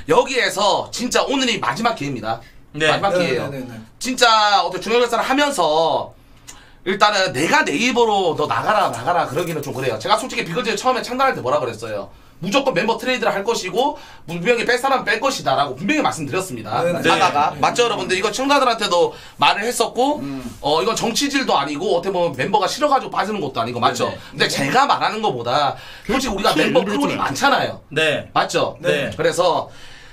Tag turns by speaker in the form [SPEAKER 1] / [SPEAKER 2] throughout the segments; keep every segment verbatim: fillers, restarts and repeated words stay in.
[SPEAKER 1] 여기에서 진짜 오늘이 마지막 기회입니다.
[SPEAKER 2] 네.
[SPEAKER 1] 마지막
[SPEAKER 3] 네,
[SPEAKER 1] 기회예요.
[SPEAKER 3] 네, 네, 네.
[SPEAKER 1] 진짜 어떻게 중요결산을 하면서 일단은 내가 내 입으로 너 나가라 나가라 그러기는 좀 그래요. 제가 솔직히 비글즈 처음에 창단할 때 뭐라 그랬어요. 무조건 멤버 트레이드를 할 것이고 분명히 뺄 사람은 뺄 것이다 라고 분명히 말씀드렸습니다.
[SPEAKER 3] 네, 네.
[SPEAKER 1] 나가가
[SPEAKER 3] 네.
[SPEAKER 1] 맞죠 여러분들? 이거 청자들한테도 말을 했었고
[SPEAKER 3] 음.
[SPEAKER 1] 어 이건 정치질도 아니고 어떻게 보면 멤버가 싫어가지고 빠지는 것도 아니고 맞죠?
[SPEAKER 2] 네.
[SPEAKER 1] 근데 제가 말하는 것보다 솔직히 우리가 멤버 크론이 많잖아요.
[SPEAKER 2] 네.
[SPEAKER 1] 맞죠?
[SPEAKER 2] 네.
[SPEAKER 1] 그래서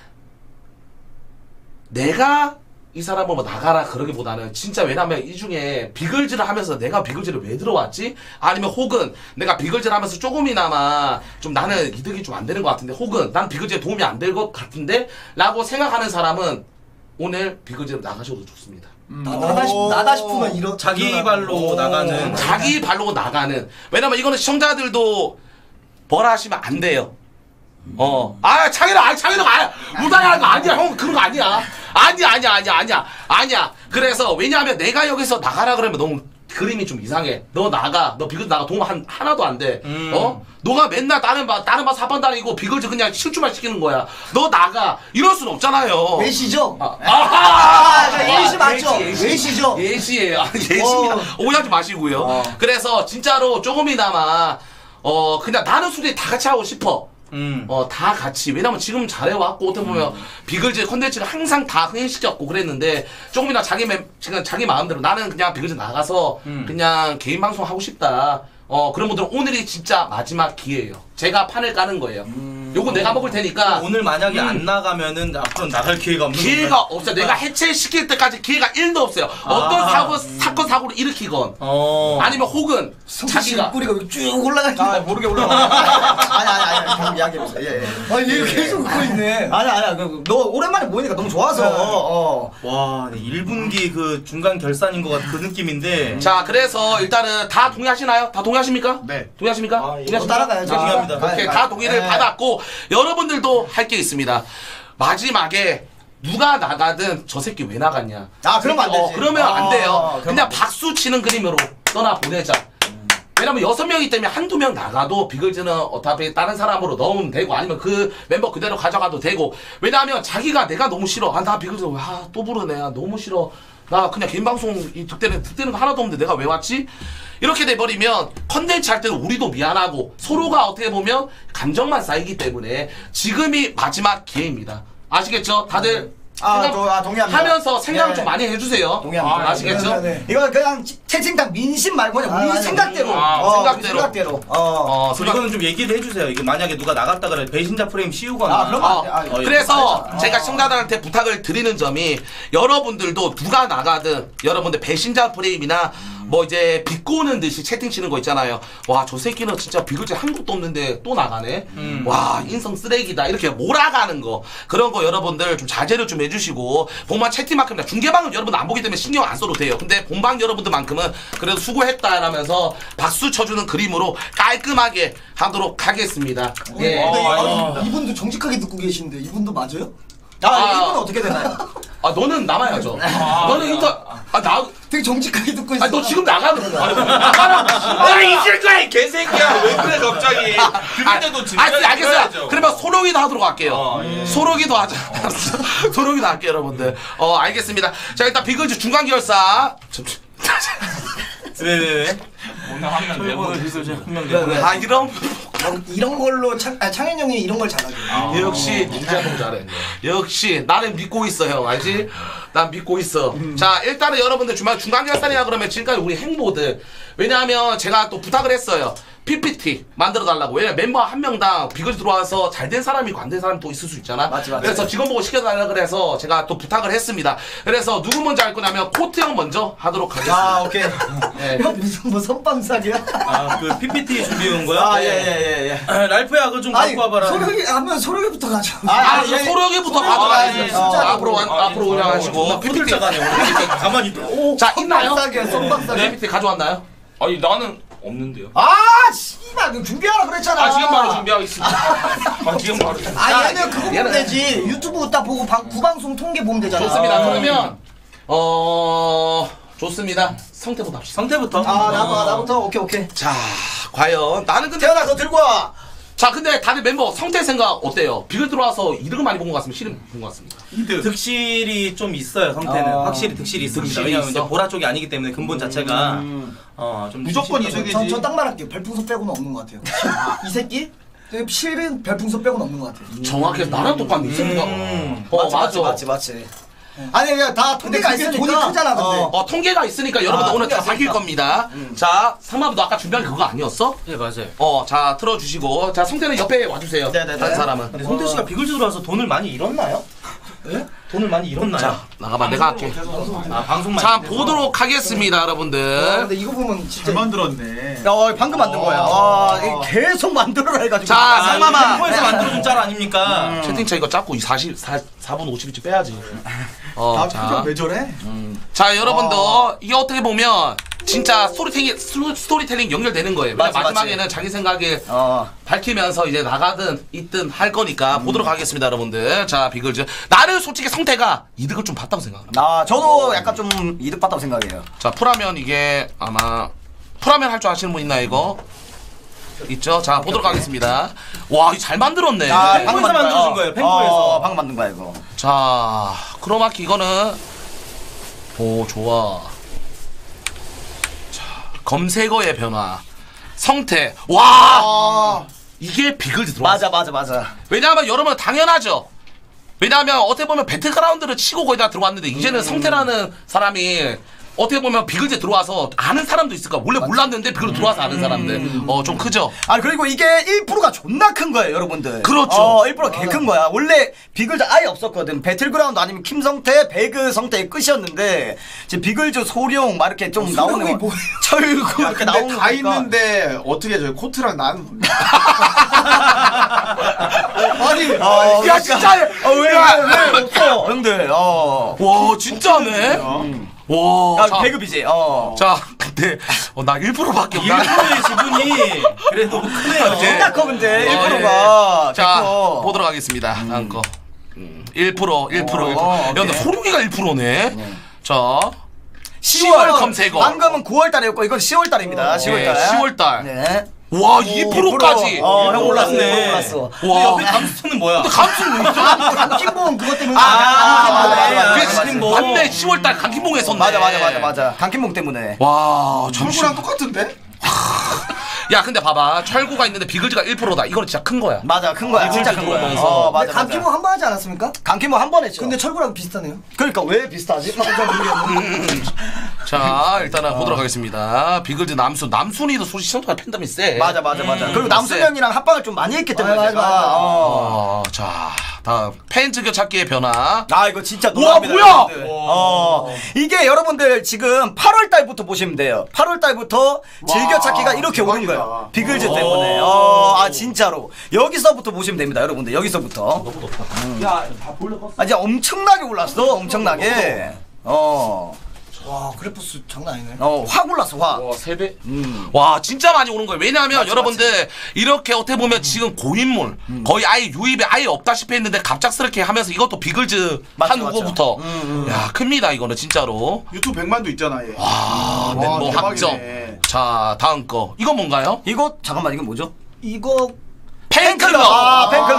[SPEAKER 1] 내가 이 사람을 뭐 나가라 그러기보다는 진짜 왜냐면 이 중에 비글즈를 하면서 내가 비글즈를 왜 들어왔지? 아니면 혹은 내가 비글즈를 하면서 조금이나마 좀 나는 이득이 좀 안 되는 것 같은데 혹은 난 비글즈에 도움이 안 될 것 같은데 라고 생각하는 사람은 오늘 비글즈로 나가셔도 좋습니다.
[SPEAKER 3] 나, 나다, 싶, 나다 싶으면 이런
[SPEAKER 2] 자기
[SPEAKER 3] 일어나-
[SPEAKER 2] 발로
[SPEAKER 3] 오.
[SPEAKER 2] 나가는.
[SPEAKER 1] 자기 발로 나가는 왜냐면 이거는 시청자들도 뭐라 하시면 안 돼요. 어, 아, 창현아, 아, 창현아, 아, 무당하는 거 아니야, 형, 그런 거 아니야. 아니야, 아니야, 아니야, 아니야, 아니야. 그래서, 왜냐하면 내가 여기서 나가라 그러면 너무 그림이 좀 이상해. 너 나가, 너 비글즈 나가, 도움 한, 하나도 안 돼.
[SPEAKER 2] 음.
[SPEAKER 1] 어? 너가 맨날 다른 바, 다른 바 사번 다니고 비글즈 그냥 실주만 시키는 거야. 너 나가. 이럴 순 없잖아요.
[SPEAKER 3] 외시죠?
[SPEAKER 1] 아,
[SPEAKER 3] 아,
[SPEAKER 1] 아,
[SPEAKER 3] 자, 예시 맞죠?
[SPEAKER 1] 예시,
[SPEAKER 3] 외시죠?
[SPEAKER 1] 예시예요. 아, 예시입니다.
[SPEAKER 3] 어.
[SPEAKER 1] 오해하지 마시고요.
[SPEAKER 3] 어.
[SPEAKER 1] 그래서 진짜로 조금이나마, 어, 그냥 나는 솔직히 다 같이 하고 싶어.
[SPEAKER 2] 음.
[SPEAKER 1] 어, 다 같이. 왜냐면 지금 잘해왔고, 어떻게 보면, 비글즈 컨텐츠를 항상 다 흥행시켰고 그랬는데, 조금이나 자기, 매, 지금 자기 마음대로 나는 그냥 비글즈 나가서,
[SPEAKER 2] 음.
[SPEAKER 1] 그냥 개인 방송 하고 싶다. 어, 그런 분들은 오늘이 진짜 마지막 기회예요. 제가 판을 까는 거예요. 요거 내가 먹을 테니까.
[SPEAKER 2] 오늘 만약에
[SPEAKER 1] 음.
[SPEAKER 2] 안 나가면은 앞으로 나갈 기회가 없는
[SPEAKER 1] 기회가
[SPEAKER 2] 건가요?
[SPEAKER 1] 없어요. 내가 해체시킬 때까지 기회가 일도 없어요. 어떤
[SPEAKER 2] 아.
[SPEAKER 1] 사고, 사건, 사고를 일으키건,
[SPEAKER 2] 어.
[SPEAKER 1] 아니면 혹은,
[SPEAKER 3] 자기가
[SPEAKER 1] 자기가.
[SPEAKER 3] 뿌리가 쭉 올라가는
[SPEAKER 4] 아 모르게 올라가. 아니 아니 아니 계속 이야기해보세요. 예, 예.
[SPEAKER 3] 아니 얘 계속 웃고 있네.
[SPEAKER 4] 아니 아니야. 그, 너 오랜만에 보이니까 너무 좋아서. 어.
[SPEAKER 2] 와, 네, 일 분기 그 중간 결산인 것 같은 그 느낌인데.
[SPEAKER 1] 자, 그래서 일단은 다 동의하시나요? 다 동의하십니까?
[SPEAKER 4] 네.
[SPEAKER 1] 동의하십니까?
[SPEAKER 4] 아, 이거
[SPEAKER 1] 동의하십니까?
[SPEAKER 4] 따라가야죠.
[SPEAKER 2] 동의합니다.
[SPEAKER 4] 아,
[SPEAKER 1] 오케이,
[SPEAKER 4] 아,
[SPEAKER 1] 다 동의를
[SPEAKER 4] 예.
[SPEAKER 1] 받았고, 여러분들도 할 게 있습니다. 마지막에 누가 나가든 저 새끼 왜 나갔냐.
[SPEAKER 4] 아, 그러면 안 되지.
[SPEAKER 1] 어, 그러면
[SPEAKER 4] 아,
[SPEAKER 1] 안 돼요.
[SPEAKER 4] 그러면
[SPEAKER 1] 그냥
[SPEAKER 4] 안 돼.
[SPEAKER 1] 박수 치는 그림으로 떠나 보내자. 왜냐면 여섯 명이기 때문에 한두 명 나가도 비글즈는 어차피 다른 사람으로 넣으면 되고 아니면 그 멤버 그대로 가져가도 되고 왜냐하면 자기가 내가 너무 싫어. 아, 나 비글즈 아, 또 부르네. 아, 너무 싫어. 나 그냥 개인 방송 이 득대는 득대는 거 하나도 없는데 내가 왜 왔지? 이렇게 돼버리면 컨텐츠 할 때는 우리도 미안하고 서로가 어떻게 보면 감정만 쌓이기 때문에 지금이 마지막 기회입니다. 아시겠죠? 다들
[SPEAKER 4] 아,
[SPEAKER 1] 생각-
[SPEAKER 4] 저, 아, 동의합니다.
[SPEAKER 1] 하면서 생각을
[SPEAKER 4] 네.
[SPEAKER 1] 좀 많이 해주세요.
[SPEAKER 4] 동의합니다.
[SPEAKER 1] 아, 아시겠죠?
[SPEAKER 3] 네, 네, 네.
[SPEAKER 4] 이건 그냥 치- 채팅창 민심 말고 그냥 우리
[SPEAKER 3] 아,
[SPEAKER 4] 생각대로.
[SPEAKER 1] 아,
[SPEAKER 4] 어, 우리
[SPEAKER 1] 생각대로.
[SPEAKER 4] 생각대로. 어.
[SPEAKER 1] 어,
[SPEAKER 2] 그리고 이거는 좀 얘기를 해주세요. 이게 만약에 누가 나갔다 그래 배신자 프레임 씌우거나.
[SPEAKER 4] 아, 그럼
[SPEAKER 1] 어,
[SPEAKER 4] 안 돼. 아,
[SPEAKER 2] 어,
[SPEAKER 1] 그래서
[SPEAKER 4] 알죠.
[SPEAKER 1] 제가
[SPEAKER 4] 어.
[SPEAKER 1] 시청자들한테 부탁을 드리는 점이 여러분들도 누가 나가든 여러분들 배신자 프레임이나 뭐 이제 비꼬는 듯이 채팅 치는 거 있잖아요. 와, 저 새끼는 진짜 비글즈 한 것도 없는데 또 나가네.
[SPEAKER 2] 음.
[SPEAKER 1] 와, 인성 쓰레기다. 이렇게 몰아가는 거. 그런 거 여러분들 좀 자제를 좀 해주시고 본방 채팅만큼이나 중계방은 여러분 안 보기 때문에 신경 안 써도 돼요. 근데 본방 여러분들만큼은 그래도 수고했다라면서 박수 쳐주는 그림으로 깔끔하게 하도록 하겠습니다. 예.
[SPEAKER 3] 근데 이-
[SPEAKER 2] 아,
[SPEAKER 3] 아니, 이분도 정직하게 듣고 계신데 이분도 맞아요?
[SPEAKER 4] 아,
[SPEAKER 1] 아.
[SPEAKER 4] 이분은 어떻게 되나요?
[SPEAKER 1] 아, 너는 남아야죠. 너는 인터, 아, 나,
[SPEAKER 3] 되게 정직하게 듣고 있어.
[SPEAKER 1] 아, 너 지금 나가, 그러면. 나가라고.
[SPEAKER 5] 아 이길 거야 이 개새끼야 왜 그래 갑자기 그런데도 진짜
[SPEAKER 1] 아, 알겠어요.
[SPEAKER 5] 이겨야죠.
[SPEAKER 1] 그러면 소록이도 하도록 할게요.
[SPEAKER 5] 어, 예.
[SPEAKER 1] 소록이도 하자. 소록이도 할게요, 여러분들. 어, 알겠습니다. 자, 일단 비글즈 중간결사.
[SPEAKER 2] 네네네.
[SPEAKER 5] 오늘 한명 내보내 주세요.
[SPEAKER 2] 한명
[SPEAKER 4] 네, 네.
[SPEAKER 1] 아, 이런.
[SPEAKER 3] 이런- 이런 걸로 창, 아, 창현 형이 이런 걸 잘하죠.
[SPEAKER 1] 역시 닌자동 잘해. 역시 나는 믿고 있어, 형. 알지? 난 믿고 있어. 자, 일단은 여러분들 중간 중간결산이라 그러면 지금까지 우리 행보들. 왜냐하면 제가 또 부탁을 했어요. 피피티 만들어 달라고. 왜냐면 멤버 한 명당 비글즈 들어와서 잘 된 사람이 있고 안 된 사람이 또 있을 수 있잖아.
[SPEAKER 4] 맞지, 맞지.
[SPEAKER 1] 그래서 직원 보고 시켜달라 그래서 제가 또 부탁을 했습니다. 그래서 누구 먼저 할 거냐면 코트 형 먼저 하도록 하겠습니다.
[SPEAKER 4] 아, 오케이.
[SPEAKER 1] 네.
[SPEAKER 3] 형 무슨 뭐 선빵사기야?
[SPEAKER 2] 아, 그 피피티 준비해 온 거야?
[SPEAKER 4] 아, 예, 예, 예, 예.
[SPEAKER 2] 아, 랄프야, 그거 좀
[SPEAKER 3] 아니
[SPEAKER 2] 갖고 와봐라.
[SPEAKER 3] 소력이 하면 소력이부터 가자.
[SPEAKER 4] 아,
[SPEAKER 1] 아,
[SPEAKER 4] 아,
[SPEAKER 1] 저
[SPEAKER 4] 예.
[SPEAKER 1] 소력이부터
[SPEAKER 4] 소력이-
[SPEAKER 1] 가도록
[SPEAKER 4] 아,
[SPEAKER 1] 하겠습니다.
[SPEAKER 4] 예, 진짜로.
[SPEAKER 1] 앞으로 완-
[SPEAKER 5] 아,
[SPEAKER 1] 앞으로
[SPEAKER 5] 예.
[SPEAKER 1] 운영하시고.
[SPEAKER 2] 푸들 짜가네, 오늘. 가만히 있다. 오.
[SPEAKER 1] 자, 있나요?
[SPEAKER 3] 선빵사기야, 선빵사기.
[SPEAKER 1] 네, 피피티 가져왔나요?
[SPEAKER 5] 아니 나는 없는데요.
[SPEAKER 4] 아, 씨발, 너 준비하라 그랬잖아.
[SPEAKER 5] 아 지금 바로 준비하겠습니다. 아 지금 바로. 준비.
[SPEAKER 3] 아 얘는 그거 보면
[SPEAKER 1] 얘는-
[SPEAKER 3] 되지. 유튜브 딱 보고 방, 구방송 통계 보면 되잖아.
[SPEAKER 1] 좋습니다.
[SPEAKER 4] 아.
[SPEAKER 1] 그러면 어 좋습니다. 성태부터 합시다.
[SPEAKER 2] 상태부터.
[SPEAKER 3] 아 나부터 나부터 오케이 오케이.
[SPEAKER 1] 자, 과연 나는 근데
[SPEAKER 4] 태연아, 너 들고 와.
[SPEAKER 1] 자, 근데 다들 멤버 성태 생각 어때요? 비글 들어와서 이득을 많이 본 것 같습니다. 실은 본 것 같습니다.
[SPEAKER 2] 득실이 좀 있어요. 성태는
[SPEAKER 3] 아.
[SPEAKER 2] 확실히 득실이 있습니다.
[SPEAKER 1] 득실이
[SPEAKER 2] 왜냐면
[SPEAKER 1] 있어?
[SPEAKER 2] 이제 보라 쪽이 아니기 때문에 근본 자체가
[SPEAKER 3] 음.
[SPEAKER 2] 어좀
[SPEAKER 4] 무조건 이득이지.
[SPEAKER 3] 전딱 말할게요. 별풍선 빼고는 없는 것 같아요. 이 새끼 실은 별풍선 빼고는 없는 것 같아요.
[SPEAKER 1] 정확해. 나랑 똑같네. 이 새끼가.
[SPEAKER 2] 음.
[SPEAKER 1] 어,
[SPEAKER 3] 맞지,
[SPEAKER 1] 맞아.
[SPEAKER 3] 맞지 맞지. 아니 그냥 다 통계가
[SPEAKER 4] 그게
[SPEAKER 3] 있으니까
[SPEAKER 4] 돈이 크잖아, 근데.
[SPEAKER 3] 어.
[SPEAKER 1] 어, 통계가 있으니까 여러분들
[SPEAKER 3] 아,
[SPEAKER 1] 오늘 다
[SPEAKER 3] 통계가
[SPEAKER 1] 밝힐
[SPEAKER 3] 있으니까.
[SPEAKER 1] 겁니다. 자, 상마부도 아까 준비한 게 그거 아니었어?
[SPEAKER 2] 네 맞아요.
[SPEAKER 1] 어, 자, 틀어주시고. 자, 성태는 옆에 와주세요.
[SPEAKER 3] 네네네.
[SPEAKER 1] 다른 사람은.
[SPEAKER 2] 근데 성태 씨가 비글즈 들어와서 돈을 많이 잃었나요? 예? 돈을 많이 잃었나요?
[SPEAKER 1] 자, 나가봐. 내가 할게.
[SPEAKER 2] 아 방송만.
[SPEAKER 1] 자, 보도록 하겠습니다,
[SPEAKER 3] 어,
[SPEAKER 1] 여러분들.
[SPEAKER 3] 근데 이거 보면 진짜
[SPEAKER 4] 잘 만들었네.
[SPEAKER 3] 어, 방금 만든 거야. 와, 이거 계속 만들어라 해가지고.
[SPEAKER 1] 자,
[SPEAKER 2] 아,
[SPEAKER 1] 상마마.
[SPEAKER 2] 템포에서 만들어준 짤 아닙니까?
[SPEAKER 1] 채팅창 이거 잡고 사십, 사 분 오십 일치 빼야지. 어,
[SPEAKER 4] 아,
[SPEAKER 1] 자.
[SPEAKER 4] 표정 왜 저래?
[SPEAKER 1] 자, 여러분들. 이게 어떻게 보면 진짜 스토리텔링, 스토- 스토리텔링 연결되는 거예요.
[SPEAKER 3] 맞지,
[SPEAKER 1] 마지막에는 자기 생각에
[SPEAKER 3] 어.
[SPEAKER 1] 밝히면서 이제 나가든 있든 할 거니까 보도록 하겠습니다, 여러분들. 자, 비글즈. 나는 솔직히 성태가 이득을 좀 봤다고 생각합니다.
[SPEAKER 3] 아, 저도 약간 좀 이득 봤다고 생각해요.
[SPEAKER 1] 자, 풀하면 이게 아마 풀하면 할 줄 아시는 분 있나 이거? 있죠? 자, 보도록 하겠습니다. 와, 이거 잘 만들었네.
[SPEAKER 3] 아,
[SPEAKER 2] 펜코에서
[SPEAKER 3] 방금 만든
[SPEAKER 2] 만들어준
[SPEAKER 3] 거야.
[SPEAKER 2] 거예요, 펜코에서.
[SPEAKER 3] 어, 방금 만든 거야 이거.
[SPEAKER 1] 자, 크로마키 이거는 오, 좋아. 자, 검색어의 변화. 성태. 와!
[SPEAKER 3] 아,
[SPEAKER 1] 이게 비글즈 들어왔어.
[SPEAKER 3] 맞아, 맞아, 맞아.
[SPEAKER 1] 왜냐하면 여러분 당연하죠. 왜냐하면 어떻게 보면 배틀그라운드를 치고 거의 다 들어왔는데 이제는
[SPEAKER 3] 음.
[SPEAKER 1] 성태라는 사람이 어떻게 보면 비글즈에 들어와서 아는 사람도 있을까? 원래 몰랐는데 비글즈 들어와서 아는 사람들. 어, 좀 크죠?
[SPEAKER 3] 아니 그리고 이게 일 퍼센트가 존나 큰 거예요, 여러분들.
[SPEAKER 1] 그렇죠.
[SPEAKER 3] 어, 일 퍼센트 개 큰 거야. 원래 비글즈 아예 없었거든. 배틀그라운드 아니면 김성태, 배그 성태의 끝이었는데 지금 비글즈 소룡 막 이렇게 좀 나오는
[SPEAKER 4] 소룡이
[SPEAKER 3] 거.
[SPEAKER 4] 뭐예요?
[SPEAKER 3] 철구
[SPEAKER 4] 야,
[SPEAKER 3] 이렇게
[SPEAKER 4] 근데
[SPEAKER 3] 나오는
[SPEAKER 4] 다
[SPEAKER 3] 거니까.
[SPEAKER 4] 있는데 어떻게 저 코트랑 난
[SPEAKER 3] 아니,
[SPEAKER 1] 야,
[SPEAKER 3] 약간-
[SPEAKER 1] 진짜!
[SPEAKER 3] 어, 왜, 왜, 왜 없어, 형들. 어.
[SPEAKER 1] 와, 진짜네? 와.
[SPEAKER 3] 야,
[SPEAKER 1] 자,
[SPEAKER 3] 배급이지. 어.
[SPEAKER 1] 자, 근데 어, 나 일 퍼센트밖에 없나?
[SPEAKER 2] 일 퍼센트의 지분이 그래도 크네요.
[SPEAKER 3] 존나 커 근데 일
[SPEAKER 1] 어,
[SPEAKER 3] 퍼센트가.
[SPEAKER 1] 예. 자, 보도록 하겠습니다. 다음 거. 음, 일 퍼센트, 일 퍼센트, 일 퍼센트.
[SPEAKER 3] 어,
[SPEAKER 1] 야, 근데
[SPEAKER 3] 오케이.
[SPEAKER 1] 소룡이가 일 퍼센트네? 자.
[SPEAKER 3] 시월
[SPEAKER 1] 시월 검색어.
[SPEAKER 3] 방금은 구월 달이었고 이건 시월 달입니다. 시월 달.
[SPEAKER 1] 네, 시월 달.
[SPEAKER 3] 네.
[SPEAKER 1] 와, 이 퍼센트까지.
[SPEAKER 3] 어, 형 올랐네.
[SPEAKER 2] 올랐네.
[SPEAKER 3] 올랐어.
[SPEAKER 1] 와.
[SPEAKER 2] 옆에 감수는 뭐야?
[SPEAKER 1] 근데 감수는 왜 있어?
[SPEAKER 3] 강kim봉 그것 때문에.
[SPEAKER 2] 아, 맞네. 아,
[SPEAKER 1] 그게
[SPEAKER 2] 강kim봉.
[SPEAKER 1] 맞네. 시월 달 강kim봉에 섰네.
[SPEAKER 3] 맞아 맞아 맞아 맞아. 강kim봉 때문에.
[SPEAKER 1] 와, 잠시.
[SPEAKER 4] 철구랑 똑같은데?
[SPEAKER 1] 야, 근데 봐봐. 철구가 있는데 비글즈가 일 퍼센트다. 이거는 진짜 큰 거야.
[SPEAKER 3] 맞아 큰 거야. 진짜 큰 거야.
[SPEAKER 2] 들어오면서.
[SPEAKER 3] 어 맞아.
[SPEAKER 6] 근데 감기모
[SPEAKER 3] 맞아.
[SPEAKER 6] 한 번 하지 않았습니까?
[SPEAKER 3] 강kim봉 한 번 했죠.
[SPEAKER 6] 근데 철구랑 비슷하네요.
[SPEAKER 3] 그러니까 왜 비슷하지?
[SPEAKER 1] 자, 일단은 보도록 하겠습니다. 비글즈 남순. 남순이도 솔직히 시청자 팬덤이 세.
[SPEAKER 3] 맞아 맞아 맞아. 그리고
[SPEAKER 1] 세.
[SPEAKER 3] 남순 형이랑 합방을 좀 많이 했기 때문에.
[SPEAKER 6] 맞아,
[SPEAKER 3] 내가.
[SPEAKER 6] 맞아, 맞아.
[SPEAKER 3] 어.
[SPEAKER 1] 어, 자, 다음. 팬 즐겨찾기의 변화.
[SPEAKER 3] 아 이거 진짜
[SPEAKER 1] 우와,
[SPEAKER 3] 놀랍니다.
[SPEAKER 1] 뭐야?
[SPEAKER 3] 여러분들. 어 이게 여러분들 지금 팔월 달부터 보시면 돼요. 팔월 달부터 즐겨찾기가 이렇게 오는 거예요. 비글즈 때문에. 어아 진짜로 여기서부터 보시면 됩니다, 여러분들. 여기서부터.
[SPEAKER 2] 야, 다 볼려 껐어.
[SPEAKER 3] 아 진짜 엄청나게 올랐어, 엄청나게. 어.
[SPEAKER 6] 와 그래프스 장난 아니네.
[SPEAKER 3] 어, 확 올랐어, 확.
[SPEAKER 1] 와, 세 배?
[SPEAKER 3] 음.
[SPEAKER 1] 와, 진짜 많이 오는 거예요. 왜냐하면 여러분들, 이렇게 어떻게 보면 지금 고인물,
[SPEAKER 3] 음.
[SPEAKER 1] 거의 아예 유입이 아예 없다시피 했는데 갑작스럽게 하면서 이것도 비글즈
[SPEAKER 3] 맞죠,
[SPEAKER 1] 한
[SPEAKER 3] 맞죠.
[SPEAKER 1] 후보부터.
[SPEAKER 3] 음, 음.
[SPEAKER 1] 야, 큽니다, 이거는 진짜로.
[SPEAKER 4] 유튜브 백만도 있잖아 얘.
[SPEAKER 1] 아, 멤버
[SPEAKER 4] 대박이네.
[SPEAKER 1] 확정. 자, 다음 거. 이건 뭔가요?
[SPEAKER 3] 이거, 잠깐만, 이건 뭐죠?
[SPEAKER 6] 이거
[SPEAKER 1] 팬클럽!
[SPEAKER 3] 아, 팬클럽.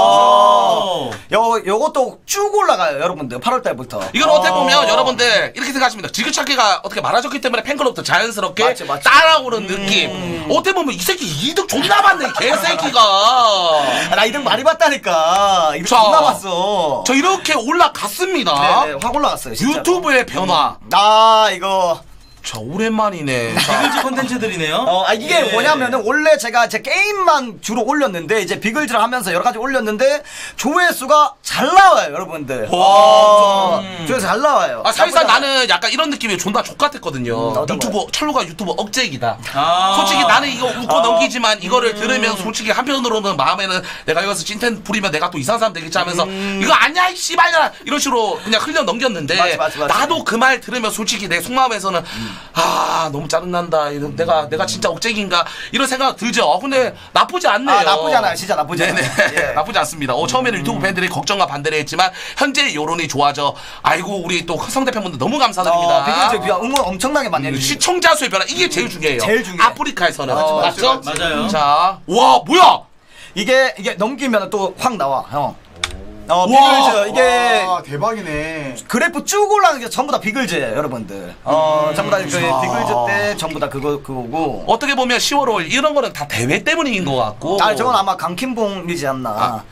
[SPEAKER 3] 어.
[SPEAKER 2] 오.
[SPEAKER 3] 요, 요것도 쭉 올라가요, 여러분들. 팔월 달부터.
[SPEAKER 1] 이건 어떻게 보면 여러분들 이렇게 생각하십니다. 지그찾기가 어떻게 많아졌기 때문에 팬클럽도 자연스럽게
[SPEAKER 3] 맞지, 맞지.
[SPEAKER 1] 따라오는 느낌. 어떻게 보면 이 새끼 이득 존나 받네, 개새끼가.
[SPEAKER 3] 아, 나 이등 많이 봤다니까. 이등
[SPEAKER 1] 자,
[SPEAKER 3] 존나 봤어.
[SPEAKER 1] 저 이렇게 올라갔습니다.
[SPEAKER 3] 네네, 확 올라갔어요, 진짜.
[SPEAKER 1] 유튜브의 변화.
[SPEAKER 3] 아, 이거.
[SPEAKER 1] 자, 오랜만이네. 자,
[SPEAKER 2] 비글즈 컨텐츠들이네요.
[SPEAKER 3] 어, 아, 이게
[SPEAKER 2] 예.
[SPEAKER 3] 뭐냐면은 원래 제가 제 게임만 주로 올렸는데 이제 비글즈를 하면서 여러 가지 올렸는데 조회수가 잘 나와요, 여러분들. 어, 조회수 잘 나와요.
[SPEAKER 1] 아, 사실상
[SPEAKER 3] 나쁘지 않아요.
[SPEAKER 1] 나는 약간 이런 느낌이 존나 족같았거든요.
[SPEAKER 3] 어떤
[SPEAKER 1] 유튜브, 철루가 유튜브 억제기다.
[SPEAKER 2] 아.
[SPEAKER 1] 솔직히 나는 이거 웃고
[SPEAKER 3] 어.
[SPEAKER 1] 넘기지만 이거를 들으면 솔직히 한편으로는 마음에는 내가 여기서 찐텐 부리면 내가 또 이상한 사람 되겠지 하면서 이거 아니야, 이 씨발년아! 이런 식으로 그냥 흘려 넘겼는데
[SPEAKER 3] 맞지, 맞지, 맞지.
[SPEAKER 1] 나도 그 말 들으면 솔직히 내 속마음에서는 아, 너무 짜증난다. 이거 내가, 내가 진짜 억제기인가? 이런 생각 들죠. 어, 근데 나쁘지 않네요.
[SPEAKER 3] 아, 나쁘지 않아요. 진짜 나쁘지 않아요.
[SPEAKER 1] 네네.
[SPEAKER 3] 예.
[SPEAKER 1] 나쁘지 않습니다. 어, 처음에는 유튜브 팬들이 걱정과 반대를 했지만 현재 여론이 좋아져. 아이고, 우리 또 성대 팬분들 너무 감사드립니다.
[SPEAKER 3] 어, 비글즈 비하 응원 엄청나게 많이
[SPEAKER 1] 음,
[SPEAKER 3] 해주시고.
[SPEAKER 1] 시청자 수의 변화 이게 제일 중요해요.
[SPEAKER 3] 제일 중요해.
[SPEAKER 1] 아프리카에서는
[SPEAKER 3] 어,
[SPEAKER 1] 맞죠?
[SPEAKER 2] 맞아요.
[SPEAKER 1] 자, 와 뭐야?
[SPEAKER 3] 이게 이게 넘기면 또 확 나와 형. 어 비글즈 이게
[SPEAKER 4] 와, 대박이네.
[SPEAKER 3] 그래프 쭉 올라가는 게 전부 다 비글즈예요 여러분들. 어 전부 다그 비글즈 때 전부 다 그거 그거고.
[SPEAKER 1] 어떻게 보면 시월월 이런 거는 다 대회 때문인 것 같고.
[SPEAKER 3] 아 저건 아마 강킴봉이지 않나.
[SPEAKER 1] 아.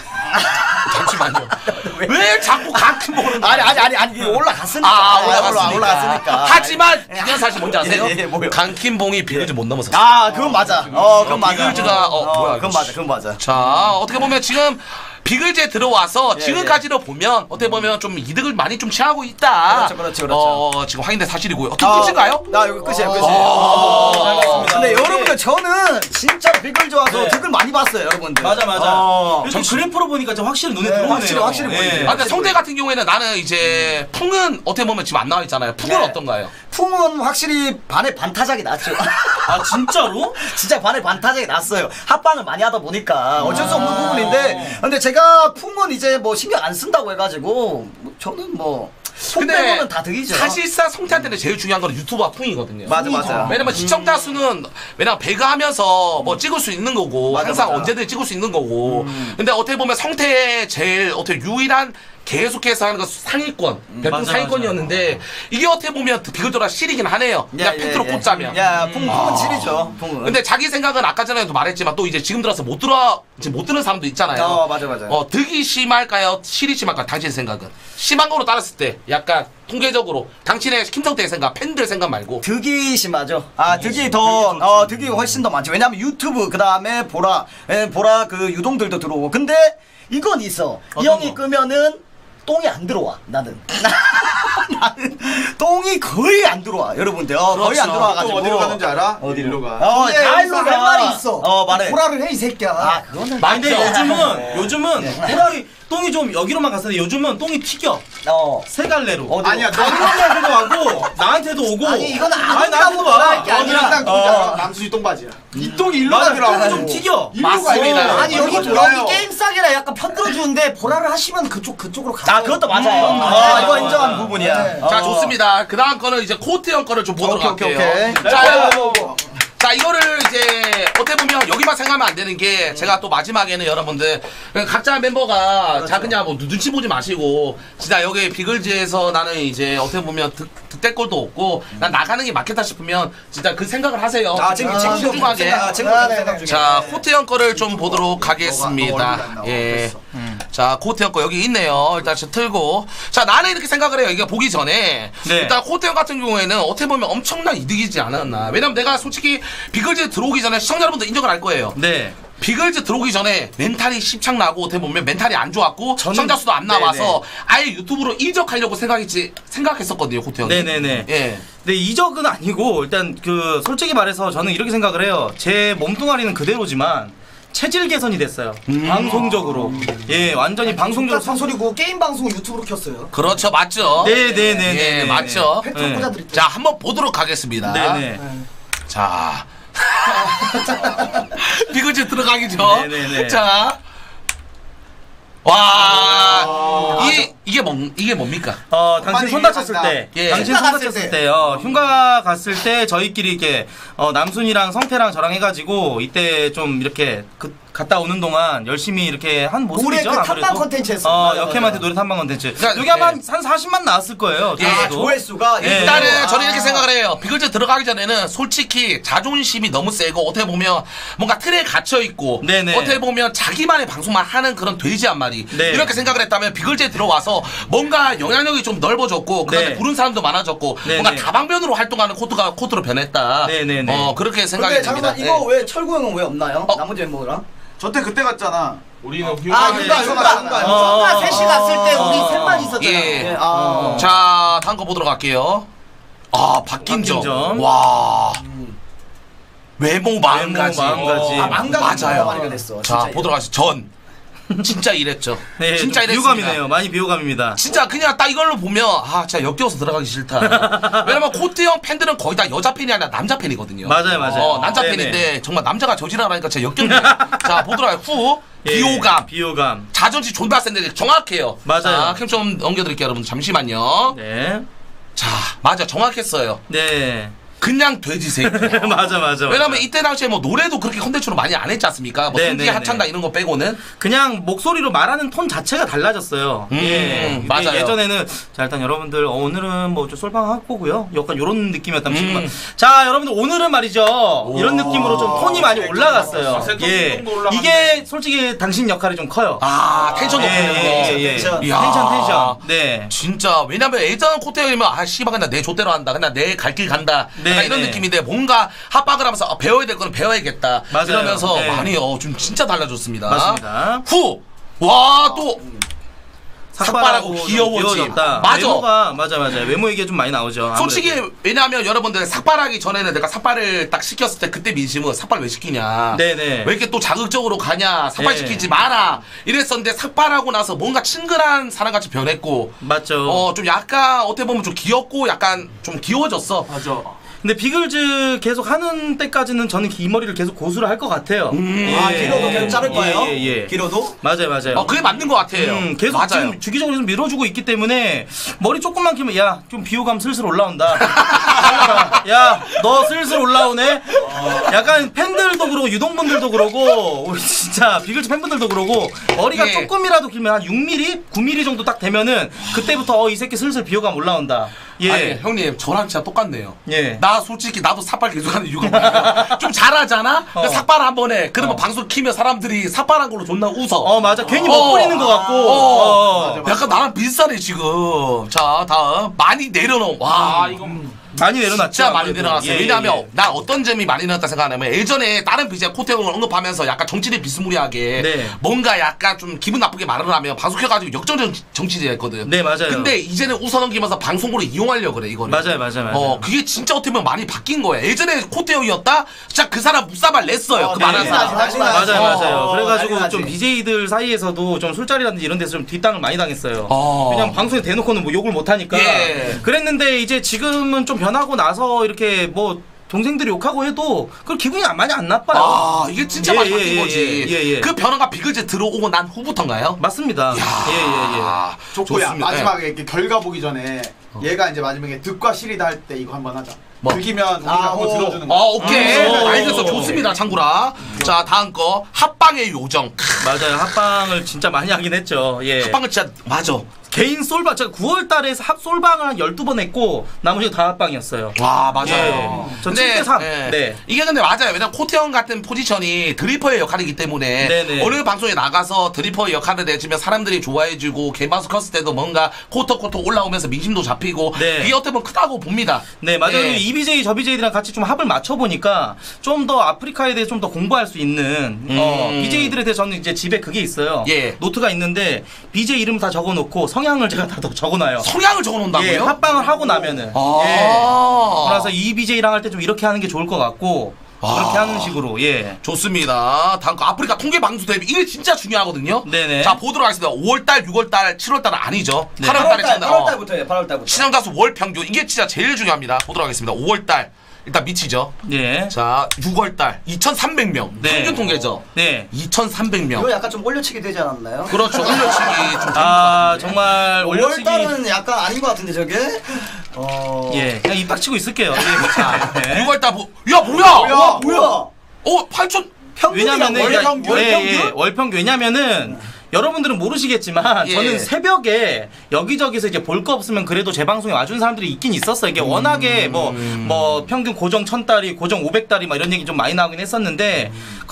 [SPEAKER 1] 잠시만요. 왜 자꾸 같은 보는 거야?
[SPEAKER 3] 아니 아니 아니 아니 이게 올라갔으니까.
[SPEAKER 1] 아, 올라갔으니까.
[SPEAKER 3] 올라갔으니까.
[SPEAKER 1] 하지만 중요한 사실 뭔지 아세요?
[SPEAKER 3] 예, 예, 뭐요?
[SPEAKER 1] 강킴봉이 비글즈 못 넘어섰어.
[SPEAKER 3] 아 그건 맞아. 어 그건 맞아.
[SPEAKER 1] 비글즈가 어, 뭐야?
[SPEAKER 3] 그건 맞아. 그건 맞아.
[SPEAKER 1] 자 어떻게 보면 지금 비글즈에 들어와서
[SPEAKER 3] 예,
[SPEAKER 1] 지금까지로 보면 어떻게 보면 좀 이득을 많이 좀 취하고 있다.
[SPEAKER 3] 그렇죠, 그렇죠, 그렇죠.
[SPEAKER 1] 어 지금 확인된 사실이고요. 어떻게 끝인가요?
[SPEAKER 3] 나 이거 끝이에요, 끝이에요.
[SPEAKER 1] 어.
[SPEAKER 3] 근데 여러분들 저는 진짜 비글즈 와서
[SPEAKER 2] 네.
[SPEAKER 3] 득을 많이 봤어요, 여러분들.
[SPEAKER 2] 맞아 맞아.
[SPEAKER 3] 어.
[SPEAKER 2] 요즘 그래프로 보니까 좀 확실히 눈에
[SPEAKER 3] 네,
[SPEAKER 2] 들어오네요.
[SPEAKER 3] 확실히, 확실히 보이네요.
[SPEAKER 1] 아, 근데 성대 같은 경우에는 나는 이제 풍은 어떻게 보면 지금 안 나와 있잖아요. 풍은
[SPEAKER 3] 네.
[SPEAKER 1] 어떤가요?
[SPEAKER 3] 풍은 확실히 반의 반타작이 났죠.
[SPEAKER 2] 아 진짜로?
[SPEAKER 3] 진짜 반의 반타작이 났어요. 합방을 많이 하다 보니까 어쩔 수 없는 부분인데, 근데 제가 풍은 이제 뭐 신경 안 쓴다고 해가지고 뭐 저는 뭐 손빼고는 다 득이죠.
[SPEAKER 1] 사실상 성태한테는 제일 중요한 건 유튜브와 풍이거든요.
[SPEAKER 3] 맞아 맞아.
[SPEAKER 1] 왜냐면 시청자 수는 왜냐면 배가 하면서 뭐 찍을 수 있는 거고
[SPEAKER 3] 맞아,
[SPEAKER 1] 항상
[SPEAKER 3] 맞아.
[SPEAKER 1] 언제든 찍을 수 있는 거고. 근데 어떻게 보면 성태의 제일 어떻게 유일한 계속해서 하는 거 상위권, 별풍
[SPEAKER 2] 맞아,
[SPEAKER 1] 상위권이었는데 이게 어떻게 보면 비글즈라 실이긴 하네요. 그냥 팩트로 꼽자면.
[SPEAKER 3] 야, 풍, 풍은 칠이죠. 풍은.
[SPEAKER 1] 근데 자기 생각은 아까 전에도 말했지만 또 이제 지금 들어서 못 들어 지금 못 듣는 사람도 있잖아요.
[SPEAKER 3] 어, 맞아, 맞아.
[SPEAKER 1] 어, 득이 심할까요? 실이 심할까요? 당신 생각은 심한 거로 따랐을 때 약간 통계적으로 당신의 김성태의 생각, 팬들 생각 말고
[SPEAKER 3] 득이 심하죠. 아, 득이 더, 어, 득이 훨씬 더 많죠. 왜냐면 유튜브, 그 다음에 보라, 예, 보라 그 유동들도 들어오고. 근데 이건 있어. 이 형이 끄면은 똥이 안 들어와, 나는. 나는 똥이 거의 안 들어와, 여러분들. 어, 거의
[SPEAKER 1] 그렇죠.
[SPEAKER 3] 안 들어와가지고.
[SPEAKER 4] 또 어디로 가는지 알아?
[SPEAKER 3] 어디로?
[SPEAKER 4] 일로 가.
[SPEAKER 3] 어,
[SPEAKER 6] 근데
[SPEAKER 3] 다
[SPEAKER 6] 여기서
[SPEAKER 3] 일로
[SPEAKER 6] 할
[SPEAKER 3] 가.
[SPEAKER 6] 말이 있어.
[SPEAKER 3] 어, 말해.
[SPEAKER 6] 보라를 해 이 새끼야.
[SPEAKER 3] 아, 그거는.
[SPEAKER 2] 아 근데
[SPEAKER 1] 맞죠?
[SPEAKER 2] 요즘은 요즘은 호랑이 똥이 좀 여기로만 갔었는데 요즘은 똥이 튀겨
[SPEAKER 3] 어.
[SPEAKER 2] 세 갈래로.
[SPEAKER 3] 어디로?
[SPEAKER 4] 아니야, 너
[SPEAKER 2] 너한테도 와고 나한테도 오고.
[SPEAKER 6] 아니, 이건
[SPEAKER 2] 아니
[SPEAKER 6] 아무나
[SPEAKER 2] 나한테도
[SPEAKER 6] 보고
[SPEAKER 2] 와.
[SPEAKER 6] 할게 아니라.
[SPEAKER 4] 너랑 똥
[SPEAKER 3] 어.
[SPEAKER 4] 남수지 똥바지야. 이 똥이 일로
[SPEAKER 2] 맞아,
[SPEAKER 4] 가더라고.
[SPEAKER 2] 똥이 좀 튀겨.
[SPEAKER 4] 일로 가요.
[SPEAKER 1] 맞습니다.
[SPEAKER 6] 아니 여기
[SPEAKER 4] 이거 좋아요.
[SPEAKER 6] 여기 게임 싸기라 약간 편들어주는데 보라를 하시면 그쪽 그쪽으로 가.
[SPEAKER 3] 아, 그것도 맞아요.
[SPEAKER 6] 음,
[SPEAKER 3] 아,
[SPEAKER 6] 맞아요.
[SPEAKER 3] 이거 인정하는 부분이야.
[SPEAKER 6] 네.
[SPEAKER 3] 어.
[SPEAKER 1] 자 좋습니다. 그 다음 거는 이제 코트 형 거를 좀 보도록
[SPEAKER 3] 오케이, 오케이,
[SPEAKER 1] 할게요.
[SPEAKER 3] 오케이.
[SPEAKER 1] 자, 자 이거를 이제 어떻게 보면 여기만 생각하면 안 되는 게 제가 또 마지막에는 여러분들 각자 멤버가 자 그냥 뭐 눈치 보지 마시고 진짜 여기 비글즈에서 나는 이제 어떻게 보면 득, 득대꼴도 없고 난 나가는 게 맞겠다 싶으면 진짜 그 생각을 하세요.
[SPEAKER 3] 아, 지금, 지금
[SPEAKER 1] 신중하게.
[SPEAKER 3] 생각, 아, 지금
[SPEAKER 6] 아, 네,
[SPEAKER 3] 생각
[SPEAKER 6] 네.
[SPEAKER 3] 중에.
[SPEAKER 1] 자 코트 형 거를 좀 보도록 하겠습니다.
[SPEAKER 4] 너가 얼굴 안 나와.
[SPEAKER 1] 예.
[SPEAKER 4] 됐어.
[SPEAKER 1] 자 코트 형 거 여기 있네요. 일단 좀 틀고 자 나는 이렇게 생각을 해요. 이게 보기 전에
[SPEAKER 2] 네.
[SPEAKER 1] 일단 코트 형 같은 경우에는 어떻게 보면 엄청난 이득이지 않았나. 왜냐면 내가 솔직히 비글즈 들어오기 전에 시청자 여러분들 인정을 할 거예요.
[SPEAKER 2] 네.
[SPEAKER 1] 비글즈 들어오기 전에 멘탈이 십창나고 어떻게 보면 멘탈이 안 좋았고
[SPEAKER 2] 저는-
[SPEAKER 1] 시청자 수도 안 나와서
[SPEAKER 2] 네네.
[SPEAKER 1] 아예 유튜브로 이적하려고 생각했지 생각했었거든요 코트 형이.
[SPEAKER 2] 네네네.
[SPEAKER 1] 예.
[SPEAKER 2] 네 이적은 아니고 일단 그 솔직히 말해서 저는 이렇게 생각을 해요. 제 몸뚱아리는 그대로지만 체질 개선이 됐어요. 방송적으로. 예, 완전히 방송적으로
[SPEAKER 6] 방송적 소리고 게임 방송 유튜브로 켰어요.
[SPEAKER 1] 그렇죠 맞죠.
[SPEAKER 2] 네네네네.
[SPEAKER 1] 예, 맞죠.
[SPEAKER 6] 팩트
[SPEAKER 2] 네.
[SPEAKER 6] 꽂아드릴게요.
[SPEAKER 1] 자 한번 보도록 하겠습니다.
[SPEAKER 2] 네네.
[SPEAKER 1] 자. 비글즈 들어가기 전.
[SPEAKER 2] 네네네.
[SPEAKER 1] 자. 와. 이 이게 뭐 이게 뭡니까?
[SPEAKER 2] 어, 당신
[SPEAKER 4] 한마디
[SPEAKER 2] 손 다쳤을
[SPEAKER 4] 간다.
[SPEAKER 2] 때,
[SPEAKER 1] 예.
[SPEAKER 2] 당신
[SPEAKER 6] 흉가
[SPEAKER 2] 손
[SPEAKER 6] 갔을
[SPEAKER 2] 다쳤을
[SPEAKER 6] 때.
[SPEAKER 2] 때, 어, 흉가 갔을 때 저희끼리 이렇게 어, 남순이랑 성태랑 저랑 해가지고 이때 좀 이렇게 그, 갔다 오는 동안 열심히 이렇게 한 모습이죠.
[SPEAKER 6] 노래 그 탐방
[SPEAKER 2] 아무래도.
[SPEAKER 6] 컨텐츠 했어요.
[SPEAKER 2] 어,
[SPEAKER 6] 맞아,
[SPEAKER 2] 역캠한테
[SPEAKER 6] 맞아.
[SPEAKER 2] 노래 탐방 컨텐츠.
[SPEAKER 1] 그러니까,
[SPEAKER 2] 여기 아마
[SPEAKER 1] 예.
[SPEAKER 2] 한 사십만 나왔을 거예요.
[SPEAKER 1] 예,
[SPEAKER 3] 아,
[SPEAKER 2] 저도.
[SPEAKER 3] 조회수가
[SPEAKER 2] 예.
[SPEAKER 1] 일단은
[SPEAKER 3] 아.
[SPEAKER 1] 저는 이렇게 생각을 해요. 비글즈 들어가기 전에는 솔직히 자존심이 너무 세고 어떻게 보면 뭔가 틀에 갇혀 있고
[SPEAKER 2] 네네.
[SPEAKER 1] 어떻게 보면 자기만의 방송만 하는 그런 돼지 한 마리
[SPEAKER 2] 네.
[SPEAKER 1] 이렇게 생각을 했다면 비글즈에 들어와서 뭔가 영향력이 좀 넓어졌고 그다음에
[SPEAKER 2] 네.
[SPEAKER 1] 부른 사람도 많아졌고
[SPEAKER 2] 네네.
[SPEAKER 1] 뭔가 다방면으로 활동하는 코트가 코트로 변했다.
[SPEAKER 2] 네네네.
[SPEAKER 1] 어 그렇게 생각이
[SPEAKER 3] 근데
[SPEAKER 1] 됩니다.
[SPEAKER 3] 잠깐만, 이거
[SPEAKER 1] 네.
[SPEAKER 3] 왜 철구 형은 왜 없나요?
[SPEAKER 1] 어.
[SPEAKER 3] 나머지 멤버랑?
[SPEAKER 4] 저때 그때 갔잖아.
[SPEAKER 5] 우리는
[SPEAKER 6] 아,
[SPEAKER 5] 흉가
[SPEAKER 6] 흉가,
[SPEAKER 3] 흉가,
[SPEAKER 6] 흉가,
[SPEAKER 3] 흉가.
[SPEAKER 2] 어,
[SPEAKER 6] 흉가 셋이 갔을 때 우리
[SPEAKER 3] 어.
[SPEAKER 6] 셋만 있었잖아.
[SPEAKER 1] 예.
[SPEAKER 3] 예, 아.
[SPEAKER 1] 자 다음 거 보도록 할게요. 아 박긴점.
[SPEAKER 2] 박긴점.
[SPEAKER 1] 와. 외모 마음가지.
[SPEAKER 2] 외모, 마음가지.
[SPEAKER 3] 아, 망가진
[SPEAKER 1] 맞아요.
[SPEAKER 3] 많이가 됐어.
[SPEAKER 1] 자
[SPEAKER 3] 진짜.
[SPEAKER 1] 보도록 하시죠. 전 진짜 이랬죠.
[SPEAKER 2] 네,
[SPEAKER 1] 진짜
[SPEAKER 2] 좀
[SPEAKER 1] 이랬습니다.
[SPEAKER 2] 비호감이네요. 많이 비호감입니다.
[SPEAKER 1] 진짜 그냥 딱 이걸로 보면 아 진짜 역겨워서 들어가기 싫다. 왜냐면 코트 형 팬들은 거의 다 여자 팬이 아니라 남자 팬이거든요.
[SPEAKER 2] 맞아요, 맞아요.
[SPEAKER 1] 어, 남자
[SPEAKER 2] 네네.
[SPEAKER 1] 팬인데 정말 남자가 저지랄하니까 진짜 역겹네요. 자 보도록 할게요. 후
[SPEAKER 2] 예,
[SPEAKER 1] 비호감.
[SPEAKER 2] 비호감.
[SPEAKER 1] 자존심 존나 센데 정확해요.
[SPEAKER 2] 맞아요.
[SPEAKER 1] 자, 캠 좀 넘겨드릴게요 여러분 잠시만요.
[SPEAKER 2] 네.
[SPEAKER 1] 자 맞아 정확했어요.
[SPEAKER 2] 네.
[SPEAKER 1] 그냥 돼지 새끼.
[SPEAKER 2] 맞아 맞아.
[SPEAKER 1] 왜냐면
[SPEAKER 2] 맞아.
[SPEAKER 1] 이때 당시에 뭐 노래도 그렇게 컨텐츠로 많이 안 했지 않습니까? 뭐
[SPEAKER 2] 네,
[SPEAKER 1] 승기
[SPEAKER 2] 네,
[SPEAKER 1] 하찮다
[SPEAKER 2] 네.
[SPEAKER 1] 이런 거 빼고는.
[SPEAKER 2] 그냥 목소리로 말하는 톤 자체가 달라졌어요.
[SPEAKER 1] 음,
[SPEAKER 2] 예, 이게
[SPEAKER 1] 맞아요.
[SPEAKER 2] 예전에는 자 일단 여러분들 어, 오늘은 뭐 솔방 할 거고요. 약간 이런 느낌이었다면
[SPEAKER 1] 음.
[SPEAKER 2] 지금 자 여러분들 오늘은 말이죠. 이런 느낌으로 좀 톤이 많이 올라갔어요.
[SPEAKER 5] 아,
[SPEAKER 2] 예,
[SPEAKER 5] 정도 올라갔네.
[SPEAKER 2] 이게 솔직히 당신 역할이 좀 커요.
[SPEAKER 1] 아 텐션 높이는 거.
[SPEAKER 2] 예, 예, 예.
[SPEAKER 3] 텐션.
[SPEAKER 1] 이야.
[SPEAKER 2] 텐션 텐션. 네.
[SPEAKER 1] 진짜 왜냐면 예전 코테형이면 아 씨발 그냥 내 좆대로 한다 그냥 내 갈 길 간다
[SPEAKER 2] 네,
[SPEAKER 1] 약간 이런
[SPEAKER 2] 네.
[SPEAKER 1] 느낌인데 뭔가 합박을 하면서 아, 배워야 될 거는 배워야겠다
[SPEAKER 2] 맞아요.
[SPEAKER 1] 이러면서
[SPEAKER 2] 네.
[SPEAKER 1] 많이 어, 좀 진짜 달라졌습니다.
[SPEAKER 2] 맞습니다.
[SPEAKER 1] 후! 와 또 삭발하고
[SPEAKER 2] 삭발하고
[SPEAKER 1] 귀여워짐.
[SPEAKER 2] 귀여워졌다.
[SPEAKER 1] 맞아.
[SPEAKER 2] 외모가 맞아 맞아. 외모 얘기가 좀 많이 나오죠. 아무래도.
[SPEAKER 1] 솔직히 왜냐하면 여러분들 삭발하기 전에는 내가 삭발을 딱 시켰을 때 그때 민심은 삭발 왜 시키냐
[SPEAKER 2] 네네.
[SPEAKER 1] 왜 이렇게 또 자극적으로 가냐 삭발
[SPEAKER 2] 네.
[SPEAKER 1] 시키지 마라 이랬었는데 삭발하고 나서 뭔가 친근한 사람같이 변했고
[SPEAKER 2] 맞죠.
[SPEAKER 1] 어 좀 약간 어떻게 보면 좀 귀엽고 약간 좀 귀여워졌어.
[SPEAKER 5] 맞아.
[SPEAKER 2] 근데 비글즈 계속 하는 때까지는 저는 이 머리를 계속 고수를 할 것 같아요.
[SPEAKER 1] 음.
[SPEAKER 3] 아 길어도 계속 자를 거예요?
[SPEAKER 2] 예, 예, 예.
[SPEAKER 3] 길어도?
[SPEAKER 2] 맞아요, 맞아요.
[SPEAKER 1] 어 그게 맞는 것 같아요.
[SPEAKER 2] 음, 계속
[SPEAKER 1] 맞아요.
[SPEAKER 2] 지금 주기적으로 좀 밀어주고 있기 때문에 머리 조금만 키면 야 좀 비호감 슬슬 올라온다. 야 너 슬슬 올라오네. 약간 팬들도 그러고 유동분들도 그러고 우리 진짜 비글즈 팬분들도 그러고 머리가
[SPEAKER 1] 예.
[SPEAKER 2] 조금이라도 길면 한 육 밀리미터, 구 밀리미터 정도 딱 되면은 그때부터 어, 이 새끼 슬슬 비호감 올라온다. 예.
[SPEAKER 1] 아니 형님 저랑 진짜 똑같네요.
[SPEAKER 2] 예.
[SPEAKER 1] 나 솔직히 나도 삭발 계속하는 이유가 뭐냐면 좀 잘하잖아.
[SPEAKER 2] 어.
[SPEAKER 1] 삭발 한 번에 그러면
[SPEAKER 2] 어.
[SPEAKER 1] 방송 키면 사람들이 삭발한 걸로 존나 웃어.
[SPEAKER 2] 어 맞아 괜히
[SPEAKER 1] 어.
[SPEAKER 2] 못 부리는 것 같고.
[SPEAKER 1] 어.
[SPEAKER 2] 어.
[SPEAKER 1] 약간 나랑 비슷하네 지금. 자 다음 많이 내려놓은. 와
[SPEAKER 5] 아 이건
[SPEAKER 2] 많이 내려놨죠.
[SPEAKER 1] 진짜 많이
[SPEAKER 2] 아무래도.
[SPEAKER 1] 내려놨어요.
[SPEAKER 2] 예,
[SPEAKER 1] 왜냐하면
[SPEAKER 2] 예.
[SPEAKER 1] 나 어떤 점이 많이 내려놨다 생각하냐면 예전에 다른 비제 코테형을 언급하면서 약간 정치를 비스무리하게
[SPEAKER 2] 네.
[SPEAKER 1] 뭔가 약간 좀 기분 나쁘게 말을 하면 방송해가지고 역정 정치제였거든.
[SPEAKER 2] 네, 맞아요.
[SPEAKER 1] 근데 이제는 웃어넘기면서 방송으로 이용하려고 그래 이거는.
[SPEAKER 2] 맞아요, 맞아요, 맞아요.
[SPEAKER 1] 어 그게 진짜 어떻게 보면 많이 바뀐 거야. 예전에 코테형이었다. 진짜 그 사람 묵사발 냈어요.
[SPEAKER 3] 어,
[SPEAKER 1] 그
[SPEAKER 3] 네.
[SPEAKER 1] 말하는
[SPEAKER 3] 나지,
[SPEAKER 1] 사람.
[SPEAKER 3] 나지, 나지.
[SPEAKER 2] 맞아요, 맞아요.
[SPEAKER 3] 어,
[SPEAKER 2] 그래가지고
[SPEAKER 3] 난리
[SPEAKER 2] 좀
[SPEAKER 3] 나지.
[SPEAKER 2] 비제이들 사이에서도 좀 술자리라든지 이런 데서 좀 뒷땅을 많이 당했어요.
[SPEAKER 1] 어.
[SPEAKER 2] 그냥 방송에 대놓고는 뭐 욕을 못 하니까.
[SPEAKER 1] 예.
[SPEAKER 2] 그랬는데 이제 지금은 좀 변하고 나서 이렇게 뭐 동생들이 욕하고 해도 그 기분이 안- 많이 안 나빠요.
[SPEAKER 1] 아 이게 진짜
[SPEAKER 2] 예,
[SPEAKER 1] 많이
[SPEAKER 2] 예,
[SPEAKER 1] 바뀐
[SPEAKER 2] 예,
[SPEAKER 1] 거지.
[SPEAKER 2] 예, 예, 예.
[SPEAKER 1] 그 변화가 비글즈 들어오고 난 후부터인가요?
[SPEAKER 2] 맞습니다. 예, 예, 예.
[SPEAKER 1] 아,
[SPEAKER 4] 좋고야
[SPEAKER 1] 좋습니다.
[SPEAKER 4] 마지막에 이렇게 결과 보기 전에 얘가 이제 마지막에 득과 실이다 할 때 이거 한번 하자.
[SPEAKER 1] 뭐?
[SPEAKER 4] 득이면 우리가
[SPEAKER 3] 아,
[SPEAKER 4] 한번
[SPEAKER 3] 오.
[SPEAKER 4] 들어주는
[SPEAKER 1] 어
[SPEAKER 4] 거.
[SPEAKER 1] 오케이
[SPEAKER 2] 음.
[SPEAKER 1] 알겠어 좋습니다 창구라. 자 다음 거 합방의 요정.
[SPEAKER 2] 맞아요. 합방을 진짜 많이 하긴 했죠. 예.
[SPEAKER 1] 합방은 진짜 맞아.
[SPEAKER 2] 개인 솔방, 제가 구월 달에 합 솔방을 한 열두 번 했고, 나머지 다 합방이었어요.
[SPEAKER 1] 와 맞아요.
[SPEAKER 2] 예. 전 칠 대 삼.
[SPEAKER 1] 예.
[SPEAKER 2] 네.
[SPEAKER 1] 이게 근데 맞아요. 왜냐면 코테형 같은 포지션이 드리퍼의 역할이기 때문에
[SPEAKER 2] 네네.
[SPEAKER 1] 어느 방송에 나가서 드리퍼의 역할을 내주면 사람들이 좋아해주고 개방수 컸을 때도 뭔가 코터코터 올라오면서 민심도 잡히고
[SPEAKER 2] 네.
[SPEAKER 1] 이게 어떻게 보면 크다고 봅니다.
[SPEAKER 2] 네, 맞아요.
[SPEAKER 1] 예.
[SPEAKER 2] 이 비제이, 저 비제이들이랑 같이 좀 합을 맞춰보니까 좀 더 아프리카에 대해 좀 더 공부할 수 있는, 어, 비제이들에 대해 저는 이제 집에 그게 있어요.
[SPEAKER 1] 예.
[SPEAKER 2] 노트가 있는데, 비제이 이름 다 적어놓고 성향을 제가 다 적어놔요.
[SPEAKER 1] 성향을 적어놓는다고요?
[SPEAKER 2] 예, 합방을 하고 나면은.
[SPEAKER 1] 아.
[SPEAKER 2] 예. 그래서 이 비제이랑 할 때 좀 이렇게 하는 게 좋을 것 같고, 그렇게
[SPEAKER 1] 아.
[SPEAKER 2] 하는 식으로, 예.
[SPEAKER 1] 좋습니다. 다음 거 아프리카 통계 방수 대비 이게 진짜 중요하거든요.
[SPEAKER 2] 네네.
[SPEAKER 1] 자 보도록 하겠습니다. 오월달, 유월달, 칠월달은 아니죠.
[SPEAKER 2] 네.
[SPEAKER 1] 팔월달에
[SPEAKER 3] 팔월달,
[SPEAKER 1] 진다.
[SPEAKER 3] 팔월달부터예요. 팔월달부터.
[SPEAKER 1] 시청자 수 월 평균 이게 진짜 제일 중요합니다. 보도록 하겠습니다. 오월달 일단 미치죠.
[SPEAKER 2] 예.
[SPEAKER 1] 자 유월달 이천삼백 명
[SPEAKER 2] 네.
[SPEAKER 1] 평균 통계죠.
[SPEAKER 2] 네.
[SPEAKER 1] 이천삼백 명.
[SPEAKER 3] 이거 약간 좀 올려치기 되지 않았나요?
[SPEAKER 1] 그렇죠. 올려치기 좀
[SPEAKER 2] 아, 정말 올려치기.
[SPEAKER 3] 오월달은 약간 아닌 것 같은데 저게? 어...
[SPEAKER 2] 예, 그냥 입 닥치고 있을게요. 예. 네.
[SPEAKER 1] 유월달 뭐? 야 뭐야?
[SPEAKER 3] 야 뭐야?
[SPEAKER 1] 어 팔천.
[SPEAKER 3] 평균이랑
[SPEAKER 2] 왜냐면은
[SPEAKER 3] 월
[SPEAKER 2] 그러니까
[SPEAKER 3] 평균?
[SPEAKER 2] 예,
[SPEAKER 3] 평균?
[SPEAKER 2] 예, 월평균 왜냐면은 여러분들은 모르시겠지만
[SPEAKER 1] 예.
[SPEAKER 2] 저는 새벽에 여기저기서 이제 볼 거 없으면 그래도 제 방송에 와준 사람들이 있긴 있었어요. 이게 워낙에 뭐 뭐 평균 고정 천 달이 고정 오백 달이 막 이런 얘기 좀 많이 나오긴 했었는데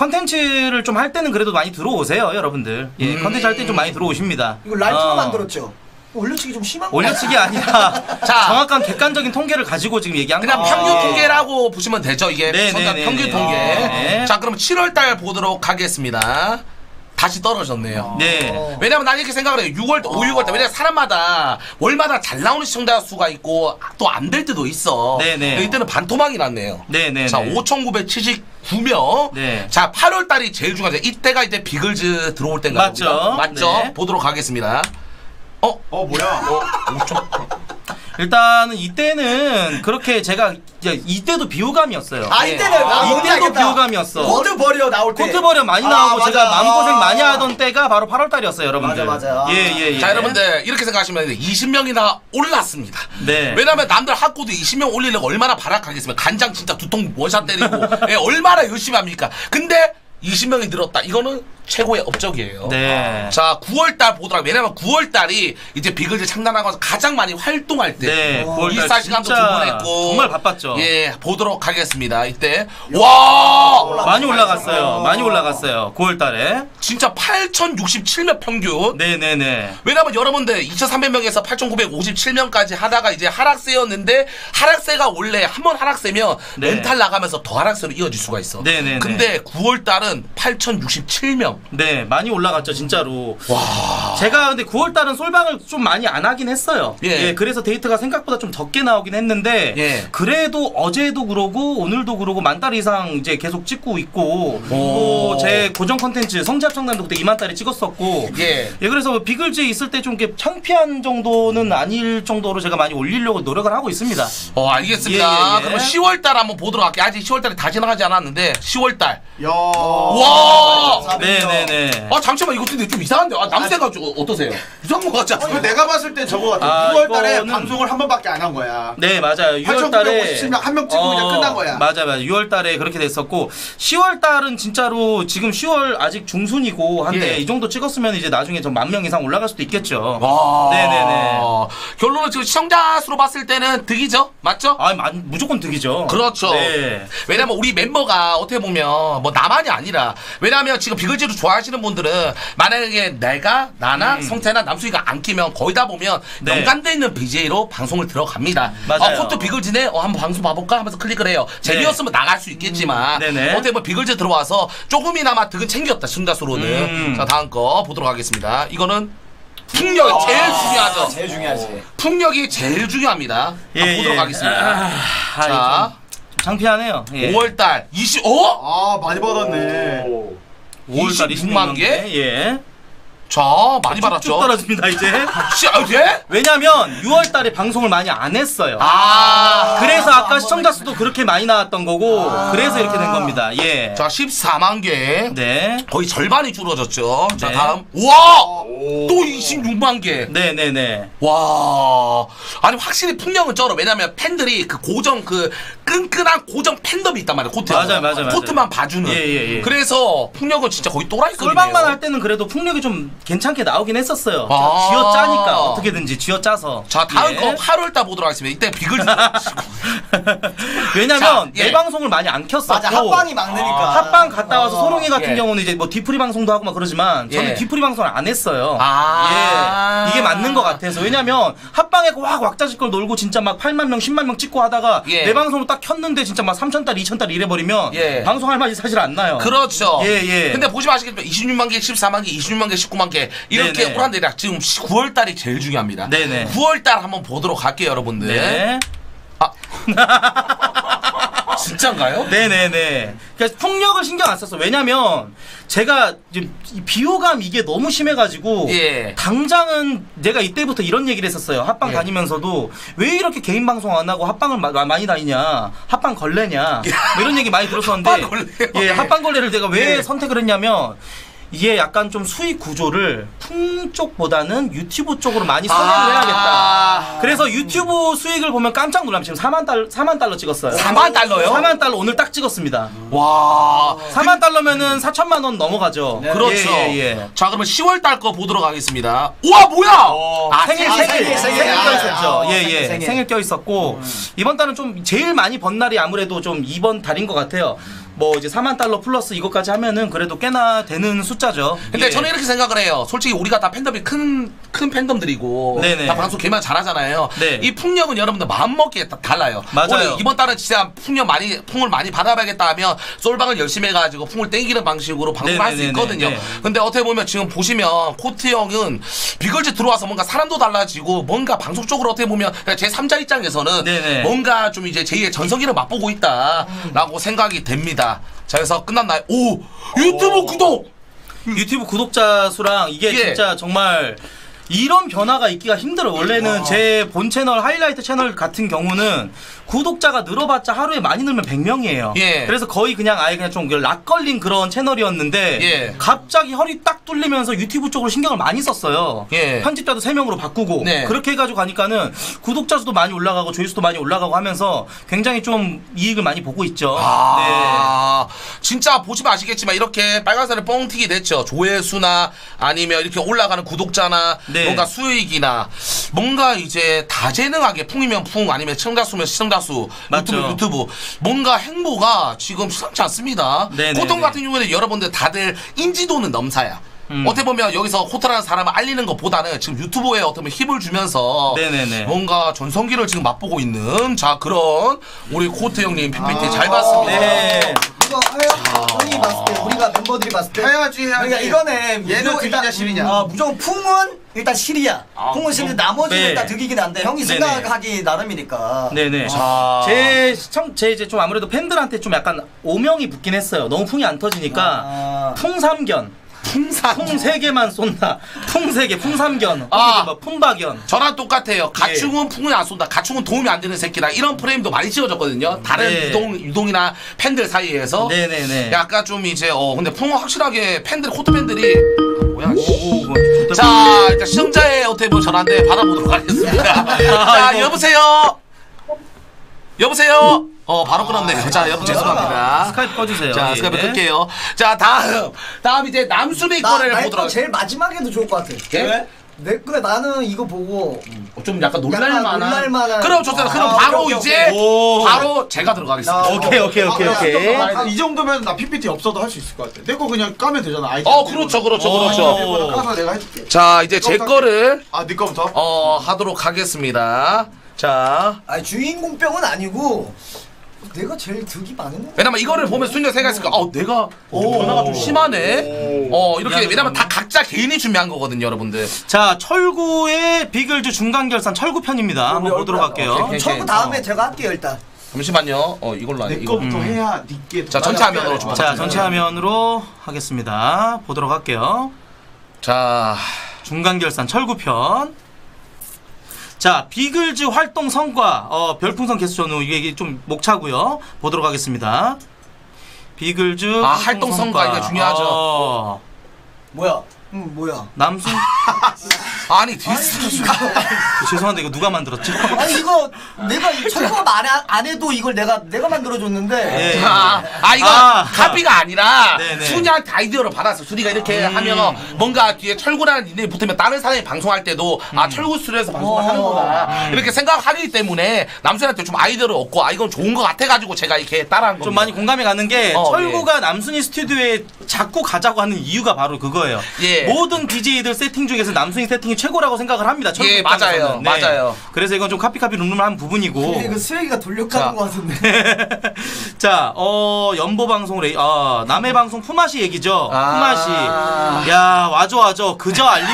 [SPEAKER 2] 컨텐츠를 좀 할 때는 그래도 많이 들어오세요, 여러분들. 예, 컨텐츠 할 때 좀 많이 들어오십니다.
[SPEAKER 6] 이거 라이트로
[SPEAKER 2] 어.
[SPEAKER 6] 만들었죠. 올려치기 좀 심한 거
[SPEAKER 2] 올려치기 아니라
[SPEAKER 1] 자.
[SPEAKER 2] 정확한 객관적인 통계를 가지고 지금 얘기한
[SPEAKER 1] 그냥
[SPEAKER 2] 거예요.
[SPEAKER 1] 평균 통계라고 보시면 되죠. 이게
[SPEAKER 2] 네,
[SPEAKER 1] 선단
[SPEAKER 2] 네, 네,
[SPEAKER 1] 평균
[SPEAKER 2] 네.
[SPEAKER 1] 통계.
[SPEAKER 2] 네.
[SPEAKER 1] 자 그럼 칠월달 보도록 하겠습니다. 다시 떨어졌네요.
[SPEAKER 2] 네.
[SPEAKER 1] 왜냐면 난 이렇게 생각을 해요. 유월, 오, 유월달. 왜냐면 사람마다 월마다 잘 나오는 시청자 수가 있고 또 안 될 때도 있어.
[SPEAKER 2] 네네.
[SPEAKER 1] 이때는 반토막이 났네요.
[SPEAKER 2] 네네.
[SPEAKER 1] 자, 오천구백칠십구 명.
[SPEAKER 2] 네.
[SPEAKER 1] 자, 팔월달이 제일 중요하죠. 이때가 이때 비글즈 들어올 때인가요?
[SPEAKER 2] 맞죠.
[SPEAKER 1] 우리가? 맞죠?
[SPEAKER 2] 네.
[SPEAKER 1] 보도록 하겠습니다. 어?
[SPEAKER 4] 어 뭐야?
[SPEAKER 1] 어? 오천.
[SPEAKER 2] 일단은 이때는 그렇게 제가 이제 이때도 비호감이었어요.
[SPEAKER 3] 아 이때는 나 뭔지
[SPEAKER 2] 이때도
[SPEAKER 3] 알겠다.
[SPEAKER 2] 비호감이었어.
[SPEAKER 3] 코트 버려 나올 때.
[SPEAKER 2] 코트 버려 많이
[SPEAKER 3] 아,
[SPEAKER 2] 나오고
[SPEAKER 3] 맞아.
[SPEAKER 2] 제가 마음고생 많이
[SPEAKER 3] 아.
[SPEAKER 2] 하던 때가 바로 팔월 달이었어요, 여러분들.
[SPEAKER 3] 맞아, 맞아. 아.
[SPEAKER 2] 예예 예.
[SPEAKER 1] 자 여러분들 이렇게 생각하시면 이십 명이나 올랐습니다.
[SPEAKER 2] 네.
[SPEAKER 1] 왜냐면 남들 학고도 이십 명 올리려고 얼마나 발악하겠으면 간장 진짜 두통 원샷 때리고 예, 얼마나 열심히 합니까? 근데 이십 명이 늘었다. 이거는 최고의 업적이에요.
[SPEAKER 2] 네.
[SPEAKER 1] 자 구월달 보더라고. 왜냐면 구월달이 이제 비글즈 창단하고 가장 많이 활동할 때.
[SPEAKER 2] 네, 구월달
[SPEAKER 1] 이십사 시간도 두
[SPEAKER 2] 진짜
[SPEAKER 1] 번 했고
[SPEAKER 2] 정말 바빴죠.
[SPEAKER 1] 예, 보도록 하겠습니다. 이때 와
[SPEAKER 2] 많이 올라갔어요. 많이 올라갔어요. 구월 달에.
[SPEAKER 1] 진짜 팔천육십칠 명 평균.
[SPEAKER 2] 네네네.
[SPEAKER 1] 왜냐면 여러분들 이천삼백 명에서 팔천구백오십칠 명까지 하다가 이제 하락세였는데 하락세가 원래 한 번 하락세면
[SPEAKER 2] 네.
[SPEAKER 1] 멘탈 나가면서 더 하락세로 이어질 수가 있어.
[SPEAKER 2] 네네네.
[SPEAKER 1] 근데 구월 달은 팔천육십칠 명.
[SPEAKER 2] 네, 많이 올라갔죠, 진짜로. 와. 제가 근데 구월 달은 솔방을 좀 많이 안 하긴 했어요.
[SPEAKER 1] 예.
[SPEAKER 2] 예. 그래서 데이트가 생각보다 좀 적게 나오긴 했는데,
[SPEAKER 1] 예.
[SPEAKER 2] 그래도 어제도 그러고, 오늘도 그러고, 만 달 이상 이제 계속 찍고 있고, 또 제 고정 컨텐츠, 성지합창단도 그때 이만 달에 찍었었고,
[SPEAKER 1] 예.
[SPEAKER 2] 예, 그래서 비글즈에 있을 때 좀 이렇게 창피한 정도는 아닐 정도로 제가 많이 올리려고 노력을 하고 있습니다.
[SPEAKER 1] 어 알겠습니다.
[SPEAKER 2] 예, 예, 예.
[SPEAKER 1] 그러면 시월 달 한번 보도록 할게요. 아직 시월 달이 다 지나가지 않았는데 시월 달.
[SPEAKER 4] 야.
[SPEAKER 1] 와.
[SPEAKER 2] 네네네.
[SPEAKER 1] 아 잠시만 이거 근데 좀 이상한데. 아 남새가 좀 어떠세요? 이상한 거 같지
[SPEAKER 4] 이거
[SPEAKER 1] 않아요?
[SPEAKER 4] 내가 봤을 땐 저거 같아.
[SPEAKER 2] 아,
[SPEAKER 4] 유월 달에
[SPEAKER 2] 이거는-
[SPEAKER 4] 방송을 한 번밖에 안 한 거야.
[SPEAKER 2] 네 맞아요. 유월 달에
[SPEAKER 4] 팔천구백오십칠 명 한 명 찍고 그냥 끝난 거야.
[SPEAKER 2] 맞아 맞아. 유월 달에 그렇게 됐었고 시월 달은 진짜로 지금 시월 아직 중순이고 한데
[SPEAKER 1] 예.
[SPEAKER 2] 이 정도 찍었으면 이제 나중에 좀 만 명 이상 올라갈 수도 있겠죠.
[SPEAKER 1] 와.
[SPEAKER 2] 네네네.
[SPEAKER 1] 결론은 지금 시청자 수로 봤을 때는 득이죠, 맞죠?
[SPEAKER 2] 아 만- 무조건 득이죠.
[SPEAKER 1] 그렇죠.
[SPEAKER 2] 네.
[SPEAKER 1] 왜냐면 우리 멤버가 어떻게 보면 뭐 나만이 아니라 왜냐면 지금 비글즈를 좋아하시는 분들은 만약에 내가 나나 성태나 남수이가 안 끼면 거의 다 보면
[SPEAKER 2] 음. 네.
[SPEAKER 1] 연관돼 있는 비제이로 방송을 들어갑니다.
[SPEAKER 2] 맞아요.
[SPEAKER 1] 어, 코트 비글즈네. 어, 한번 방송 봐볼까 하면서 클릭을 해요. 재미없으면 나갈 수 있겠지만
[SPEAKER 2] 음. 네네.
[SPEAKER 1] 어떻게 보면 비글즈 들어와서 조금이나마 득은 챙겼다 시청자 수로는.
[SPEAKER 2] 음.
[SPEAKER 1] 자 다음 거 보도록 하겠습니다. 이거는 풍력이 제일 중요하죠.
[SPEAKER 3] 제일 중요하지.
[SPEAKER 1] 풍력이 제일 중요합니다.
[SPEAKER 2] 예,
[SPEAKER 1] 한번 보도록
[SPEAKER 2] 예.
[SPEAKER 1] 하겠습니다.
[SPEAKER 2] 아,
[SPEAKER 1] 자.
[SPEAKER 2] 아, 좀 창피하네요. 예.
[SPEAKER 1] 오월달 이십 어?
[SPEAKER 4] 아 많이 받았네.
[SPEAKER 2] 오월 달
[SPEAKER 1] 이십육만
[SPEAKER 2] 이십육만
[SPEAKER 1] 개?
[SPEAKER 2] 개. 예.
[SPEAKER 1] 자 많이
[SPEAKER 2] 쭉
[SPEAKER 1] 받았죠.
[SPEAKER 2] 떨어집니다 이제.
[SPEAKER 1] 씨, 아, 예?
[SPEAKER 2] 왜냐면 유월 달에 방송을 많이 안 했어요.
[SPEAKER 1] 아,
[SPEAKER 2] 그래서 아까 시청자 수도 그렇게 많이 나왔던 거고 그래서 이렇게 된 겁니다. 예.
[SPEAKER 1] 자 십사만 개.
[SPEAKER 2] 네.
[SPEAKER 1] 거의 절반이 줄어졌죠. 자
[SPEAKER 2] 네.
[SPEAKER 1] 다음 와! 또 이십육만 개.
[SPEAKER 2] 네, 네, 네.
[SPEAKER 1] 와, 아니 확실히 풍력은 쩔어. 왜냐면 팬들이 그 고정 그 끈끈한 고정 팬덤이 있단 말이야. 코트.
[SPEAKER 2] 맞아요, 맞아요, 맞아요.
[SPEAKER 1] 코트만 봐주는.
[SPEAKER 2] 예, 예, 예.
[SPEAKER 1] 그래서 풍력은 진짜 거의 또라이급이네요.
[SPEAKER 2] 솔방만 할 때는 그래도 풍력이 좀 괜찮게 나오긴 했었어요.
[SPEAKER 1] 아.
[SPEAKER 2] 쥐어 짜니까 어떻게든 쥐어 짜서.
[SPEAKER 1] 자 다음
[SPEAKER 2] 예.
[SPEAKER 1] 거 팔월달 보도록 하겠습니다. 이때 비글.
[SPEAKER 2] 왜냐면
[SPEAKER 1] 자, 예.
[SPEAKER 2] 내 방송을 많이 안 켰었고.
[SPEAKER 3] 맞아 합방이 막느니까.
[SPEAKER 2] 합방 갔다 와서
[SPEAKER 3] 어.
[SPEAKER 2] 소롱이 같은
[SPEAKER 1] 예.
[SPEAKER 2] 경우는 이제 뭐 뒤풀이 방송도 하고 막 그러지만 저는
[SPEAKER 1] 예.
[SPEAKER 2] 뒤풀이 방송을 안 했어요.
[SPEAKER 1] 아.
[SPEAKER 2] 예. 이게 맞는 것 같아서. 왜냐면 합방에 확 왁자지껄 놀고 진짜 막 팔만 명, 십만 명 찍고 하다가
[SPEAKER 1] 예.
[SPEAKER 2] 내 방송을 딱 켰는데 진짜 막 삼천 달, 이천 달 이래버리면
[SPEAKER 1] 예.
[SPEAKER 2] 방송할 맛이 사실 안 나요.
[SPEAKER 1] 그렇죠.
[SPEAKER 2] 예, 예.
[SPEAKER 1] 근데 보시면 아시겠지만 이십육만 개, 십사만 개, 이십육만 개, 십구만 개 이렇게
[SPEAKER 2] 네네.
[SPEAKER 1] 오란대략 지금 구월달이 제일 중요합니다.
[SPEAKER 2] 네네.
[SPEAKER 1] 구월달 한번 보도록 할게요, 여러분들.
[SPEAKER 2] 네.
[SPEAKER 1] 아. 진짠가요?
[SPEAKER 2] 네네네. 그러니까 풍력을 신경 안 썼어. 왜냐면 제가 지금 이 비호감 이게 너무 심해가지고
[SPEAKER 1] 예.
[SPEAKER 2] 당장은 내가 이때부터 이런 얘기를 했었어요. 합방
[SPEAKER 1] 예.
[SPEAKER 2] 다니면서도 왜 이렇게 개인 방송 안 하고 합방을 마, 많이 다니냐, 합방 걸레냐 뭐 이런 얘기 많이 들었었는데
[SPEAKER 1] 합방 걸레요?
[SPEAKER 2] 예,
[SPEAKER 1] 예.
[SPEAKER 2] 합방 걸레를 내가 왜
[SPEAKER 1] 예.
[SPEAKER 2] 선택을 했냐면. 이게 약간 좀 수익 구조를 풍 쪽보다는 유튜브 쪽으로 많이 선택을
[SPEAKER 1] 아.
[SPEAKER 2] 해야겠다. 그래서 유튜브 수익을 보면 깜짝 놀라면 지금 사만 달러, 사만 달러 찍었어요.
[SPEAKER 1] 사만 달러요?
[SPEAKER 2] 사만 달러 오늘 딱 찍었습니다.
[SPEAKER 1] 와.
[SPEAKER 2] 사만 달러면은 사천만 원 넘어가죠.
[SPEAKER 1] 그렇죠.
[SPEAKER 2] 예, 예, 예.
[SPEAKER 1] 자, 그러면 시월달 거 보도록 하겠습니다. 우와, 뭐야? 아,
[SPEAKER 2] 생일
[SPEAKER 1] 생일,
[SPEAKER 2] 생일
[SPEAKER 1] 생일.
[SPEAKER 2] 생일
[SPEAKER 3] 아,
[SPEAKER 2] 껴 있었죠.
[SPEAKER 3] 아, 어,
[SPEAKER 2] 예,
[SPEAKER 3] 생일,
[SPEAKER 2] 예.
[SPEAKER 3] 생일.
[SPEAKER 2] 생일 껴 있었고 이번 달은 좀 제일 많이 번 날이 아무래도 좀 이번 달인 것 같아요. 뭐 이제 사만 달러 플러스 이것까지 하면은 그래도 꽤나 되는 숫자죠.
[SPEAKER 1] 근데
[SPEAKER 2] 예.
[SPEAKER 1] 저는 이렇게 생각을 해요. 솔직히 우리가 다 팬덤이 큰, 큰 팬덤들이고.
[SPEAKER 2] 네네.
[SPEAKER 1] 다 방송 개만 잘하잖아요.
[SPEAKER 2] 네.
[SPEAKER 1] 이 풍력은 여러분들 마음먹기에 다 달라요.
[SPEAKER 2] 맞아요.
[SPEAKER 1] 오늘 이번 달은 진짜 풍력 많이, 풍을 많이 받아봐야겠다 하면 솔방을 열심히 해가지고 풍을 땡기는 방식으로 방송을 할 수
[SPEAKER 2] 네네네네.
[SPEAKER 1] 있거든요.
[SPEAKER 2] 네.
[SPEAKER 1] 근데 어떻게 보면 지금 보시면 코트 형은 비글즈 들어와서 뭔가 사람도 달라지고 뭔가 방송 쪽으로 어떻게 보면 제 삼자 입장에서는
[SPEAKER 2] 네네.
[SPEAKER 1] 뭔가 좀 이제 제이의 전성기를 맛보고 있다라고 생각이 됩니다. 자, 그래서 끝났나요? 오! 유튜브 구독!
[SPEAKER 2] 유튜브 구독자 수랑 이게
[SPEAKER 1] 예.
[SPEAKER 2] 진짜 정말 이런 변화가 있기가 힘들어요. 원래는 제 본 채널 하이라이트 채널 같은 경우는 구독자가 늘어봤자 하루에 많이 늘면 백 명이에요.
[SPEAKER 1] 예.
[SPEAKER 2] 그래서 거의 그냥 아예 그냥 좀 락 걸린 그런 채널이었는데
[SPEAKER 1] 예.
[SPEAKER 2] 갑자기 혈이 딱 뚫리면서 유튜브 쪽으로 신경을 많이 썼어요.
[SPEAKER 1] 예.
[SPEAKER 2] 편집자도 세 명으로 바꾸고
[SPEAKER 1] 네.
[SPEAKER 2] 그렇게 해가지고 가니까는 구독자 수도 많이 올라가고 조회수도 많이 올라가고 하면서 굉장히 좀 이익을 많이 보고 있죠.
[SPEAKER 1] 아, 진짜 보시면 아시겠지만 이렇게 빨간색을 뻥튀기 됐죠. 조회수나 아니면 이렇게 올라가는 구독자나
[SPEAKER 2] 네.
[SPEAKER 1] 뭔가 수익이나 뭔가 이제 다재능하게 풍이면 풍 아니면 시청자 수면 시청자 수
[SPEAKER 2] 맞죠.
[SPEAKER 1] 유튜브 유튜브 뭔가 행보가 지금 심상치 않습니다.
[SPEAKER 2] 네네네.
[SPEAKER 1] 코튼 같은 경우에는 여러분들 다들 인지도는 넘사야.
[SPEAKER 2] 음.
[SPEAKER 1] 어떻게 보면 여기서 코트라는 사람을 알리는 것보다는 지금 유튜브에 어떻게 보면 힘을 주면서
[SPEAKER 2] 네네네.
[SPEAKER 1] 뭔가 전성기를 지금 맛보고 있는 자 그런 우리 코트 형님 피피티 잘 봤습니다.
[SPEAKER 2] 네.
[SPEAKER 6] 이거 해야 우리 봤을 때 우리가 멤버들이 봤을 때
[SPEAKER 4] 해야지 해야지.
[SPEAKER 6] 그러니까 이거는
[SPEAKER 4] 얘는
[SPEAKER 6] 무조건
[SPEAKER 4] 득이냐
[SPEAKER 6] 일단,
[SPEAKER 4] 실이냐.
[SPEAKER 6] 어, 무조건 풍은 일단 실이야. 풍은 실인데 나머지는
[SPEAKER 2] 네.
[SPEAKER 6] 일단 득이긴 한데 형이
[SPEAKER 2] 네네.
[SPEAKER 6] 생각하기 나름이니까.
[SPEAKER 2] 네네.
[SPEAKER 1] 자.
[SPEAKER 2] 제 시청, 제 이제 좀 아무래도 팬들한테 좀 약간 오명이 붙긴 했어요. 너무 풍이 안 터지니까
[SPEAKER 6] 아.
[SPEAKER 2] 풍삼견.
[SPEAKER 1] 풍산
[SPEAKER 2] 풍 세 개만 쏜다. 풍 세 개, 풍삼견.
[SPEAKER 1] 아.
[SPEAKER 2] 아. 뭐 풍박견.
[SPEAKER 1] 저랑 똑같아요. 가충은 풍을 안 쏜다. 가충은 도움이 안 되는 새끼다. 이런 프레임도 많이 씌워졌거든요. 다른
[SPEAKER 2] 네.
[SPEAKER 1] 유동, 유동이나 팬들 사이에서.
[SPEAKER 2] 네네네.
[SPEAKER 1] 약간 좀 이제, 어, 근데 풍은 확실하게 팬들, 코트 팬들이. 아, 뭐야, 씨.
[SPEAKER 2] 오, 뭐,
[SPEAKER 1] 자, 일단 시청자의 어떻게 뭐 전화인데 받아보도록 하겠습니다. 자,
[SPEAKER 2] 아이고.
[SPEAKER 1] 여보세요? 여보세요? 어, 바로 끊었네요. 자, 여러분 죄송합니다.
[SPEAKER 2] 스카이프 꺼주세요.
[SPEAKER 1] 자,
[SPEAKER 2] 예.
[SPEAKER 1] 스카이프 끌게요. 자, 다음. 다음 이제 남순이 거래를
[SPEAKER 6] 나내
[SPEAKER 1] 보도록
[SPEAKER 6] 거 제일 마지막에도 좋을 것 같아.
[SPEAKER 1] 예?
[SPEAKER 6] 내 근데 나는 이거 보고
[SPEAKER 1] 좀 약간 놀랄만한.
[SPEAKER 6] 약간 놀랄만한.
[SPEAKER 1] 그럼 좋습니다. 그럼
[SPEAKER 6] 아,
[SPEAKER 1] 바로
[SPEAKER 6] 오케이,
[SPEAKER 1] 이제
[SPEAKER 2] 오케이.
[SPEAKER 1] 바로 제가 들어가겠습니다.
[SPEAKER 6] 나-
[SPEAKER 2] 오케이, 오케이, 오케이, 오케이.
[SPEAKER 4] 아, 이 정도면 나 피피티 없어도 할 수 있을 것 같아. 내 거 그냥 까면 되잖아. 아이디
[SPEAKER 1] 어, 그렇죠, 그렇죠,
[SPEAKER 2] 오.
[SPEAKER 1] 그렇죠.
[SPEAKER 4] 일본어 까서 내가 해줄게.
[SPEAKER 1] 자, 이제 제 거를
[SPEAKER 4] 아, 네 거부터.
[SPEAKER 1] 어 하도록 하겠습니다. 자,
[SPEAKER 6] 아니 주인공병은 아니고 내가 제일 득이 많은 거.
[SPEAKER 1] 왜냐면 이거를 보면 순위가 생각했으니까 어 내가 좀 변화가 좀 심하네. 어 이렇게
[SPEAKER 2] 미안해,
[SPEAKER 1] 왜냐면 다
[SPEAKER 2] 너무.
[SPEAKER 1] 각자 개인이 준비한 거거든요, 여러분들.
[SPEAKER 2] 자, 철구의 비글즈 중간결산 철구편입니다. 한번 보도록 할게요.
[SPEAKER 1] 오케이, 오케이.
[SPEAKER 6] 철구 다음에 제가 할게요 일단.
[SPEAKER 1] 잠시만요. 어 이걸로 아니
[SPEAKER 4] 내
[SPEAKER 1] 이거.
[SPEAKER 4] 거부터 해야 니께.
[SPEAKER 1] 자, 전체 화면으로 좀
[SPEAKER 2] 자, 전체 화면으로 하겠습니다. 보도록 할게요.
[SPEAKER 1] 자,
[SPEAKER 2] 중간결산 철구편. 자, 비글즈 활동 성과, 어, 별풍선 개수 전후, 이게 좀 목차고요. 보도록 하겠습니다. 비글즈
[SPEAKER 1] 아, 활동 성과, 이거 중요하죠.
[SPEAKER 2] 어,
[SPEAKER 6] 뭐야? 응 뭐야?
[SPEAKER 2] 남순
[SPEAKER 1] 아니 디스.
[SPEAKER 2] 죄송한데 이거 누가 만들었죠?
[SPEAKER 6] 아니 이거 내가 이 철구가 안, 해- 안 해도 이걸 내가 내가 만들어줬는데.
[SPEAKER 2] 예.
[SPEAKER 1] 아, 아 이거
[SPEAKER 2] 아,
[SPEAKER 1] 카피가 아니라
[SPEAKER 2] 네네.
[SPEAKER 1] 순이한테 아이디어를 받았어. 순이가 이렇게
[SPEAKER 2] 음.
[SPEAKER 1] 하면 뭔가 뒤에 철구라는 이름이 붙으면 다른 사람이 방송할 때도
[SPEAKER 2] 음.
[SPEAKER 1] 아 철구 스튜디오에서 방송을
[SPEAKER 6] 어.
[SPEAKER 1] 하는구나 이렇게 생각하기 때문에 남순한테 좀 아이디어를 얻고 아 이건 좋은 것 같아가지고 제가 이렇게 따라한 겁니다.
[SPEAKER 2] 좀 많이 공감이 가는 게
[SPEAKER 1] 어,
[SPEAKER 2] 철구가 남순이 스튜디오에 자꾸 가자고 하는 이유가 바로 그거예요.
[SPEAKER 1] 예.
[SPEAKER 2] 모든 비제이들 세팅 중에서 남순이 세팅이 최고라고 생각을 합니다. 철구
[SPEAKER 1] 예,
[SPEAKER 2] 입장에서는.
[SPEAKER 1] 맞아요. 맞아요.
[SPEAKER 2] 그래서 이건 좀 카피카피 룸룸을 한 부분이고.
[SPEAKER 6] 근데 이거 수혁이가 돌려가는
[SPEAKER 1] 자.
[SPEAKER 6] 거 같은데.
[SPEAKER 2] 자, 어, 연보 방송 레이, 아, 남해 방송 푸마시 얘기죠.
[SPEAKER 1] 아.
[SPEAKER 2] 푸마시. 야, 와줘, 와줘. 그저 알림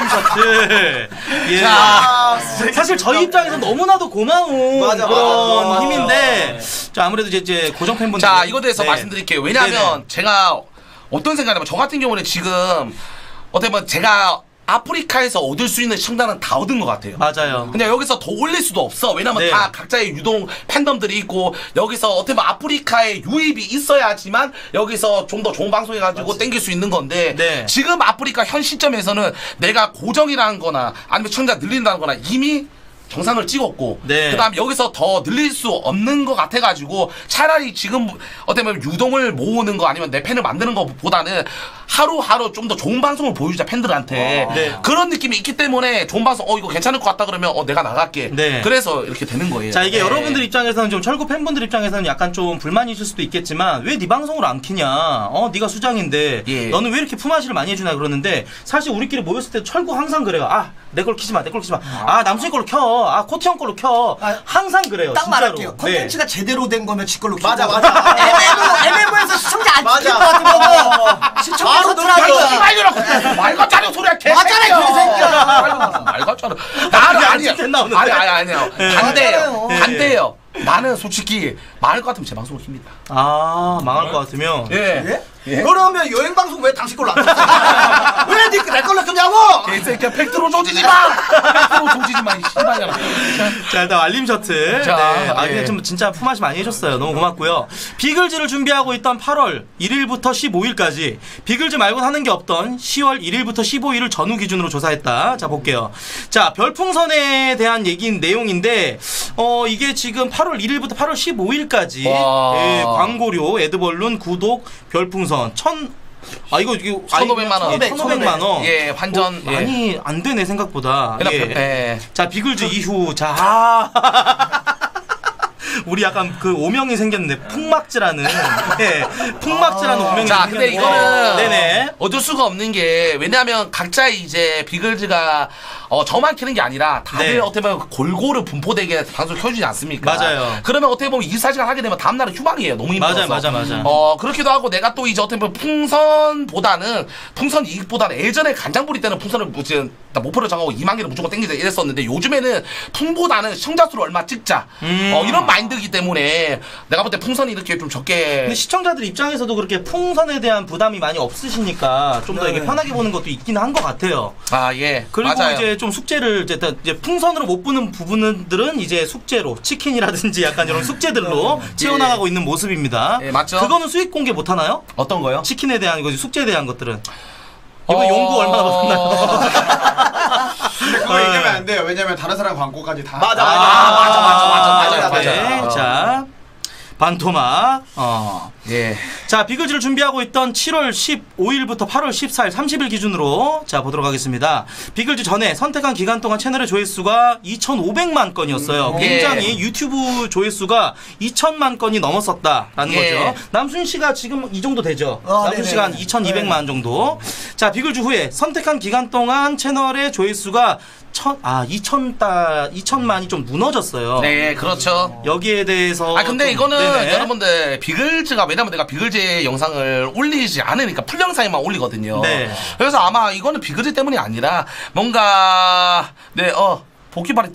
[SPEAKER 2] 셔틀. 예.
[SPEAKER 1] 자,
[SPEAKER 2] 사실 저희 입장에서 너무나도 고마운
[SPEAKER 6] 맞아,
[SPEAKER 2] 그런
[SPEAKER 6] 맞아, 맞아.
[SPEAKER 2] 힘인데, 자, 아무래도 이제, 이제 고정 팬분들.
[SPEAKER 1] 자 이거에 대해서
[SPEAKER 2] 네.
[SPEAKER 1] 말씀드릴게요. 왜냐하면
[SPEAKER 2] 네네.
[SPEAKER 1] 제가 어떤 생각이냐면 저 같은 경우는 지금 어떻게 보면 제가 아프리카에서 얻을 수 있는 시청자는 다 얻은 것 같아요.
[SPEAKER 2] 맞아요.
[SPEAKER 1] 근데 여기서 더 올릴 수도 없어. 왜냐면
[SPEAKER 2] 네.
[SPEAKER 1] 다 각자의 유동 팬덤들이 있고 여기서 어떻게 보면 아프리카에 유입이 있어야지만 여기서 좀 더 좋은 방송 해가지고 땡길 수 있는 건데
[SPEAKER 2] 네.
[SPEAKER 1] 지금 아프리카 현 시점에서는 내가 고정이라는 거나 아니면 시청자 늘린다는 거나 이미 정상을 찍었고
[SPEAKER 2] 네.
[SPEAKER 1] 그다음 여기서 더 늘릴 수 없는 것 같아가지고 차라리 지금 어떻게 보면 유동을 모으는 거 아니면 내 팬을 만드는 것보다는 하루하루 좀 더 좋은 방송을 보여주자 팬들한테
[SPEAKER 2] 아, 네.
[SPEAKER 1] 그런 느낌이 있기 때문에 좋은 방송 어 이거 괜찮을 것 같다 그러면 어 내가 나갈게
[SPEAKER 2] 네.
[SPEAKER 1] 그래서 이렇게 되는 거예요.
[SPEAKER 2] 자, 이게
[SPEAKER 1] 네.
[SPEAKER 2] 여러분들 입장에서는 좀 철구 팬분들 입장에서는 약간 좀 불만이 있을 수도 있겠지만 왜 네 방송을 안 키냐? 어, 네가 수장인데
[SPEAKER 1] 예.
[SPEAKER 2] 너는 왜 이렇게 품앗이를 많이 해주나 그러는데 사실 우리끼리 모였을 때 철구 항상 그래요. 아, 내 걸 키지 마, 내 걸 키지 마. 아, 남순이 걸로 켜. 아, 코티 형 걸로 켜.
[SPEAKER 6] 아,
[SPEAKER 2] 항상 그래요.
[SPEAKER 6] 딱
[SPEAKER 2] 진짜로.
[SPEAKER 6] 말할게요.
[SPEAKER 2] 네.
[SPEAKER 6] 컨텐츠가 제대로 된 거면 지 걸로 키고.
[SPEAKER 4] 맞아, 맞아.
[SPEAKER 6] 엠엠오에서 시청자 안 찍힐
[SPEAKER 4] 맞아.
[SPEAKER 6] 것 같으면 시청자 서tur하니까.
[SPEAKER 1] 말려라 말 같잖아 소리야
[SPEAKER 6] 맞잖아, 개새끼야.
[SPEAKER 1] 말 같잖아 나는
[SPEAKER 2] 안
[SPEAKER 1] 아니야
[SPEAKER 2] 찍혔나 보네.
[SPEAKER 1] 아니 아니 아니요 반대예요
[SPEAKER 6] 맞아요.
[SPEAKER 1] 반대예요 나는 솔직히 망할 것 같으면 제 방송을 킵니다.
[SPEAKER 2] 아 망할 것 같으면.
[SPEAKER 1] 예.
[SPEAKER 3] 예? 그러면 여행 방송 왜 당신 걸로 안 켰어요? 왜내 걸로 켰냐고?
[SPEAKER 1] 개새끼야 팩트로 조지지 마. 팩트로 조지지 마. 이 씨발년아.
[SPEAKER 2] 자 일단 알림 셔틀.
[SPEAKER 1] 자,
[SPEAKER 2] 네. 아
[SPEAKER 1] 예.
[SPEAKER 2] 근데 좀 진짜 품앗이 많이 해줬어요. 너무 고맙고요. 비글즈를 준비하고 있던 팔월 일일부터 십오일까지 비글즈 말고 하는 게 없던 시월 일일부터 십오일을 전후 기준으로 조사했다. 자 볼게요. 자 별풍선에 대한 얘기인 내용인데 어 이게 지금 팔월 일일부터 팔월 십오일까지 예, 광고료, 애드벌룬, 구독, 별풍선 천. 아 이거 이거
[SPEAKER 1] 천오백만 원.
[SPEAKER 2] 천오백만 원.
[SPEAKER 1] 예, 환전.
[SPEAKER 2] 어,
[SPEAKER 1] 예.
[SPEAKER 2] 많이 안 되네 생각보다.
[SPEAKER 1] 그냥
[SPEAKER 2] 예.
[SPEAKER 1] 예. 예.
[SPEAKER 2] 자 비글즈 이후 자 아. 우리 약간 그 오명이 생겼네. 풍막지라는. 네. 풍막지라는 오명이
[SPEAKER 1] 자,
[SPEAKER 2] 생겼네.
[SPEAKER 1] 근데 이거는
[SPEAKER 2] 네네.
[SPEAKER 1] 얻을 수가 없는 게 왜냐하면 각자 이제 비글즈가 어, 저만 키는 게 아니라 다들
[SPEAKER 2] 네.
[SPEAKER 1] 어떻게 보면 골고루 분포되게 방송 켜주지 않습니까?
[SPEAKER 2] 맞아요.
[SPEAKER 1] 그러면 어떻게 보면 이십사 시간 하게 되면 다음날은 휴방이에요. 너무 힘들어서.
[SPEAKER 2] 맞아, 맞아, 맞아.
[SPEAKER 1] 어 그렇기도 하고 내가 또 이제 어떻게 보면 풍선보다는 풍선 이익보다는 예전에 간장부리 때는 풍선을 무슨 목표를 정하고 이만 개를 무조건 땡기자 이랬었는데 요즘에는 풍보다는 시청자 수를 얼마 찍자
[SPEAKER 2] 음.
[SPEAKER 1] 어, 이런 마인드이기 때문에 내가 볼 때 풍선이 이렇게 좀 적게
[SPEAKER 2] 근데 시청자들 입장에서도 그렇게 풍선에 대한 부담이 많이 없으시니까 좀 더
[SPEAKER 3] 네.
[SPEAKER 2] 이게 편하게 보는 것도 있긴 한 것 같아요.
[SPEAKER 1] 아 예.
[SPEAKER 2] 그리고
[SPEAKER 1] 맞아요.
[SPEAKER 2] 이제 좀 숙제를 이제, 이제 풍선으로 못 보는 부분들은 이제 숙제로 치킨이라든지 약간 이런 숙제들로 채워나가고 있는 모습입니다.
[SPEAKER 1] 예, 맞죠.
[SPEAKER 2] 그거는 수익 공개 못 하나요?
[SPEAKER 1] 어떤 거요?
[SPEAKER 2] 치킨에 대한 이거 숙제에 대한 것들은 이거
[SPEAKER 1] 어...
[SPEAKER 2] 용구 얼마나 받았나요?
[SPEAKER 4] 근데 그거 얘기하면 안 돼요. 왜냐면 다른 사람 광고까지 다.
[SPEAKER 3] 맞아,
[SPEAKER 1] 아,
[SPEAKER 3] 맞아.
[SPEAKER 1] 맞아, 맞아, 맞아, 맞아,
[SPEAKER 3] 맞아,
[SPEAKER 1] 맞아.
[SPEAKER 2] 네, 자 반토막. 어.
[SPEAKER 1] 예.
[SPEAKER 2] 자 비글즈를 준비하고 있던 칠월 십오일부터 팔월 십사일 삼십일 기준으로 자 보도록 하겠습니다. 비글즈 전에 선택한 기간 동안 채널의 조회수가 이천오백만 건이었어요.
[SPEAKER 1] 음,
[SPEAKER 2] 굉장히
[SPEAKER 1] 예.
[SPEAKER 2] 유튜브 조회수가 이천만 건이 넘었었다라는
[SPEAKER 1] 예.
[SPEAKER 2] 거죠. 남순 씨가 지금 이 정도 되죠.
[SPEAKER 3] 아,
[SPEAKER 2] 남순 씨가 한
[SPEAKER 3] 네네.
[SPEAKER 2] 이천이백만 정도. 자 비글즈 후에 선택한 기간 동안 채널의 조회수가 천, 아 이천 달 이천만이 좀 무너졌어요.
[SPEAKER 1] 네, 그렇죠.
[SPEAKER 2] 여기에 대해서
[SPEAKER 1] 아 근데
[SPEAKER 2] 좀-
[SPEAKER 1] 이거는
[SPEAKER 2] 네네.
[SPEAKER 1] 여러분들 비글즈가 왜냐면 내가 비글즈 영상을 올리지 않으니까 풀 영상에만 올리거든요.
[SPEAKER 2] 네.
[SPEAKER 1] 그래서 아마 이거는 비글즈 때문이 아니라 뭔가 네어 복귀발이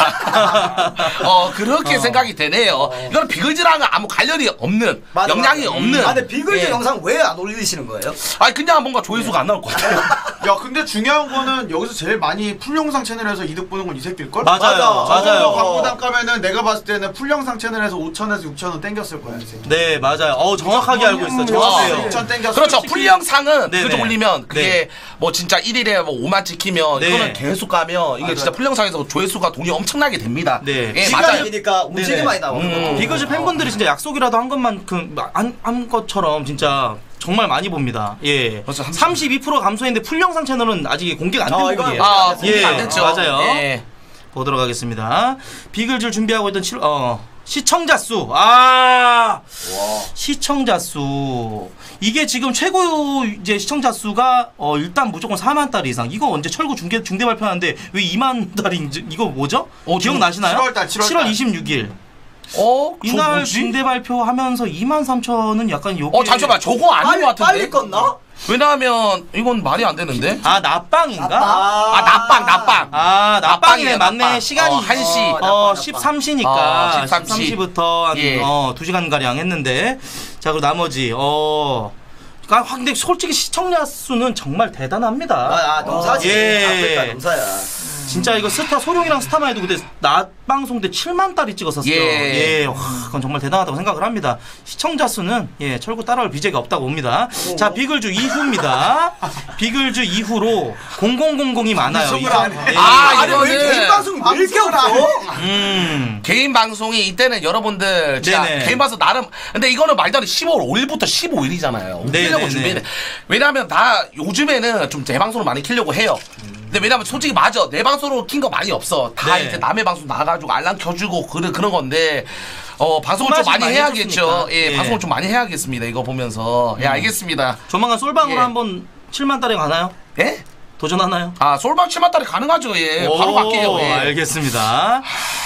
[SPEAKER 1] 떨어졌다. 어 그렇게
[SPEAKER 2] 어.
[SPEAKER 1] 생각이 되네요. 이거는 비글즈랑은 아무 관련이 없는
[SPEAKER 3] 맞아,
[SPEAKER 1] 영향이
[SPEAKER 3] 맞아.
[SPEAKER 1] 없는.
[SPEAKER 3] 아 근데 비글즈
[SPEAKER 1] 예.
[SPEAKER 3] 영상 왜 안 올리시는 거예요?
[SPEAKER 1] 아니 그냥 뭔가 조회수가 안 나올 것 같아요.
[SPEAKER 4] 야 근데 중요한 거는 여기서 제일 많이 풀영상 채널에서 이득 보는 건 이 새끼일걸?
[SPEAKER 2] 맞아요.
[SPEAKER 3] 맞아.
[SPEAKER 2] 맞아요.
[SPEAKER 4] 광고 단가면은 내가 봤을 때는 풀영상 채널에서 오천에서 육천 원 땡겼을 거야 이 새끼.
[SPEAKER 2] 네 맞아요. 어 정확하게 알고 있어.
[SPEAKER 1] 어.
[SPEAKER 2] 정확해요.
[SPEAKER 4] 육천 땡겼어.
[SPEAKER 1] 그렇죠.
[SPEAKER 4] 솔직히.
[SPEAKER 1] 풀 영상은
[SPEAKER 2] 네네.
[SPEAKER 1] 그거 올리면 그게
[SPEAKER 2] 네.
[SPEAKER 1] 뭐 진짜 일 일에 뭐 오만 찍히면
[SPEAKER 2] 네.
[SPEAKER 1] 이거는 계속 가면 이게
[SPEAKER 4] 맞아요.
[SPEAKER 1] 진짜 풀 영상에서 조회수가 돈이 엄청나게 됩니다.
[SPEAKER 2] 네.
[SPEAKER 1] 예, 맞아요.
[SPEAKER 3] 시간이니까 움직임이
[SPEAKER 2] 네네.
[SPEAKER 3] 많이 나오는
[SPEAKER 1] 음.
[SPEAKER 3] 거.
[SPEAKER 2] 비글즈 팬분들이 진짜 약속이라도 한 것만큼 안, 한 것처럼 진짜 정말 많이 봅니다. 예.
[SPEAKER 1] 그렇죠.
[SPEAKER 2] 삼십이 퍼센트 감소했는데 풀 영상 채널은 아직 공개가 안 된
[SPEAKER 3] 어, 이건
[SPEAKER 2] 부분이에요.
[SPEAKER 1] 아,
[SPEAKER 2] 예,
[SPEAKER 1] 공개가 안 됐죠.
[SPEAKER 2] 맞아요.
[SPEAKER 1] 예.
[SPEAKER 2] 보도록 하겠습니다. 비글즈를 준비하고 있던 칠, 어, 시청자 수. 아! 시청자 수. 이게 지금 최고 이제 시청자 수가 어, 일단 무조건 사만 달 이상. 이거 언제 철구 중계 중대 발표하는데 왜 이만 달인지 이거 뭐죠?
[SPEAKER 1] 어,
[SPEAKER 2] 기억나시나요?
[SPEAKER 4] 칠월달, 칠월달.
[SPEAKER 2] 칠월 이십육일.
[SPEAKER 1] 어? 저
[SPEAKER 2] 이날
[SPEAKER 1] 뭐지?
[SPEAKER 2] 중대 발표하면서 이만 삼천은 약간 요게
[SPEAKER 1] 어 잠시만 저거 아닌 것
[SPEAKER 3] 빨리
[SPEAKER 1] 같은데.
[SPEAKER 3] 빨리 껐나?
[SPEAKER 1] 왜냐하면 이건 말이 안 되는데.
[SPEAKER 2] 아 낮방인가?
[SPEAKER 3] 아,
[SPEAKER 1] 아 낮방 낮방.
[SPEAKER 2] 아 낮방이네.
[SPEAKER 1] 낮방이에요,
[SPEAKER 2] 맞네.
[SPEAKER 1] 낮방.
[SPEAKER 2] 시간이
[SPEAKER 1] 어, 한 시.
[SPEAKER 3] 어,
[SPEAKER 2] 어,
[SPEAKER 3] 낮방,
[SPEAKER 2] 십삼 시니까
[SPEAKER 1] 어, 십삼 시.
[SPEAKER 2] 십삼 시부터 한
[SPEAKER 1] 예.
[SPEAKER 2] 어, 두 시간 가량 했는데 자 그리고 나머지 어 아, 근데 솔직히 시청자 수는 정말 대단합니다.
[SPEAKER 3] 아, 아 넘사지.
[SPEAKER 2] 예.
[SPEAKER 3] 아프리카 넘사야.
[SPEAKER 2] 진짜 이거 스타 소룡이랑 스타만 해도 그때 낮 방송 때 칠만 달이 찍었었어요.
[SPEAKER 1] 예.
[SPEAKER 2] 예. 와, 그건 정말 대단하다고 생각을 합니다. 시청자 수는 예, 철구 따라올 비제가 없다고 봅니다. 자, 비글즈 이후입니다. 비글즈 이후로 공공공공이 많아요.
[SPEAKER 4] 방송을
[SPEAKER 2] 이거.
[SPEAKER 4] 안 해.
[SPEAKER 2] 예.
[SPEAKER 1] 아,
[SPEAKER 3] 아니 왜
[SPEAKER 1] 이거는
[SPEAKER 3] 개인 방송이 왜 이렇게 없어?
[SPEAKER 2] 음.
[SPEAKER 1] 개인 방송이 이때는 여러분들 진짜
[SPEAKER 2] 네네.
[SPEAKER 1] 개인 방송 나름 근데 이거는 말도 안 돼 십오월 오일부터 십오일이잖아요.
[SPEAKER 2] 네네네.
[SPEAKER 1] 키려고 준비해. 왜냐하면 다 요즘에는 좀 제 방송을 많이 키려고 해요. 근데 왜냐면 솔직히 맞아 내 방송으로 킨 거 많이 없어. 다
[SPEAKER 2] 네.
[SPEAKER 1] 이제 남의 방송 나가가지고 알람 켜주고 그런 그런 건데 어 방송을 좀
[SPEAKER 2] 품앗이
[SPEAKER 1] 많이
[SPEAKER 2] 많이
[SPEAKER 1] 해야겠죠.
[SPEAKER 2] 해줬으니까.
[SPEAKER 1] 예,
[SPEAKER 2] 예.
[SPEAKER 1] 방송을 좀 많이 해야겠습니다. 이거 보면서 예 알겠습니다.
[SPEAKER 2] 조만간 솔방으로
[SPEAKER 1] 예.
[SPEAKER 2] 한번 칠만 달에 가나요?
[SPEAKER 1] 예?
[SPEAKER 2] 도전하나요?
[SPEAKER 1] 아 솔방 칠만 달에 가능하죠. 예 바로
[SPEAKER 2] 오,
[SPEAKER 1] 갈게요. 예.
[SPEAKER 2] 알겠습니다.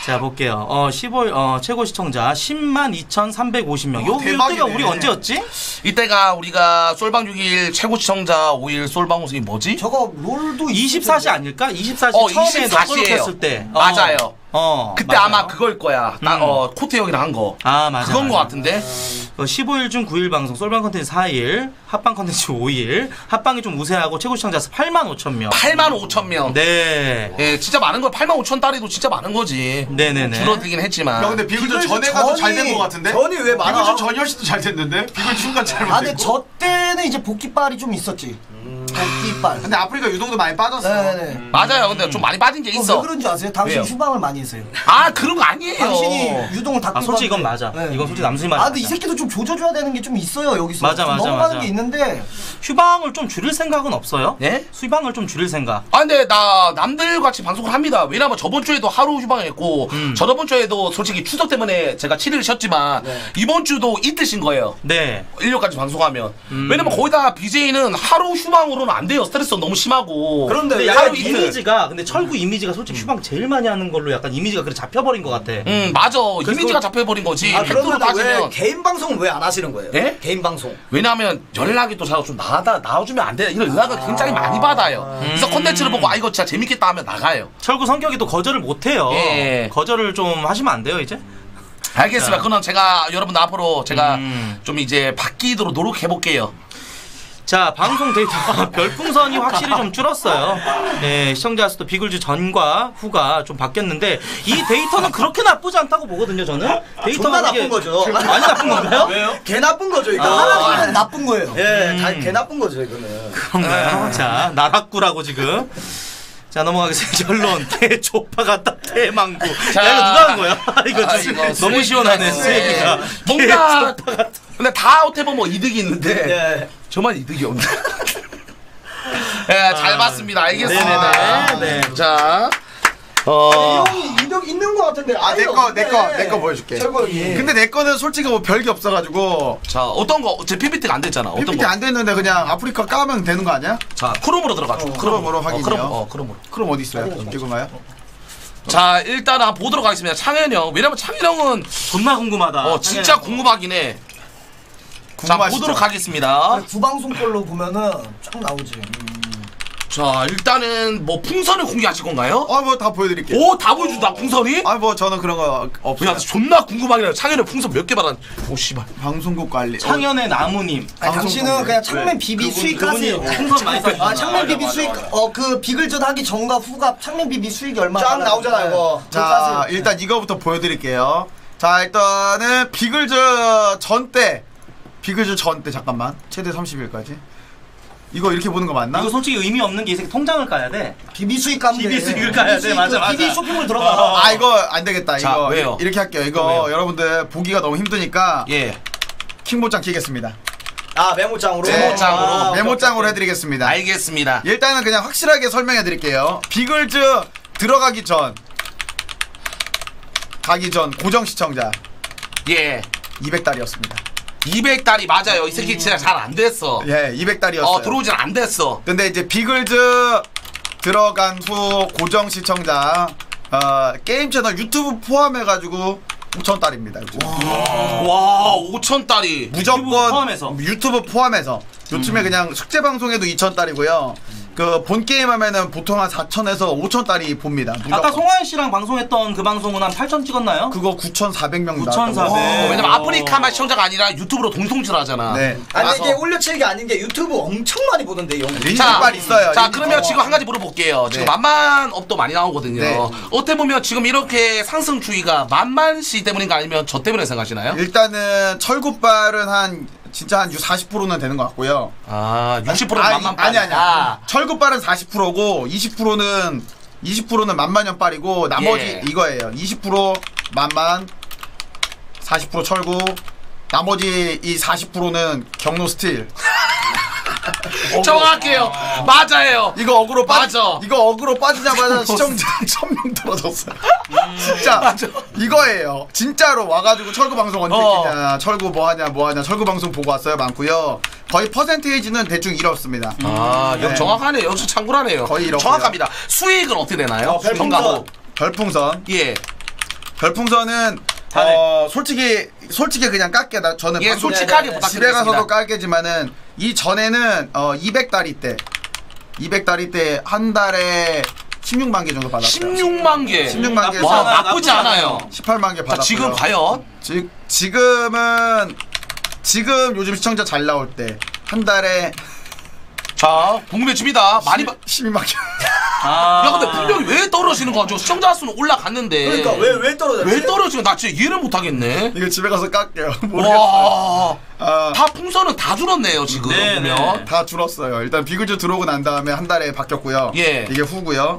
[SPEAKER 2] 자 볼게요. 어 십오일 어 최고 시청자 십만 이천삼백오십 명. 요
[SPEAKER 4] 오, 대박이네.
[SPEAKER 2] 이때가 우리 언제였지?
[SPEAKER 1] 이때가 우리가 솔방 육 일 최고 시청자 오 일 솔방송이 뭐지?
[SPEAKER 6] 저거 롤도
[SPEAKER 2] 이십사 시 아닐까? 이십사 시
[SPEAKER 1] 어,
[SPEAKER 2] 처음에
[SPEAKER 1] 이십사 시예요.
[SPEAKER 2] 넉걸했을 때. 어.
[SPEAKER 1] 맞아요.
[SPEAKER 2] 어.
[SPEAKER 1] 그때
[SPEAKER 2] 맞아요.
[SPEAKER 1] 아마 그걸 거야. 나,
[SPEAKER 2] 음.
[SPEAKER 1] 어, 코트 형이랑 한 거.
[SPEAKER 2] 아 맞아.
[SPEAKER 1] 그건
[SPEAKER 2] 맞아.
[SPEAKER 1] 거 같은데.
[SPEAKER 2] 어, 십오일 중 구일 방송, 솔방 컨텐츠 사일, 합방 컨텐츠 오일, 합방이 좀 우세하고 최고 시청자 수 팔만 오천 명.
[SPEAKER 1] 팔만 오천 명.
[SPEAKER 2] 네.
[SPEAKER 1] 예, 진짜 많은 거. 팔만 오천 달이도 진짜 많은 거지.
[SPEAKER 2] 네네네.
[SPEAKER 1] 줄어들긴 했지만.
[SPEAKER 4] 야 근데 비글즈
[SPEAKER 3] 비글즈
[SPEAKER 4] 전에 가도 잘 된
[SPEAKER 3] 전이-
[SPEAKER 4] 거 같은데?
[SPEAKER 3] 전이 왜 많아?
[SPEAKER 4] 비글즈 전이 훨씬 더 잘 됐는데? 비글즈 순간 잘못됐고.
[SPEAKER 6] 아 근데 저 때는 이제 복귀빨이 좀 있었지. 복귀빨.
[SPEAKER 4] 근데 아프리카 유동도 많이 빠졌어.
[SPEAKER 6] 네네.
[SPEAKER 1] 맞아요. 근데 좀 많이 빠진 게
[SPEAKER 6] 어,
[SPEAKER 1] 있어.
[SPEAKER 6] 왜 그런 줄 아세요? 당신
[SPEAKER 1] 왜요?
[SPEAKER 6] 휴방을 많이 했어요.
[SPEAKER 1] 아, 그런 거 아니에요.
[SPEAKER 6] 당신이 유동을 다
[SPEAKER 2] 아
[SPEAKER 6] 끌고
[SPEAKER 2] 솔직히 이건
[SPEAKER 6] 갔는데.
[SPEAKER 2] 맞아.
[SPEAKER 6] 네.
[SPEAKER 2] 이건 솔직히 남순이 말.
[SPEAKER 6] 아 근데 이 새끼도 좀 조져줘야 되는 게 좀 있어요 여기서.
[SPEAKER 2] 맞아,
[SPEAKER 6] 좀
[SPEAKER 2] 맞아,
[SPEAKER 6] 넘어가는
[SPEAKER 2] 맞아.
[SPEAKER 6] 게 있는데.
[SPEAKER 2] 휴방을 좀 줄일 생각은 없어요?
[SPEAKER 1] 예?
[SPEAKER 2] 휴방을 좀 줄일 생각.
[SPEAKER 1] 아 근데 나 남들 같이 방송을 합니다. 왜냐면 저번 주에도 하루 휴방했고
[SPEAKER 2] 음.
[SPEAKER 1] 저저번 주에도 솔직히 추석 때문에 제가 칠 일 쉬었지만 이번 주도 이틀 쉰 거예요.
[SPEAKER 2] 네.
[SPEAKER 1] 일요일까지 방송하면.
[SPEAKER 2] 음.
[SPEAKER 1] 왜냐면 거의 다 비제이는 하루 휴방으로는 안 돼요. 스트레스가 너무 심하고.
[SPEAKER 3] 그런데
[SPEAKER 2] 근데
[SPEAKER 3] 야,
[SPEAKER 2] 약간
[SPEAKER 1] 이틀.
[SPEAKER 2] 이미지가 근데 철구 이미지가 솔직히 휴방 제일 많이 하는 걸로 약간 이미지가 그래 잡혀버린 것 같아.
[SPEAKER 1] 음 맞아. 이미지가 잡혀버린 거지.
[SPEAKER 3] 아,
[SPEAKER 1] 팩트로
[SPEAKER 3] 그런데 왜
[SPEAKER 1] 따지면.
[SPEAKER 3] 개인 방송은 왜 안 하시는 거예요?
[SPEAKER 1] 예?
[SPEAKER 3] 개인 방송.
[SPEAKER 1] 왜냐하면 연락이 또 자꾸 좀 나다 나와주면 안 돼. 이런 연락을 굉장히 많이 받아요. 그래서 콘텐츠를 보고 아 이거 진짜 재밌겠다 하면 나가요.
[SPEAKER 2] 철구 성격이 또 거절을 못해요.
[SPEAKER 1] 예.
[SPEAKER 2] 거절을 좀 하시면 안 돼요 이제.
[SPEAKER 1] 알겠습니다.
[SPEAKER 2] 자.
[SPEAKER 1] 그럼 제가 여러분 앞으로 제가
[SPEAKER 2] 음.
[SPEAKER 1] 좀 이제 바뀌도록 노력해 볼게요.
[SPEAKER 2] 자 방송 데이터 별풍선이 확실히 좀 줄었어요. 네, 시청자 수도 비글즈 전과 후가 좀 바뀌었는데 이 데이터는 그렇게 나쁘지 않다고 보거든요. 저는 데이터가
[SPEAKER 3] 존나
[SPEAKER 2] 이게
[SPEAKER 3] 나쁜 거죠.
[SPEAKER 2] 많이 나쁜 건가요? 왜요?
[SPEAKER 3] 개 나쁜 거죠 이거.
[SPEAKER 6] 하나는 나쁜 거예요.
[SPEAKER 3] 예, 다 개 나쁜 거죠 이거는.
[SPEAKER 2] 그런가요? 자 나락구라고 지금. 자 넘어가겠습니다. 결론 개조파 같다 대망구.
[SPEAKER 1] 자.
[SPEAKER 2] 야 이거 누가 한 거야? 이거
[SPEAKER 1] 아,
[SPEAKER 2] 좀
[SPEAKER 1] 이거
[SPEAKER 2] 너무
[SPEAKER 1] 쓰레기가
[SPEAKER 2] 시원하네
[SPEAKER 1] 있네.
[SPEAKER 2] 쓰레기가.
[SPEAKER 1] 뭔가 근데 다 어떻게 보면 이득이 있는데
[SPEAKER 3] 예.
[SPEAKER 1] 저만 이득이 없네. 예, 잘 봤습니다. 알겠습니다.
[SPEAKER 2] 아. 네네네. 네.
[SPEAKER 1] 자, 어,
[SPEAKER 3] 형이 이득 있는 거 같은데.
[SPEAKER 4] 아, 내 거, 내 거, 내 거 보여줄게.
[SPEAKER 3] 철거이.
[SPEAKER 4] 근데 내 거는 솔직히 뭐 별게 없어가지고.
[SPEAKER 1] 자 어떤 거? 제 피피티가 안 됐잖아. 어떤
[SPEAKER 4] 피피티
[SPEAKER 1] 거?
[SPEAKER 4] 안 됐는데 그냥 아프리카 까면 되는 거 아니야?
[SPEAKER 1] 자, 크롬으로 들어가죠.
[SPEAKER 4] 크롬으로
[SPEAKER 1] 어,
[SPEAKER 4] 확인이요.
[SPEAKER 1] 크롬, 어, 크롬으로.
[SPEAKER 4] 그럼 어디 있어요? 이건가요?
[SPEAKER 1] 자, 일단 한번 보도록 하겠습니다. 창현 형. 왜냐면 창현 형은
[SPEAKER 2] 존나 궁금하다.
[SPEAKER 1] 어 진짜 궁금하긴 해. 자,
[SPEAKER 4] 궁금하시죠?
[SPEAKER 1] 보도록 하겠습니다.
[SPEAKER 6] 구방송 걸로 보면은 쫙 나오지.
[SPEAKER 1] 자, 일단은 뭐 풍선을 공개하실 건가요?
[SPEAKER 4] 어, 뭐 다 보여드릴게요.
[SPEAKER 1] 오, 다 보여준다, 풍선이?
[SPEAKER 4] 아, 뭐 저는 그런 거 없어요.
[SPEAKER 1] 야, 존나 궁금하긴 해. 창현이 풍선 몇 개 받았? 오, 씨발.
[SPEAKER 4] 방송국 관리.
[SPEAKER 2] 창현의 나무님.
[SPEAKER 6] 아니,
[SPEAKER 4] 방송
[SPEAKER 6] 당신은
[SPEAKER 4] 공개.
[SPEAKER 6] 그냥 창맨 비비 수익 하세요.
[SPEAKER 2] 풍선 많이 사.
[SPEAKER 6] 아 창맨 비비 수익 어 그 비글전 하기 전과 후가 창맨 비비 수익이 얼마
[SPEAKER 3] 쫙 나오잖아요, 이거.
[SPEAKER 4] 자, 일단 이거부터 보여드릴게요. 자, 일단은 비글즈 전 때, 비글즈 전 때 잠깐만 최대 삼십 일까지. 이거 이렇게 보는 거 맞나?
[SPEAKER 2] 이거 솔직히 의미 없는 게 이 새끼 통장을 까야 돼.
[SPEAKER 6] 비비 수익 가면
[SPEAKER 2] 비비
[SPEAKER 6] 돼.
[SPEAKER 2] 수익을 가야 돼.
[SPEAKER 6] 수익,
[SPEAKER 2] 맞아,
[SPEAKER 6] 그
[SPEAKER 2] 맞아.
[SPEAKER 6] 비비 쇼핑몰 들어가.
[SPEAKER 4] 아, 이거 안 되겠다.
[SPEAKER 1] 자,
[SPEAKER 4] 이거
[SPEAKER 1] 왜요?
[SPEAKER 4] 이렇게 할게요. 이거
[SPEAKER 1] 왜요?
[SPEAKER 4] 여러분들 보기가 너무 힘드니까
[SPEAKER 1] 예.
[SPEAKER 4] 킹보장 키겠습니다.
[SPEAKER 3] 아 메모장으로.
[SPEAKER 1] 메모장으로.
[SPEAKER 3] 아, 오케이,
[SPEAKER 4] 메모장으로
[SPEAKER 3] 오케이.
[SPEAKER 4] 해드리겠습니다.
[SPEAKER 1] 알겠습니다.
[SPEAKER 4] 일단은 그냥 확실하게 설명해 드릴게요. 비글즈 들어가기 전 가기 전 고정 시청자
[SPEAKER 1] 예.
[SPEAKER 4] 이백 달이었습니다.
[SPEAKER 1] 이백 달이 맞아요. 이 새끼 진짜 잘 안 됐어.
[SPEAKER 4] 예, 이백 달이었어요.
[SPEAKER 1] 어, 들어오진 안 됐어.
[SPEAKER 4] 근데 이제 비글즈 들어간 후 고정 시청자 어, 게임 채널 유튜브 포함해가지고 오천 달입니다. 요즘.
[SPEAKER 1] 와, 오천 달이.
[SPEAKER 4] 무조건
[SPEAKER 2] 유튜브 포함해서.
[SPEAKER 4] 유튜브 포함해서 요즘에 그냥 숙제 방송에도 이천 달이고요. 그 본 게임 하면은 보통 한 사천에서 오천 달이 봅니다. 무조건.
[SPEAKER 2] 아까 송하연 씨랑 방송했던 그 방송은 한 팔천 찍었나요?
[SPEAKER 4] 그거 구천사백 명
[SPEAKER 2] 구천사백.
[SPEAKER 1] 어, 왜냐면 아프리카만 시청자가 아니라 유튜브로 동통질 하잖아.
[SPEAKER 4] 네.
[SPEAKER 3] 아니
[SPEAKER 1] 와서.
[SPEAKER 3] 이게 올려치는 게 아닌 게 유튜브 엄청 많이 보던데 영.
[SPEAKER 4] 리니지빨 있어요.
[SPEAKER 1] 자,
[SPEAKER 4] 리니지-
[SPEAKER 1] 그러면
[SPEAKER 4] 어.
[SPEAKER 1] 지금 한 가지 물어볼게요. 지금
[SPEAKER 4] 네.
[SPEAKER 1] 만만 업도 많이 나오거든요.
[SPEAKER 4] 네.
[SPEAKER 1] 어떻게 보면 지금 이렇게 상승 추이가 만만 씨 때문인가 아니면 저 때문에 생각하시나요?
[SPEAKER 4] 일단은 철구빨은 한 진짜 한 사십 퍼센트는 되는 것 같고요.
[SPEAKER 1] 아, 육십 퍼센트
[SPEAKER 4] 아니,
[SPEAKER 1] 만만
[SPEAKER 4] 아니,
[SPEAKER 1] 빨.
[SPEAKER 4] 아니,
[SPEAKER 1] 아.
[SPEAKER 4] 아니. 철구빨은 사십 퍼센트고 이십 퍼센트는 이십 퍼센트는 만만년 빨이고 나머지
[SPEAKER 1] 예.
[SPEAKER 4] 이거예요. 이십 퍼센트 만만, 사십 퍼센트 철구, 나머지 이 사십 퍼센트는 경로 스틸.
[SPEAKER 1] 정확해요. 맞아요.
[SPEAKER 4] 이거 어그로 빠
[SPEAKER 1] 맞아.
[SPEAKER 4] 이거 어그로 빠지자마자 시청자 천 명 떨어졌어요. 진짜
[SPEAKER 1] 맞아.
[SPEAKER 4] 이거예요. 진짜로 와가지고 철구 방송 언제
[SPEAKER 1] 어.
[SPEAKER 4] 끼냐, 철구 뭐 하냐, 뭐 하냐, 철구 방송 보고 왔어요. 많고요. 거의 퍼센테이지는 대충 이렇습니다.
[SPEAKER 1] 아,
[SPEAKER 4] 네.
[SPEAKER 1] 정확하네. 역시 참고하네요.
[SPEAKER 4] 거의 이렇고요.
[SPEAKER 1] 정확합니다. 수익은 어떻게 되나요?
[SPEAKER 3] 어, 별풍선.
[SPEAKER 1] 수익하고.
[SPEAKER 4] 별풍선
[SPEAKER 1] 예.
[SPEAKER 4] 별풍선은 어 솔직히 솔직히 그냥 깎게 나 저는
[SPEAKER 1] 예,
[SPEAKER 4] 방송
[SPEAKER 1] 솔직하게
[SPEAKER 4] 집에
[SPEAKER 1] 부탁드리겠습니다.
[SPEAKER 4] 가서도 깎겠지만은 이 전에는 어 이백 달이 때 이백 달이 때 한 달에 십육만 개 정도 받았어요.
[SPEAKER 1] 십육만 개.
[SPEAKER 4] 십육만 개.
[SPEAKER 1] 와,
[SPEAKER 2] 나쁘지
[SPEAKER 1] 나쁘지
[SPEAKER 2] 않아요.
[SPEAKER 1] 않아요.
[SPEAKER 4] 십팔만 개
[SPEAKER 1] 자,
[SPEAKER 4] 받았고요.
[SPEAKER 1] 지금 과연
[SPEAKER 4] 지, 지금은 지금 요즘 시청자 잘 나올 때 한 달에
[SPEAKER 1] 자, 궁금해집니다. 많이 받
[SPEAKER 4] 십이만 개.
[SPEAKER 2] 아.
[SPEAKER 1] 야, 근데 분명히 왜 떨어지는 거죠? 시청자 수는 올라갔는데.
[SPEAKER 3] 그러니까 왜 왜 떨어졌지?
[SPEAKER 1] 왜 떨어지는 나 진짜 이해를 못 하겠네.
[SPEAKER 4] 이거 집에 가서 깎게요. 모르겠어요.
[SPEAKER 1] 와.
[SPEAKER 4] 아,
[SPEAKER 1] 다 풍선은 다 줄었네요, 지금.
[SPEAKER 2] 네,
[SPEAKER 1] 보면.
[SPEAKER 2] 네.
[SPEAKER 4] 다 줄었어요. 일단 비글즈 들어오고 난 다음에 한 달에 바뀌었고요.
[SPEAKER 1] 예.
[SPEAKER 4] 이게 후고요.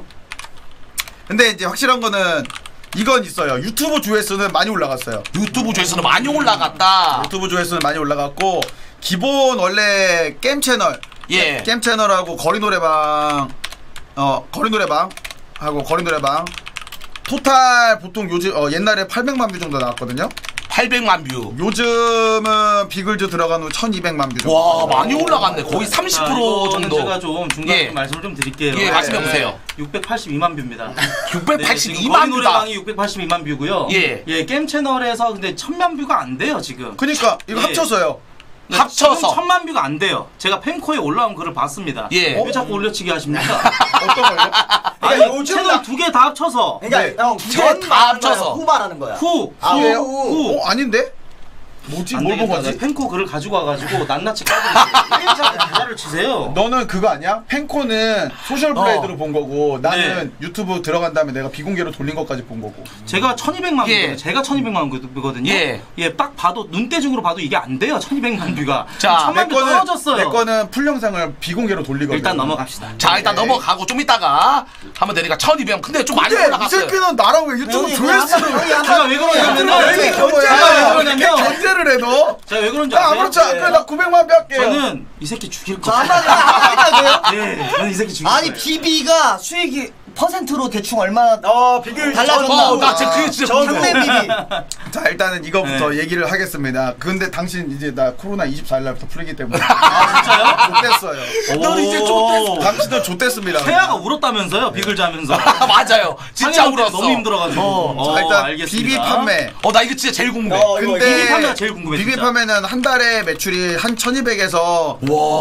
[SPEAKER 4] 근데 이제 확실한 거는 이건 있어요. 유튜브 조회수는 많이 올라갔어요.
[SPEAKER 1] 유튜브 조회수는 많이 올라갔다.
[SPEAKER 4] 유튜브 조회수는 많이 올라갔고 기본 원래 게임 채널,
[SPEAKER 1] 예.
[SPEAKER 4] 게임 채널하고 거리 노래방, 어 거리 노래방 하고 거리 노래방 토탈 보통 요즘 어, 옛날에 팔백만 뷰 정도 나왔거든요.
[SPEAKER 1] 팔백만 뷰.
[SPEAKER 4] 요즘은 비글즈 들어간 후 천이백만 뷰 정도.
[SPEAKER 1] 와, 많이 올라갔네. 거의 삼십 퍼센트
[SPEAKER 2] 이거는
[SPEAKER 1] 정도.
[SPEAKER 2] 제가 좀 중간에
[SPEAKER 1] 예.
[SPEAKER 2] 좀 말씀을 좀 드릴게요.
[SPEAKER 1] 예, 말씀해 보세요.
[SPEAKER 2] 육백팔십이만 뷰입니다.
[SPEAKER 1] 육백팔십이만
[SPEAKER 2] 뷰다.
[SPEAKER 1] 뷰다.
[SPEAKER 2] 노래방이 육백팔십이만 뷰고요.
[SPEAKER 1] 예.
[SPEAKER 2] 예, 게임 채널에서 근데 천만 뷰가 안 돼요, 지금.
[SPEAKER 4] 그러니까 이거
[SPEAKER 2] 예.
[SPEAKER 4] 합쳐서요.
[SPEAKER 2] 네,
[SPEAKER 1] 합쳐서.
[SPEAKER 2] 지금 천만 뷰가 안 돼요. 제가 팬코에 올라온 글을 봤습니다.
[SPEAKER 1] 예.
[SPEAKER 2] 왜 자꾸 올려치기 하십니까?
[SPEAKER 4] 어떤 걸요?
[SPEAKER 2] 아니,
[SPEAKER 3] 그러니까 요즘
[SPEAKER 2] 채널 두 개 다 합쳐서
[SPEAKER 3] 그러니까 형,
[SPEAKER 1] 전 다 합쳐서.
[SPEAKER 3] 후 말하는 거야.
[SPEAKER 2] 후,
[SPEAKER 3] 아,
[SPEAKER 2] 후,
[SPEAKER 3] 그래요?
[SPEAKER 2] 후.
[SPEAKER 4] 어 아닌데? 뭐지?
[SPEAKER 2] 안
[SPEAKER 4] 뭘 본
[SPEAKER 2] 되겠다.
[SPEAKER 4] 거지?
[SPEAKER 2] 나 팬코 글을 가지고 와가지고 낱낱이 까고 게임 자꾸 부자를 치세요.
[SPEAKER 4] 너는 그거 아니야? 팬코는 소셜 블레이드로
[SPEAKER 1] 어.
[SPEAKER 4] 본 거고 나는
[SPEAKER 2] 네.
[SPEAKER 4] 유튜브 들어간 다음에 내가 비공개로 돌린 것까지 본 거고.
[SPEAKER 2] 제가 천이백만
[SPEAKER 1] 예.
[SPEAKER 2] 뷰거든요. 제가 천이백만 뷰거든요.
[SPEAKER 1] 예.
[SPEAKER 2] 예, 딱 봐도 눈대중으로 봐도 이게 안 돼요. 천이백만 뷰가.
[SPEAKER 1] 자,
[SPEAKER 2] 천만
[SPEAKER 4] 내
[SPEAKER 2] 뷰
[SPEAKER 4] 거는
[SPEAKER 2] 떨어졌어요.
[SPEAKER 4] 내 거는 풀 영상을 비공개로 돌리거든.
[SPEAKER 2] 일단 넘어갑시다.
[SPEAKER 1] 자, 일단
[SPEAKER 4] 네.
[SPEAKER 1] 넘어가고 좀 이따가 하면 되니까 천이백. 근데 좀 많이
[SPEAKER 4] 근데 이
[SPEAKER 1] 올라갔어요.
[SPEAKER 4] 새끼는 나랑 왜 유튜브
[SPEAKER 3] 형이
[SPEAKER 4] 조회수를
[SPEAKER 3] 형이
[SPEAKER 2] 제가 왜 그러냐면은
[SPEAKER 4] 왜
[SPEAKER 2] 제가
[SPEAKER 4] 견제를
[SPEAKER 2] 왜 그러냐면
[SPEAKER 4] 견제를 해 너?
[SPEAKER 2] 제가 왜 그런지
[SPEAKER 4] 야
[SPEAKER 2] 아세요?
[SPEAKER 4] 아무렇지 않아. 그래 나 구백만 뷰 할게요.
[SPEAKER 2] 저는 이 새끼 죽일
[SPEAKER 3] 저
[SPEAKER 2] 거예요.
[SPEAKER 3] 한마디 한마디 돼요?
[SPEAKER 2] 네, 저는 이 새끼 죽일
[SPEAKER 6] 아니
[SPEAKER 2] 거예요.
[SPEAKER 6] 비비가 수익이 퍼센트로 대충 얼마나
[SPEAKER 3] 어, 비글
[SPEAKER 6] 달라졌나?
[SPEAKER 1] 어, 나 지금 그게 진짜 궁금해.
[SPEAKER 6] 상대 비비.
[SPEAKER 4] 자 일단은 이거부터
[SPEAKER 2] 네.
[SPEAKER 4] 얘기를 하겠습니다. 근데 당신 이제 나 코로나 이십사 일 날부터 풀리기 때문에
[SPEAKER 2] 아, 진짜요?
[SPEAKER 4] 좆됐어요.
[SPEAKER 1] 넌 이제 좀
[SPEAKER 4] 당신도 좆됐습니다.
[SPEAKER 2] 태아가 울었다면서요? 비글즈 하면서.
[SPEAKER 1] 아, 맞아요. 진짜
[SPEAKER 2] 상해한테
[SPEAKER 1] 울었어.
[SPEAKER 2] 너무 힘들어가지고.
[SPEAKER 1] 어.
[SPEAKER 4] 자, 일단
[SPEAKER 2] 알겠습니다.
[SPEAKER 4] 비비 판매.
[SPEAKER 1] 어, 나 이거 진짜 제일 궁금해.
[SPEAKER 3] 어, 이거
[SPEAKER 4] 근데
[SPEAKER 2] 비비 판매가 제일 궁금해,
[SPEAKER 4] 비비
[SPEAKER 2] 진짜.
[SPEAKER 4] 판매는 한 달에 매출이 한 천이백에서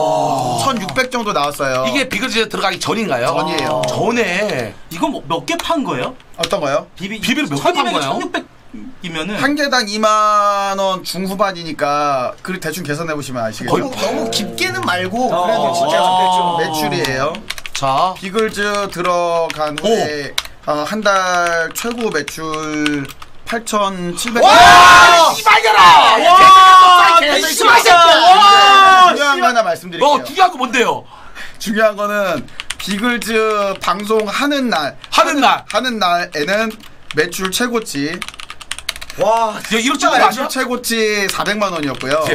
[SPEAKER 1] 와.
[SPEAKER 4] 천육백 정도 나왔어요.
[SPEAKER 1] 이게 비글즈에 들어가기 전인가요?
[SPEAKER 4] 전이에요.
[SPEAKER 1] 전에.
[SPEAKER 2] 이건 뭐 몇 개 판 거예요?
[SPEAKER 4] 어떤 거요?
[SPEAKER 2] 비비
[SPEAKER 1] 비비를 몇개판 거예요?
[SPEAKER 2] 천육백이면은
[SPEAKER 4] 한 개당 이만 원 중후반이니까 그 대충 계산해 보시면 아시겠죠.
[SPEAKER 1] 거의
[SPEAKER 6] 너무, 너무 깊게는 말고
[SPEAKER 3] 어,
[SPEAKER 6] 그래도 진짜
[SPEAKER 2] 어.
[SPEAKER 4] 매출이에요.
[SPEAKER 1] 자.
[SPEAKER 4] 비글즈 들어간 후에 어, 한 달 최고 매출 팔천칠백.
[SPEAKER 1] 와! 씨발려라! 와! 개새끼 씨발새끼야! 와!
[SPEAKER 4] 중요한 거 하나 말씀드릴게요.
[SPEAKER 1] 어, 중요한 거 뭔데요?
[SPEAKER 4] 중요한 거는 비글즈 방송하는 날
[SPEAKER 1] 하는 날.
[SPEAKER 4] 하는 날에는 매출 최고치
[SPEAKER 3] 와,
[SPEAKER 1] 야, 이렇게 찍는 거
[SPEAKER 4] 매출
[SPEAKER 1] 아니야?
[SPEAKER 4] 최고치 사백만 원이었고요.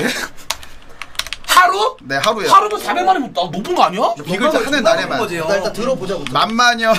[SPEAKER 1] 하루?
[SPEAKER 4] 네 하루요.
[SPEAKER 1] 하루면 사백만 원이면 나 높은 거 아니야?
[SPEAKER 4] 비글즈 하는 날에만
[SPEAKER 3] 거지.
[SPEAKER 6] 나 일단 들어보자고.
[SPEAKER 4] 만만여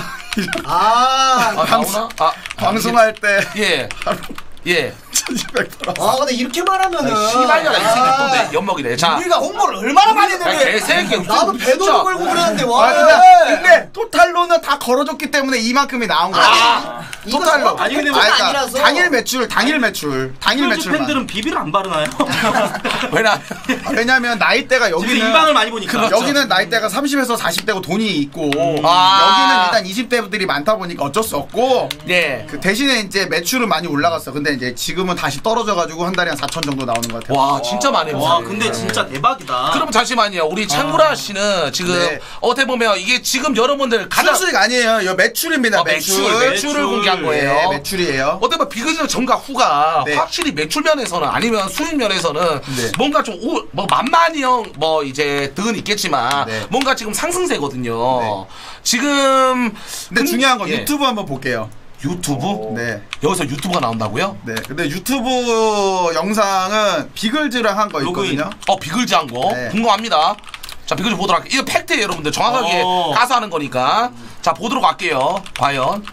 [SPEAKER 3] 아,
[SPEAKER 1] 아, 나오나? 아,
[SPEAKER 4] 방송할 때
[SPEAKER 1] 예.
[SPEAKER 4] 하루
[SPEAKER 1] 예.
[SPEAKER 4] 천이백 돌아.
[SPEAKER 6] 아 근데 이렇게 말하면은
[SPEAKER 1] 씨발려라, 이 새끼 또 내 연먹이네. 자.
[SPEAKER 6] 우리가 홍보를 얼마나 많이
[SPEAKER 1] 야,
[SPEAKER 6] 했는데
[SPEAKER 1] 개새끼.
[SPEAKER 6] 나도 배도
[SPEAKER 1] 진짜.
[SPEAKER 6] 걸고 그러는데 와.
[SPEAKER 4] 아 근데, 근데 토탈로는 다 걸어줬기 때문에 이만큼이 나온 거야.
[SPEAKER 1] 아,
[SPEAKER 6] 이거
[SPEAKER 4] 토탈로.
[SPEAKER 6] 정확한
[SPEAKER 2] 아니, 근데
[SPEAKER 6] 숫자가
[SPEAKER 4] 그러니까
[SPEAKER 6] 아니라서.
[SPEAKER 4] 당일 매출, 당일 매출, 당일
[SPEAKER 2] 비글즈
[SPEAKER 4] 매출만.
[SPEAKER 2] 팬들은 비비를 안 바르나요?
[SPEAKER 1] 왜냐?
[SPEAKER 4] 아, 왜냐면 나이대가
[SPEAKER 2] 지금
[SPEAKER 4] 여기는
[SPEAKER 2] 이방을 많이 보니까.
[SPEAKER 1] 그렇죠.
[SPEAKER 4] 여기는 나이대가 삼십에서 사십 대고 돈이 있고
[SPEAKER 1] 아.
[SPEAKER 4] 여기는 일단 이십 대들이 많다 보니까 어쩔 수 없고
[SPEAKER 1] 예.
[SPEAKER 4] 그 대신에 이제 매출은 많이 올라갔어. 근데 이제 지금은 다시 떨어져가지고 한 달에 한 사천 정도 나오는 것 같아요.
[SPEAKER 1] 와, 진짜 많이
[SPEAKER 2] 와,
[SPEAKER 1] 했네.
[SPEAKER 2] 근데 진짜 대박이다.
[SPEAKER 1] 그럼 잠시만요. 우리 창구라 씨는 지금
[SPEAKER 4] 네.
[SPEAKER 1] 어떻게 보면 이게 지금 여러분들 가장
[SPEAKER 4] 순수익 아니에요. 이거 매출입니다.
[SPEAKER 1] 어,
[SPEAKER 4] 매출.
[SPEAKER 1] 매출, 매출을
[SPEAKER 2] 매출.
[SPEAKER 1] 공개한 거예요.
[SPEAKER 4] 네, 매출이에요.
[SPEAKER 1] 어떻게 보면 비그즈 전과 후가
[SPEAKER 4] 네.
[SPEAKER 1] 확실히 매출 면에서는 아니면 수익 면에서는
[SPEAKER 4] 네.
[SPEAKER 1] 뭔가 좀 뭐 만만히 형뭐 이제 득은 있겠지만
[SPEAKER 4] 네.
[SPEAKER 1] 뭔가 지금 상승세거든요.
[SPEAKER 4] 네.
[SPEAKER 1] 지금
[SPEAKER 4] 근데
[SPEAKER 1] 근-
[SPEAKER 4] 중요한 건
[SPEAKER 1] 예.
[SPEAKER 4] 유튜브 한번 볼게요.
[SPEAKER 1] 유튜브?
[SPEAKER 4] 네.
[SPEAKER 1] 여기서 유튜브가 나온다고요?
[SPEAKER 4] 네. 근데 유튜브 영상은 비글즈랑 한 거
[SPEAKER 2] 로그인.
[SPEAKER 4] 있거든요.
[SPEAKER 1] 어 비글즈 한 거
[SPEAKER 4] 네.
[SPEAKER 1] 궁금합니다. 자 비글즈 보도록 할게요. 이거 팩트예요 여러분들. 정확하게
[SPEAKER 2] 어.
[SPEAKER 1] 가서 하는 거니까. 자 보도록 할게요. 과연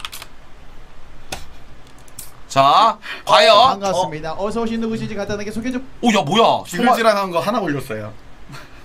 [SPEAKER 1] 자 과연
[SPEAKER 7] 반갑습니다. 어, 서 오신 누구신지 간단하게 소개 좀.
[SPEAKER 1] 오 야 뭐야?
[SPEAKER 4] 비글즈랑 한 거 하나 올렸어요.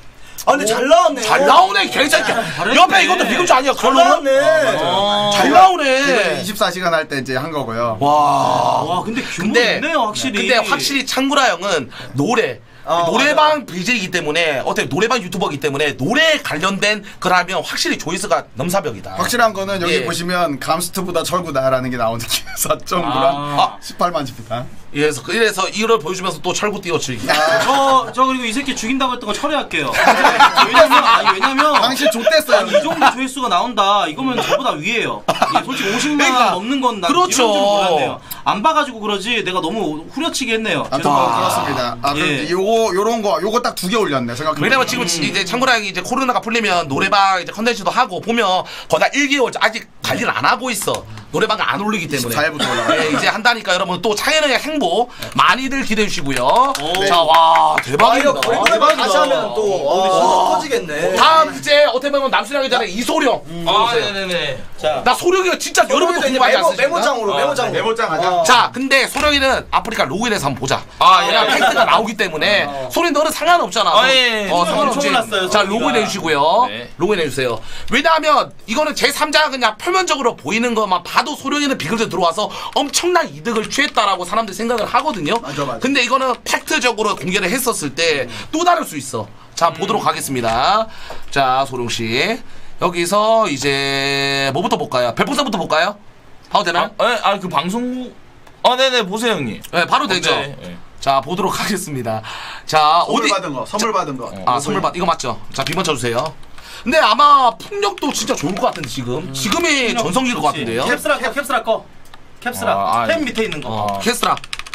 [SPEAKER 3] 아 근데 잘 나왔네.
[SPEAKER 1] 잘 나오네 개새끼야. 옆에 이것도 비글즈 아니야?
[SPEAKER 3] 잘
[SPEAKER 1] 그러면은
[SPEAKER 3] 나왔네.
[SPEAKER 1] 잘 나오네.
[SPEAKER 4] 이십사 시간 할 때 이제 한 거고요.
[SPEAKER 1] 와.
[SPEAKER 2] 와 근데 규모
[SPEAKER 1] 근데
[SPEAKER 2] 있네요 확실히.
[SPEAKER 1] 근데 확실히 창구라 형은 노래
[SPEAKER 3] 어,
[SPEAKER 1] 노래방 비제이기 때문에 어떻게 노래방 유튜버이기 때문에 노래 관련된 거라면 확실히 조회수가 넘사벽이다.
[SPEAKER 4] 확실한 거는 여기
[SPEAKER 1] 예.
[SPEAKER 4] 보시면 감스트보다 철구다라는 게 나오는 게 사 점 구랑
[SPEAKER 2] 아.
[SPEAKER 4] 십팔만 집니다.
[SPEAKER 1] 그래서 그래서 이걸 보여주면서 또 철구 띄워치기.
[SPEAKER 2] 저, 저 그리고 이 새끼 죽인다고 했던 거 철회할게요. 왜냐면, 아니, 왜냐면.
[SPEAKER 4] 당신 좆됐어요.
[SPEAKER 2] 이 정도 조회수가 나온다. 이거면 저보다 위에요. 예, 솔직히 오십만
[SPEAKER 1] 그러니까,
[SPEAKER 2] 넘는 건 나
[SPEAKER 1] 그렇죠.
[SPEAKER 2] 이런 줄 몰랐네요. 안 봐가지고 그러지 내가 너무 후려치기 했네요.
[SPEAKER 4] 아무튼 뭐 그렇습니다. 아 그럼
[SPEAKER 2] 예.
[SPEAKER 4] 요거 요런 거 요거 딱 두 개 올렸네 생각해.
[SPEAKER 1] 왜냐면 지금 이제 창구라 형이 이제 코로나가 풀리면 노래방 이제 컨텐츠도 하고 보면 거다 일 개월 아직 관리를 안 하고 있어. 노래방을 안 올리기 때문에.
[SPEAKER 4] 이십사 일부터 올라가요.
[SPEAKER 1] 예, 이제 한다니까 여러분 또 창현의 행보 많이들 기대해 주시고요.
[SPEAKER 2] 오.
[SPEAKER 1] 자, 와 대박이다.
[SPEAKER 3] 노래방 다시 하면 또 어, 터지겠네.
[SPEAKER 1] 다음 이제 어떻게 보면 남순하기 전에 이소룡.
[SPEAKER 5] 아 네네네.
[SPEAKER 2] 자,
[SPEAKER 1] 나 소룡이가 진짜 여러분도
[SPEAKER 3] 이제
[SPEAKER 1] 궁금하지
[SPEAKER 3] 메모,
[SPEAKER 1] 않습니까?
[SPEAKER 3] 메모장으로
[SPEAKER 5] 아,
[SPEAKER 3] 메모장으로.
[SPEAKER 4] 메모장 하자.
[SPEAKER 3] 어.
[SPEAKER 1] 자, 근데 소룡이는 아프리카 로그인해서 한번 보자.
[SPEAKER 5] 아, 예.
[SPEAKER 1] 왜냐면 팩트가 나오기 때문에. 소룡 너는 상관없잖아.
[SPEAKER 5] 아, 예.
[SPEAKER 1] 어,
[SPEAKER 2] 엄청
[SPEAKER 1] 상관없지.
[SPEAKER 2] 올랐어요,
[SPEAKER 1] 자,
[SPEAKER 2] 소룡이가.
[SPEAKER 1] 로그인해 주시고요.
[SPEAKER 5] 네.
[SPEAKER 1] 로그인해 주세요. 왜냐하면 이거는 제삼자가 그냥 표면적으로 보이는 것만 봐도 소룡이는 비글즈 들어와서 엄청난 이득을 취했다라고 사람들이 생각을 하거든요.
[SPEAKER 4] 맞아, 맞아.
[SPEAKER 1] 근데 이거는 팩트적으로 공개를 했었을 때 또 다를 수 있어. 자, 보도록 하겠습니다. 자, 소룡 씨. 여기서 이제 뭐부터 볼까요? 별풍선부터 볼까요? 봐도 되나요?
[SPEAKER 5] 아, 그 방송국. 아, 네네 보세요 형님.
[SPEAKER 1] 네, 바로 되죠.
[SPEAKER 5] 네, 네.
[SPEAKER 1] 자, 보도록 하겠습니다. 자,
[SPEAKER 4] 선물
[SPEAKER 1] 어디
[SPEAKER 4] 받은 거, 선물 받은 거.
[SPEAKER 1] 아, 선물 받 이거 맞죠? 자, 비번 쳐주세요. 근데 아마 풍력도 진짜 좋을 것 같은데 지금 지금이 전성기일 것 같은데요.
[SPEAKER 2] 캡스라 꺼, 캡스라 꺼. 캡스라.
[SPEAKER 5] 아, 아,
[SPEAKER 2] 펜 밑에 있는 거.
[SPEAKER 1] 어, 캐스라.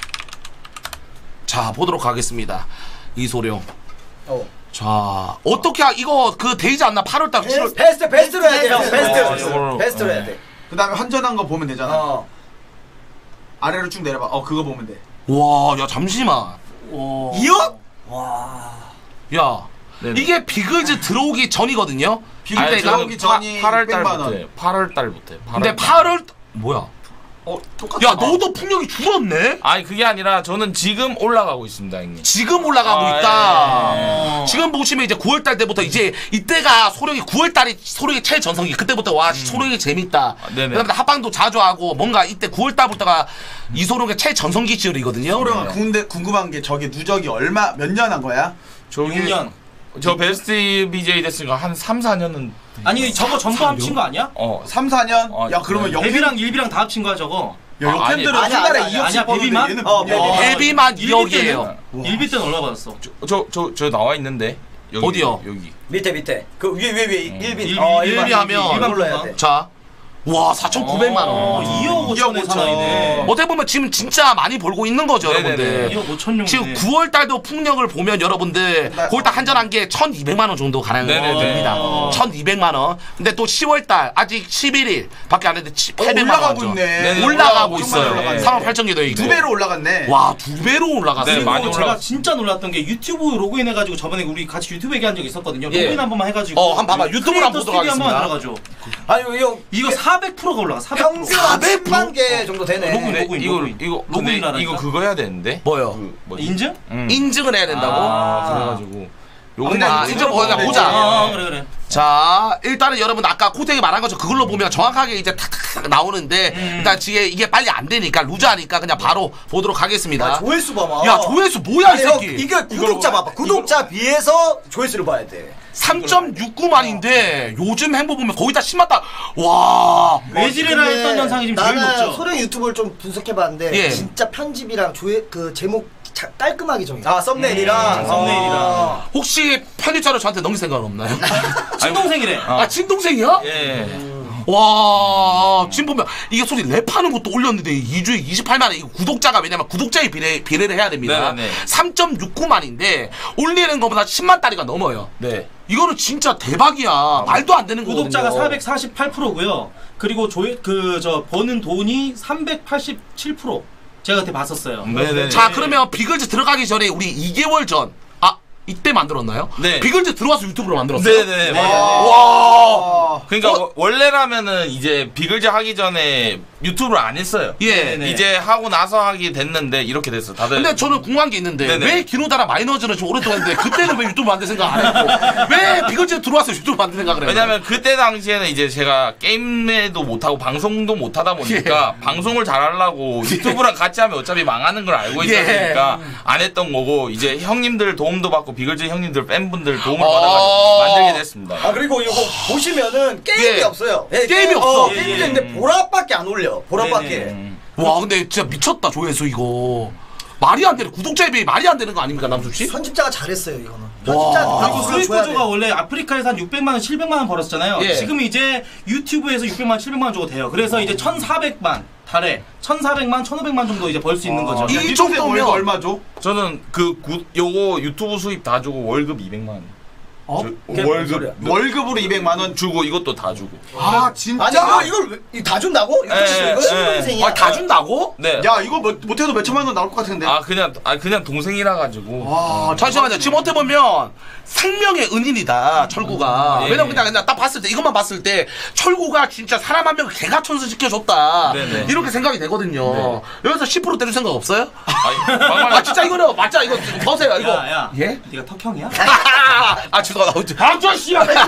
[SPEAKER 1] 자, 보도록 하겠습니다. 이소룡.
[SPEAKER 3] 어.
[SPEAKER 1] 자, 어떻게 하, 이거 그 되지 않나? 팔월달, 칠월.
[SPEAKER 3] 베스트 베스트로 해야 돼. 형. 베스트.
[SPEAKER 5] 어, 이걸로.
[SPEAKER 3] 베스트로 해야 돼.
[SPEAKER 4] 그다음에 헌전한 거 보면 되잖아.
[SPEAKER 3] 어.
[SPEAKER 4] 아래로 쭉 내려봐. 어 그거 보면 돼.
[SPEAKER 1] 와, 야 잠시만.
[SPEAKER 2] 오.
[SPEAKER 3] 이억? 와.
[SPEAKER 1] 야,
[SPEAKER 5] 네네.
[SPEAKER 1] 이게 비글즈 들어오기 전이거든요.
[SPEAKER 4] 비글즈
[SPEAKER 1] 이때가.
[SPEAKER 4] 들어오기 전이
[SPEAKER 5] 팔월
[SPEAKER 4] 육백만
[SPEAKER 5] 달부터.
[SPEAKER 4] 원.
[SPEAKER 5] 팔월 달부터.
[SPEAKER 1] 근데 팔월 뭐야?
[SPEAKER 4] 어 똑같아.
[SPEAKER 1] 야, 너도 풍력이 줄었네.
[SPEAKER 5] 아니 그게 아니라 저는 지금 올라가고 있습니다 형님.
[SPEAKER 1] 지금 올라가고
[SPEAKER 5] 아,
[SPEAKER 1] 있다.
[SPEAKER 5] 예, 예.
[SPEAKER 1] 지금 보시면 이제 구월달 때부터 이제 이때가 소룡이 구월달이 소룡이 최전성기 그때부터 와 소룡이 재밌다.
[SPEAKER 5] 네네.
[SPEAKER 1] 그다음에 합방도 자주 하고 뭔가 이때 구월달부터가 이소룡의 최전성기 시절이거든요.
[SPEAKER 4] 소령아 군대 궁금한 게 저게 누적이 얼마 몇 년 한 거야?
[SPEAKER 5] 저기
[SPEAKER 2] 육 년.
[SPEAKER 5] 저 베스트 비제이 됐으니까 한 삼, 사 년은
[SPEAKER 2] 아니 저거 전부 합친 거 아니야?
[SPEAKER 5] 어.
[SPEAKER 4] 삼, 사 년?
[SPEAKER 5] 어,
[SPEAKER 4] 야 그러면
[SPEAKER 5] 네.
[SPEAKER 4] 역캠
[SPEAKER 2] 데뷔랑 일비랑 다 합친 거야 저거.
[SPEAKER 4] 야
[SPEAKER 5] 아,
[SPEAKER 4] 역캠들은
[SPEAKER 3] 아니,
[SPEAKER 4] 한 달에
[SPEAKER 3] 아니,
[SPEAKER 4] 이억씩
[SPEAKER 2] 아니야,
[SPEAKER 4] 버는데
[SPEAKER 2] 베비만?
[SPEAKER 4] 얘는
[SPEAKER 3] 어,
[SPEAKER 4] 몇
[SPEAKER 3] 베비만.
[SPEAKER 4] 년이야?
[SPEAKER 1] 데뷔만
[SPEAKER 2] 일비
[SPEAKER 1] 이억이에요.
[SPEAKER 2] 때는 일비 때는 얼마 받았어?
[SPEAKER 5] 저 저 저 나와 있는데. 여기,
[SPEAKER 1] 어디요?
[SPEAKER 5] 여기.
[SPEAKER 3] 밑에 밑에. 그 위에 위에 위에 일빈.
[SPEAKER 2] 일비,
[SPEAKER 3] 어,
[SPEAKER 2] 일비
[SPEAKER 3] 일반
[SPEAKER 1] 하면
[SPEAKER 3] 일반 불러야 돼.
[SPEAKER 1] 자, 와 사천구백만
[SPEAKER 2] 어,
[SPEAKER 1] 원.
[SPEAKER 2] 이억 오천에 사나이네.
[SPEAKER 1] 어떻게 보면 지금 진짜 많이 벌고 있는 거죠,
[SPEAKER 5] 네네네.
[SPEAKER 1] 여러분들.
[SPEAKER 2] 이억 오천 용이네.
[SPEAKER 1] 지금 구월달도 풍력을 보면 여러분들 구월달 한전한 게 천이백만 원 정도
[SPEAKER 5] 네네네.
[SPEAKER 1] 가능합니다.
[SPEAKER 2] 어.
[SPEAKER 1] 천이백만 원. 근데 또 시월달 아직 십일 일 밖에 안 했는데
[SPEAKER 4] 어,
[SPEAKER 1] 팔백만 원.
[SPEAKER 4] 올라가고 있네.
[SPEAKER 5] 네네.
[SPEAKER 1] 올라가고
[SPEAKER 4] 엄청
[SPEAKER 1] 있어요.
[SPEAKER 4] 많이 올라가네.
[SPEAKER 1] 삼만 팔천 개도 있고.
[SPEAKER 4] 두 배로 올라갔네.
[SPEAKER 1] 와, 두 배로 올라갔어요.
[SPEAKER 5] 네, 많이
[SPEAKER 2] 그리고 제가
[SPEAKER 5] 올라갔-
[SPEAKER 2] 진짜 놀랐던 게 유튜브 로그인 해가지고 저번에 우리 같이 유튜브 얘기한 적 있었거든요.
[SPEAKER 1] 예.
[SPEAKER 2] 로그인 한 번만 해가지고.
[SPEAKER 1] 어, 한번 봐봐. 유튜브로 한번
[SPEAKER 2] 크리에이터
[SPEAKER 1] 보도록
[SPEAKER 2] 스튜디오 한번
[SPEAKER 1] 하겠습니다.
[SPEAKER 2] 들어가죠.
[SPEAKER 3] 아니 형
[SPEAKER 2] 이거 사백 퍼센트가 올라가. 사백 퍼센트.
[SPEAKER 3] 평균 한 십만 개 정도 되네.
[SPEAKER 2] 로그인,
[SPEAKER 5] 근데
[SPEAKER 2] 로그인,
[SPEAKER 5] 이거
[SPEAKER 2] 로그인.
[SPEAKER 5] 이거 근데
[SPEAKER 2] 로그인이라니까?
[SPEAKER 5] 이거 그거 해야 되는데.
[SPEAKER 1] 뭐요?
[SPEAKER 5] 뭐지?
[SPEAKER 2] 인증?
[SPEAKER 5] 음.
[SPEAKER 1] 인증을 해야 된다고?
[SPEAKER 5] 아, 그래가지고.
[SPEAKER 1] 근데
[SPEAKER 5] 요거만
[SPEAKER 1] 인증 뭐 그냥 보자.
[SPEAKER 2] 아, 그래 그래.
[SPEAKER 1] 자, 일단은 여러분 아까 코텍이 말한 것처럼 그걸로 보면 정확하게 이제 탁탁탁 나오는데 일단 이게 이게 빨리 안 되니까 루즈하니까 그냥 바로 보도록 하겠습니다.
[SPEAKER 3] 야, 조회수 봐봐.
[SPEAKER 1] 야, 조회수 뭐야 이
[SPEAKER 3] 아니, 형,
[SPEAKER 1] 새끼.
[SPEAKER 3] 이게 구독자 봐봐. 구독자 비해서 조회수를 봐야 돼.
[SPEAKER 1] 삼 점 육구만인데 요즘 행보 보면 거의 다 십만 다. 와.
[SPEAKER 2] 외질이라
[SPEAKER 6] 근데
[SPEAKER 2] 했던 현상이 지금 제일
[SPEAKER 6] 나는
[SPEAKER 2] 높죠.
[SPEAKER 6] 소령 유튜브를 좀 분석해봤는데
[SPEAKER 1] 예.
[SPEAKER 6] 진짜 편집이랑 조회 그 제목 자, 깔끔하게 정해.
[SPEAKER 3] 아, 썸네일이랑.
[SPEAKER 2] 음, 썸네일이랑.
[SPEAKER 3] 어.
[SPEAKER 1] 혹시 편집자로 저한테 넘길 생각은 없나요?
[SPEAKER 2] 친동생이래.
[SPEAKER 1] 아, 친동생이야?
[SPEAKER 5] 예.
[SPEAKER 1] 와, 지금 보면 이게 솔직히 랩하는 것도 올렸는데 이 주에 이십팔만 원. 이거 구독자가 왜냐면 구독자에 비례, 비례를 해야 됩니다.
[SPEAKER 5] 네네.
[SPEAKER 1] 삼 점 육구만인데 올리는 것보다 십만 달러가 넘어요.
[SPEAKER 5] 네.
[SPEAKER 1] 이거는 진짜 대박이야. 말도 안 되는 거거든요.
[SPEAKER 2] 구독자가 사백사십팔 퍼센트고요. 그리고 조회 그 저 버는 돈이 삼백팔십칠 퍼센트. 제가 그때 봤었어요.
[SPEAKER 5] 네네.
[SPEAKER 1] 자, 그러면 비글즈 들어가기 전에 우리 이 개월 전, 아, 이때 만들었나요?
[SPEAKER 5] 네.
[SPEAKER 1] 비글즈 들어와서 유튜브로 만들었어요?
[SPEAKER 5] 네네.
[SPEAKER 1] 와.
[SPEAKER 4] 어.
[SPEAKER 5] 그러니까
[SPEAKER 1] 어?
[SPEAKER 5] 워- 원래라면은 이제 비글즈 하기 전에 유튜브를 안 했어요.
[SPEAKER 1] 예.
[SPEAKER 2] 네네.
[SPEAKER 5] 이제 하고 나서 하게 됐는데 이렇게 됐어. 다들.
[SPEAKER 1] 근데 저는 궁금한 게 있는데
[SPEAKER 5] 네네.
[SPEAKER 1] 왜 기노다라 마이너즈는 좀 오랫동안 했는데 그때는 왜 유튜브 만들 생각 안 했고 왜 비글즈 들어와서 유튜브 만들 생각을 해요?
[SPEAKER 5] 왜냐면 그때 당시에는 이제 제가 게임에도 못하고 방송도 못하다 보니까 방송을 잘하려고 유튜브랑 같이 하면 어차피 망하는 걸 알고 있다
[SPEAKER 1] 예.
[SPEAKER 5] 보니까 안 했던 거고 이제 형님들 도움도 받고 비글즈 형님들 팬분들 도움을
[SPEAKER 1] 어.
[SPEAKER 5] 받아가지고 만들게 됐습니다.
[SPEAKER 3] 아 그리고 이거 보시면은 게임이
[SPEAKER 1] 예.
[SPEAKER 3] 없어요. 예,
[SPEAKER 1] 게임이
[SPEAKER 3] 게임,
[SPEAKER 1] 없어.
[SPEAKER 3] 어, 게임이 있는데 보라밖에 안 올려. 보라밖에.
[SPEAKER 2] 네네.
[SPEAKER 1] 와 근데 진짜 미쳤다 조회수 이거 말이 안 되는 구독자에 비해 말이 안 되는 거 아닙니까 남수 씨?
[SPEAKER 3] 편집자가 잘했어요 이거는.
[SPEAKER 1] 와.
[SPEAKER 3] 편집자한테
[SPEAKER 2] 그리고
[SPEAKER 3] 박수
[SPEAKER 2] 수익
[SPEAKER 3] 줘야 돼.
[SPEAKER 2] 구조가 원래 아프리카에서 한 육백만 원, 칠백만 원 벌었잖아요.
[SPEAKER 1] 예.
[SPEAKER 2] 지금 이제 유튜브에서 육백만 원, 칠백만 원 정도 돼요. 그래서 이제 천사백만 달에 천사백만, 천오백만 정도 이제 벌 수 있는 거죠.
[SPEAKER 1] 이
[SPEAKER 4] 이
[SPEAKER 1] 정도면-
[SPEAKER 4] 정도 월급 얼마 줘?
[SPEAKER 5] 저는 그 구, 요거 유튜브 수입 다 주고 월급 이백만 원.
[SPEAKER 3] 어?
[SPEAKER 5] 저-
[SPEAKER 3] 그게 무슨 소리야?
[SPEAKER 4] 월급으로 이백만 원 주.
[SPEAKER 5] 주고 이것도 다 주고.
[SPEAKER 4] 아 진짜?
[SPEAKER 3] 아니 이거 이걸 왜- 이거 다 준다고? 이거
[SPEAKER 5] 예,
[SPEAKER 3] 진짜 이거
[SPEAKER 5] 예,
[SPEAKER 3] 신동생이야.
[SPEAKER 1] 아 다 준다고?
[SPEAKER 5] 네.
[SPEAKER 4] 야 이거 뭐, 못해도 몇 천만 원 나올 것 같은데.
[SPEAKER 5] 아 그냥 아 그냥 동생이라 가지고.
[SPEAKER 1] 아, 잠시만요. 지금 어떻게 보면 생명의 은인이다 철구가.
[SPEAKER 5] 음, 예.
[SPEAKER 1] 왜냐면 그냥, 그냥 딱 봤을 때 이것만 봤을 때 철구가 진짜 사람 한 명을 개가천수 시켜줬다.
[SPEAKER 5] 네네.
[SPEAKER 1] 이렇게 생각이 되거든요. 여기서 십 퍼센트 때릴 생각 없어요?
[SPEAKER 5] 아니, 막말
[SPEAKER 1] 아 진짜 이거는 맞자 이거 보세요 이거.
[SPEAKER 2] 야, 야.
[SPEAKER 1] 예?
[SPEAKER 2] 네가 턱형이야?
[SPEAKER 1] 아 죄송합니다.
[SPEAKER 2] 아저 씨발 백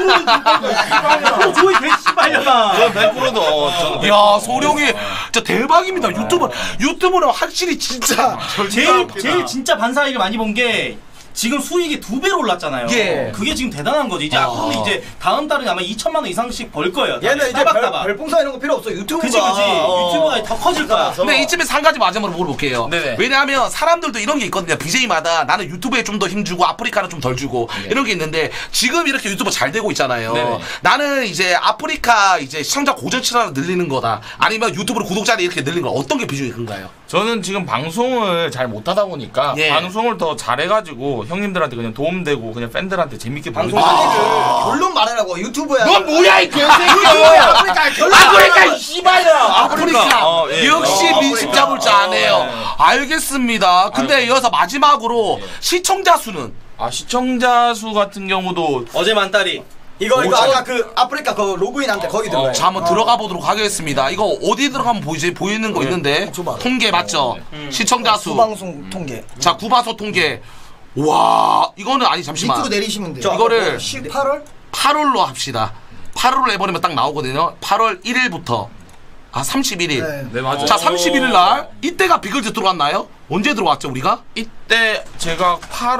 [SPEAKER 2] 퍼센트 조이 개씨발려나.
[SPEAKER 5] 백 퍼센트도 저는
[SPEAKER 1] 이야 소룡이 진짜 대박입니다. 유튜브 유튜브는 확실히 진짜
[SPEAKER 2] 제일 제일 진짜 반사이익을 많이 본 게 지금 수익이 두 배로 올랐잖아요.
[SPEAKER 1] 예.
[SPEAKER 2] 그게 지금 대단한 거지. 이제
[SPEAKER 1] 아.
[SPEAKER 2] 앞으로는 이제 다음 달은 아마 이천만 원 이상씩 벌 거예요.
[SPEAKER 3] 얘는 이제 별,
[SPEAKER 2] 따박따박.
[SPEAKER 3] 별풍선 이런 거 필요 없어. 유튜브가.
[SPEAKER 2] 그치 그치.
[SPEAKER 3] 어.
[SPEAKER 2] 유튜브가 더 커질 거야.
[SPEAKER 1] 근데 이쯤에서 한 가지 마지막으로 물어볼게요.
[SPEAKER 5] 네네.
[SPEAKER 1] 왜냐하면 사람들도 이런 게 있거든요. 비제이마다 나는 유튜브에 좀 더 힘주고 아프리카는 좀 덜 주고 이런 게 있는데 지금 이렇게 유튜브 잘 되고 있잖아요.
[SPEAKER 5] 네네.
[SPEAKER 1] 나는 이제 아프리카 이제 시청자 고정치를 늘리는 거다. 아니면 유튜브로 구독자를 이렇게 늘리는 거 어떤 게 비중이 큰가요?
[SPEAKER 5] 저는 지금 방송을 잘 못하다 보니까
[SPEAKER 1] 예.
[SPEAKER 5] 방송을 더 잘해가지고 형님들한테 그냥 도움되고 그냥 팬들한테 재밌게
[SPEAKER 3] 방송
[SPEAKER 5] 보여주고
[SPEAKER 3] 아니를 결론 말하라고 유튜브야.
[SPEAKER 1] 넌 뭐야 이 개새끼야!
[SPEAKER 3] 아프리카 결론.
[SPEAKER 1] 아프리카 이 씨발야! 아프리카
[SPEAKER 5] 어, 예.
[SPEAKER 1] 역시
[SPEAKER 5] 어,
[SPEAKER 1] 민심
[SPEAKER 5] 아프리카.
[SPEAKER 1] 잡을 줄 아네요.
[SPEAKER 5] 어, 예.
[SPEAKER 1] 알겠습니다. 근데 이어서 마지막으로 시청자 수는
[SPEAKER 5] 아 시청자 수 같은 경우도
[SPEAKER 2] 어제 만다리.
[SPEAKER 3] 이거 이거
[SPEAKER 5] 오천.
[SPEAKER 3] 아까 그 아프리카 그 로그인한테 거기 들어가.
[SPEAKER 1] 자 한번 들어가 보도록 하겠습니다. 이거 어디 들어가면 보이지? 보이는 거 있는데
[SPEAKER 3] 줘봐.
[SPEAKER 1] 통계 맞죠? 시청자 수.
[SPEAKER 3] 수방송 통계.
[SPEAKER 1] 자 구바소 통계. 와 이거는 아니 잠시만.
[SPEAKER 6] 밑으로 내리시면 돼요.
[SPEAKER 3] 저
[SPEAKER 1] 이거를
[SPEAKER 3] 십팔월?
[SPEAKER 1] 팔월로 합시다. 팔월로 해버리면 딱 나오거든요. 팔월 일일부터 아 삼십일 일.
[SPEAKER 3] 네.
[SPEAKER 5] 네 맞아요.
[SPEAKER 1] 자 삼십일 일 날 이때가 비글즈 들어왔나요? 언제 들어왔죠 우리가?
[SPEAKER 5] 이때 제가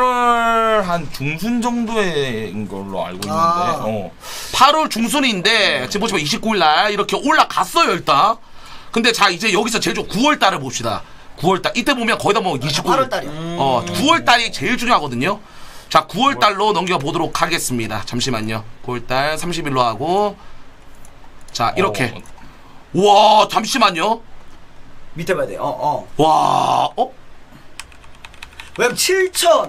[SPEAKER 5] 팔월 한 중순 정도인 걸로 알고 있는데
[SPEAKER 6] 아.
[SPEAKER 5] 어.
[SPEAKER 1] 팔월 중순인데 지금 보시면 이십구 일 날 이렇게 올라갔어요 일단. 근데 자 이제 여기서 제일 좀 구월 달을 봅시다. 구월 달 이때 보면 거의 다 뭐 이십구 일.
[SPEAKER 6] 팔월 달이요.
[SPEAKER 1] 어 구월 달이 제일 중요하거든요. 자 구월 달로 넘겨 보도록 하겠습니다. 잠시만요. 구월 달 삼십 일로 하고 자 이렇게. 와 잠시만요.
[SPEAKER 3] 밑에 봐야 돼. 어 어.
[SPEAKER 1] 와 어?
[SPEAKER 3] 왜냐면 칠천,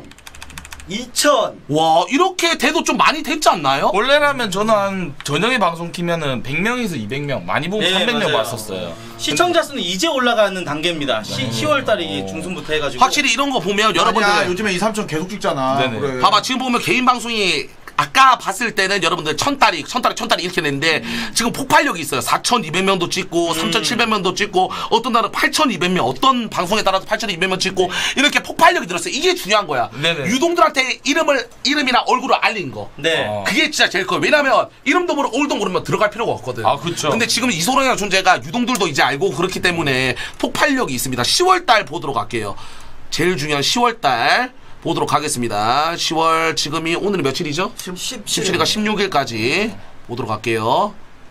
[SPEAKER 3] 이천.
[SPEAKER 1] 와 이렇게 돼도 좀 많이 됐지 않나요?
[SPEAKER 5] 원래라면 저는 한 저녁에 방송 키면은 백 명에서 이백 명 많이 보면
[SPEAKER 2] 네,
[SPEAKER 5] 삼백 명
[SPEAKER 2] 맞아요.
[SPEAKER 5] 봤었어요.
[SPEAKER 2] 시청자 수는 이제 올라가는 단계입니다. 시, 시월 달이 중순부터 해가지고.
[SPEAKER 1] 확실히 이런 거 보면
[SPEAKER 4] 여러분들
[SPEAKER 1] 여러분들
[SPEAKER 4] 요즘에 이, 삼천 계속 찍잖아.
[SPEAKER 5] 네네.
[SPEAKER 4] 그래.
[SPEAKER 1] 봐봐 지금 보면 개인 방송이 아까 봤을 때는 여러분들 천달이 천달이 천달이 이렇게 됐는데 지금 폭발력이 있어요. 사천이백 명도 찍고 삼천칠백 명도 찍고 어떤 날은 팔천이백 명 어떤 방송에 따라서 팔천이백 명 찍고 이렇게 폭발력이 늘었어요. 이게 중요한 거야.
[SPEAKER 5] 네네.
[SPEAKER 1] 유동들한테 이름을 이름이나 얼굴을 알린 거.
[SPEAKER 2] 네.
[SPEAKER 5] 어.
[SPEAKER 1] 그게 진짜 제일 커요. 왜냐면 이름도 모르고 얼굴도 모르면 들어갈 필요가 없거든.
[SPEAKER 5] 아, 그쵸.
[SPEAKER 1] 근데 지금 이소룡이라는 존재가 유동들도 이제 알고 그렇기 때문에 폭발력이 있습니다. 시월 달 보도록 할게요. 제일 중요한 시월 달 보도록 하겠습니다. 시월 지금이 오늘이 며칠이죠? 십칠일과 십육 일까지 보도록 할게요.